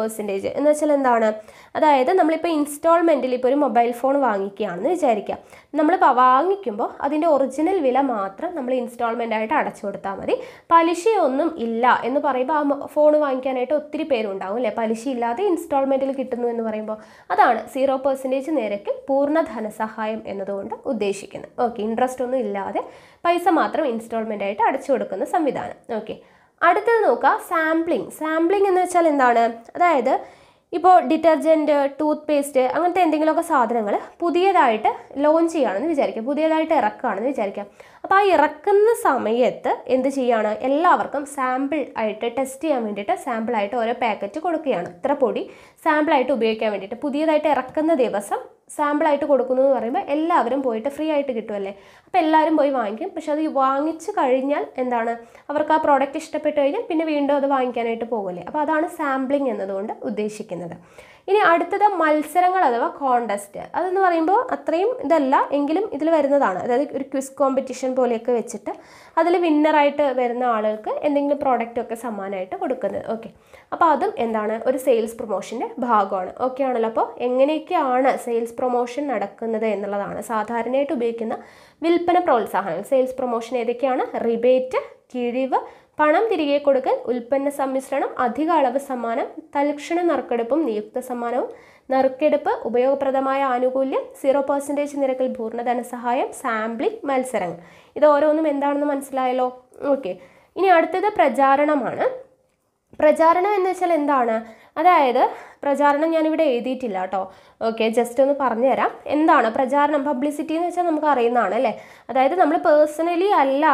0% എന്ന് വെച്ചാൽ എന്താണ്? അതായത് നമ്മളിപ്പോൾ ഇൻസ്റ്റാൾമെൻറ്റിൽ ഇപ്പോൾ ഒരു മൊബൈൽ ഫോൺ വാങ്ങിക്കുകയാണെന്ന് വിചാരിക്കാം. നമ്മളിപ്പോൾ വാങ്ങിക്കുമ്പോൾ അതിൻ്റെ ഒറിജിനൽ വില മാത്രം നമ്മൾ ഇൻസ്റ്റാൾമെൻ്റ് ആയിട്ട് അടച്ചു കൊടുത്താൽ മതി. പലിശയൊന്നും ഇല്ല എന്ന് പറയുമ്പോൾ ആ ഫോൺ വാങ്ങിക്കാനായിട്ട് ഒത്തിരി പേരുണ്ടാവും അല്ലേ. പലിശ ഇല്ലാതെ ഇൻസ്റ്റാൾമെൻറ്റിൽ കിട്ടുന്നു എന്ന് പറയുമ്പോൾ അതാണ് 0% നിരക്കിൽ പൂർണ്ണ ധനസഹായം എന്നതുകൊണ്ട് ഉദ്ദേശിക്കുന്നത്. ഓക്കെ, ഇൻട്രസ്റ്റ് ഒന്നും ഇല്ലാതെ പൈസ മാത്രം ഇൻസ്റ്റാൾമെൻ്റ് ആയിട്ട് അടച്ചു കൊടുക്കുന്ന സംവിധാനം. ഓക്കെ, അടുത്തത് നോക്കുക സാമ്പിളിംഗ് എന്ന് വെച്ചാൽ എന്താണ്? അതായത് ഇപ്പോൾ ഡിറ്റർജൻറ്റ്, ടൂത്ത് പേസ്റ്റ് അങ്ങനത്തെ എന്തെങ്കിലുമൊക്കെ സാധനങ്ങൾ പുതിയതായിട്ട് ലോഞ്ച് ചെയ്യുകയാണെന്ന് വിചാരിക്കുക, പുതിയതായിട്ട് ഇറക്കുകയാണെന്ന് വിചാരിക്കാം. അപ്പോൾ ആ ഇറക്കുന്ന സമയത്ത് എന്ത് ചെയ്യുകയാണ്? എല്ലാവർക്കും സാമ്പിൾ ആയിട്ട് ടെസ്റ്റ് ചെയ്യാൻ വേണ്ടിയിട്ട് സാമ്പിളായിട്ട് ഓരോ പാക്കറ്റ് കൊടുക്കുകയാണ്. ഇത്ര പൊടി സാമ്പിളായിട്ട് ഉപയോഗിക്കാൻ വേണ്ടിയിട്ട് പുതിയതായിട്ട് ഇറക്കുന്ന ദിവസം സാമ്പിളായിട്ട് കൊടുക്കുന്നു എന്ന് പറയുമ്പോൾ എല്ലാവരും പോയിട്ട് ഫ്രീ ആയിട്ട് കിട്ടുമല്ലേ. അപ്പോൾ എല്ലാവരും പോയി വാങ്ങിക്കും. പക്ഷെ അത് വാങ്ങിച്ചു കഴിഞ്ഞാൽ എന്താണ്? അവർക്ക് ആ പ്രോഡക്റ്റ് ഇഷ്ടപ്പെട്ട് കഴിഞ്ഞാൽ പിന്നെ വീണ്ടും അത് വാങ്ങിക്കാനായിട്ട് പോകുമല്ലേ. അപ്പോൾ അതാണ് സാമ്പിളിംഗ് എന്നതുകൊണ്ട് ഉദ്ദേശിക്കുന്നത്. ഇനി അടുത്തത് മത്സരങ്ങൾ അഥവാ കോണ്ടസ്റ്റ്. അതെന്ന് പറയുമ്പോൾ അത്രയും ഇതല്ല എങ്കിലും ഇതിൽ വരുന്നതാണ്. അതായത് ഒരു ക്വിസ് കോമ്പറ്റീഷൻ പോലെയൊക്കെ വെച്ചിട്ട് അതിൽ വിന്നറായിട്ട് വരുന്ന ആളുകൾക്ക് എന്തെങ്കിലും പ്രോഡക്റ്റൊക്കെ സമ്മാനമായിട്ട് കൊടുക്കുന്നത്. ഓക്കെ, അപ്പോൾ അതും എന്താണ്? ഒരു സെയിൽസ് പ്രൊമോഷൻ്റെ ഭാഗമാണ്. ഓക്കെ ആണല്ലോ. അപ്പോൾ എങ്ങനെയൊക്കെയാണ് സെയിൽസ് പ്രൊമോഷൻ നടക്കുന്നത് എന്നുള്ളതാണ് സാധാരണയായിട്ട് ഉപയോഗിക്കുന്ന വിൽപ്പന പ്രോത്സാഹനങ്ങൾ. സെയിൽസ് പ്രൊമോഷൻ ഏതൊക്കെയാണ്? റിബേറ്റ്, കിഴിവ്, പണം തിരികെ കൊടുക്കൽ, ഉൽപ്പന്ന സമ്മിശ്രണം, അധിക അളവ് സമ്മാനം, തൽക്ഷണ നറുക്കെടുപ്പും നിയുക്ത സമ്മാനവും, നറുക്കെടുപ്പ്, ഉപയോഗപ്രദമായ ആനുകൂല്യം, 0% നിരക്കിൽ പൂർണ്ണ ധനസഹായം, സാമ്പിളിംഗ്, മത്സരങ്ങൾ. ഇത് ഓരോന്നും എന്താണെന്ന് മനസ്സിലായല്ലോ. ഓക്കെ, ഇനി അടുത്തത് പ്രചാരണമാണ്. പ്രചാരണം എന്ന് വെച്ചാൽ എന്താണ്? അതായത് പ്രചാരണം ഞാനിവിടെ എഴുതിയിട്ടില്ല കേട്ടോ. ഓക്കെ, ജസ്റ്റ് ഒന്ന് പറഞ്ഞു തരാം. എന്താണ് പ്രചാരണം? പബ്ലിസിറ്റി എന്ന് വെച്ചാൽ നമുക്ക് അറിയുന്നതാണ് അല്ലേ. അതായത് നമ്മൾ പേഴ്സണലി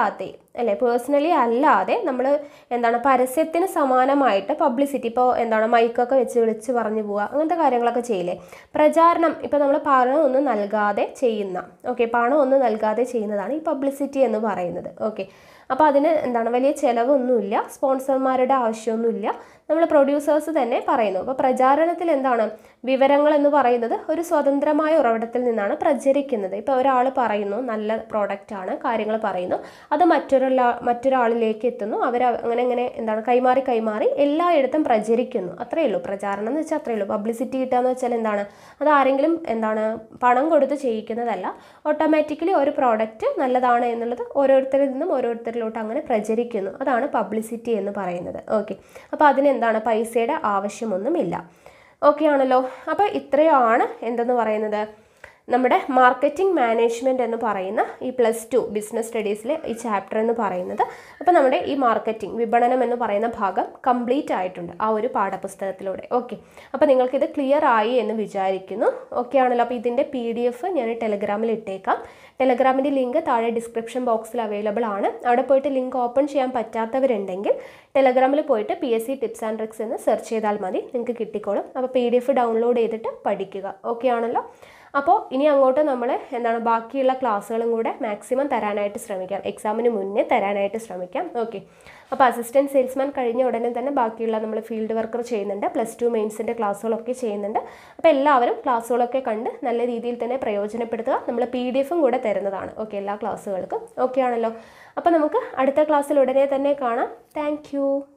അല്ലാതെ നമ്മൾ എന്താണ് പരസ്യത്തിന് സമാനമായിട്ട് പബ്ലിസിറ്റി, ഇപ്പോൾ എന്താണ് മൈക്കൊക്കെ വെച്ച് വിളിച്ച് പറഞ്ഞു പോവുക, അങ്ങനത്തെ കാര്യങ്ങളൊക്കെ ചെയ്യില്ലേ. പ്രചാരണം ഇപ്പോൾ നമ്മൾ പണം ഒന്നും നൽകാതെ ചെയ്യുന്നതാണ് ഈ പബ്ലിസിറ്റി എന്ന് പറയുന്നത്. ഓക്കെ, അപ്പോൾ അതിന് എന്താണ് വലിയ ചിലവൊന്നുമില്ല, സ്പോൺസർമാരുടെ ആവശ്യമൊന്നുമില്ല, നമ്മൾ പ്രൊഡ്യൂസേഴ്സ് തന്നെ പറയുന്നു. അപ്പോൾ പ്രചാരണത്തിൽ എന്താണ്? വിവരങ്ങൾ എന്ന് പറയുന്നത് ഒരു സ്വതന്ത്രമായ ഉറവിടത്തിൽ നിന്നാണ് പ്രചരിക്കുന്നത്. ഇപ്പോൾ ഒരാൾ പറയുന്നു നല്ല പ്രോഡക്റ്റാണ്, കാര്യങ്ങൾ പറയുന്നു, അത് മറ്റൊരാളിലേക്ക് എത്തുന്നു, അങ്ങനെ എന്താണ് കൈമാറി എല്ലായിടത്തും പ്രചരിക്കുന്നു. അത്രയേ ഉള്ളൂ പ്രചാരണം എന്ന് വെച്ചാൽ. അത്രയേ ഉള്ളൂ. പബ്ലിസിറ്റി കിട്ടുക എന്ന് വെച്ചാൽ എന്താണ്? അത് ആരെങ്കിലും എന്താണ് പണം കൊടുത്ത് ചെയ്യിക്കുന്നതല്ല. ഓട്ടോമാറ്റിക്കലി ഒരു പ്രോഡക്റ്റ് നല്ലതാണ് എന്നുള്ളത് ഓരോരുത്തരിൽ നിന്നും ഓരോരുത്തരിലോട്ട് അങ്ങനെ പ്രചരിക്കുന്നു. അതാണ് പബ്ലിസിറ്റി എന്ന് പറയുന്നത്. ഓക്കെ, അപ്പോൾ അതിനെന്താണ് പൈസയുടെ ആവശ്യമൊന്നുമില്ല. ഓക്കെ ആണല്ലോ. അപ്പോൾ ഇത്രയാണ് എന്തെന്ന് പറയുന്നത് നമ്മുടെ മാർക്കറ്റിംഗ് മാനേജ്മെൻറ്റ് എന്ന് പറയുന്ന ഈ +2 ബിസിനസ് സ്റ്റഡീസിലെ ഈ ചാപ്റ്റർ എന്ന് പറയുന്നത്. അപ്പോൾ നമ്മുടെ ഈ മാർക്കറ്റിംഗ് വിപണനം എന്ന് പറയുന്ന ഭാഗം കംപ്ലീറ്റ് ആയിട്ടുണ്ട് ആ ഒരു പാഠപുസ്തകത്തിലൂടെ. ഓക്കെ, അപ്പോൾ നിങ്ങൾക്കിത് ക്ലിയർ ആയി എന്ന് വിചാരിക്കുന്നു. ഓക്കെ ആണല്ലോ. അപ്പോൾ ഇതിൻ്റെ PDF ഞാൻ ടെലഗ്രാമിൽ ഇട്ടേക്കാം. ടെലഗ്രാമിൻ്റെ ലിങ്ക് താഴെ ഡിസ്ക്രിപ്ഷൻ ബോക്സിൽ അവൈലബിൾ ആണ്. അവിടെ പോയിട്ട് ലിങ്ക് ഓപ്പൺ ചെയ്യാൻ പറ്റാത്തവരുണ്ടെങ്കിൽ ടെലഗ്രാമിൽ പോയിട്ട് PSC ടിപ്സ് ആൻഡ് ട്രിക്സ് എന്ന് സെർച്ച് ചെയ്താൽ മതി, നിങ്ങൾക്ക് കിട്ടിക്കോളും. അപ്പോൾ PDF ഡൗൺലോഡ് ചെയ്തിട്ട് പഠിക്കുക. ഓക്കെ ആണല്ലോ. അപ്പോൾ ഇനി അങ്ങോട്ട് നമ്മൾ എന്താണ് ബാക്കിയുള്ള ക്ലാസ്സുകളും കൂടെ മാക്സിമം തരാനായിട്ട് ശ്രമിക്കാം, എക്സാമിന് മുന്നേ തരാനായിട്ട് ശ്രമിക്കാം. ഓക്കെ, അപ്പോൾ അസിസ്റ്റൻറ്റ് സെയിൽസ്മാൻ കഴിഞ്ഞ ഉടനെ തന്നെ ബാക്കിയുള്ള നമ്മൾ ഫീൽഡ് വർക്കർ ചെയ്യുന്നുണ്ട്, +2 മെയിൻസിൻ്റെ ക്ലാസ്സുകളൊക്കെ ചെയ്യുന്നുണ്ട്. അപ്പോൾ എല്ലാവരും ക്ലാസ്സുകളൊക്കെ കണ്ട് നല്ല രീതിയിൽ തന്നെ പ്രയോജനപ്പെടുത്തുക. നമ്മൾ PDF കൂടെ തരുന്നതാണ്. ഓക്കെ, എല്ലാ ക്ലാസ്സുകൾക്കും. ഓക്കെ ആണല്ലോ. അപ്പോൾ നമുക്ക് അടുത്ത ക്ലാസ്സിൽ ഉടനെ തന്നെ കാണാം. താങ്ക്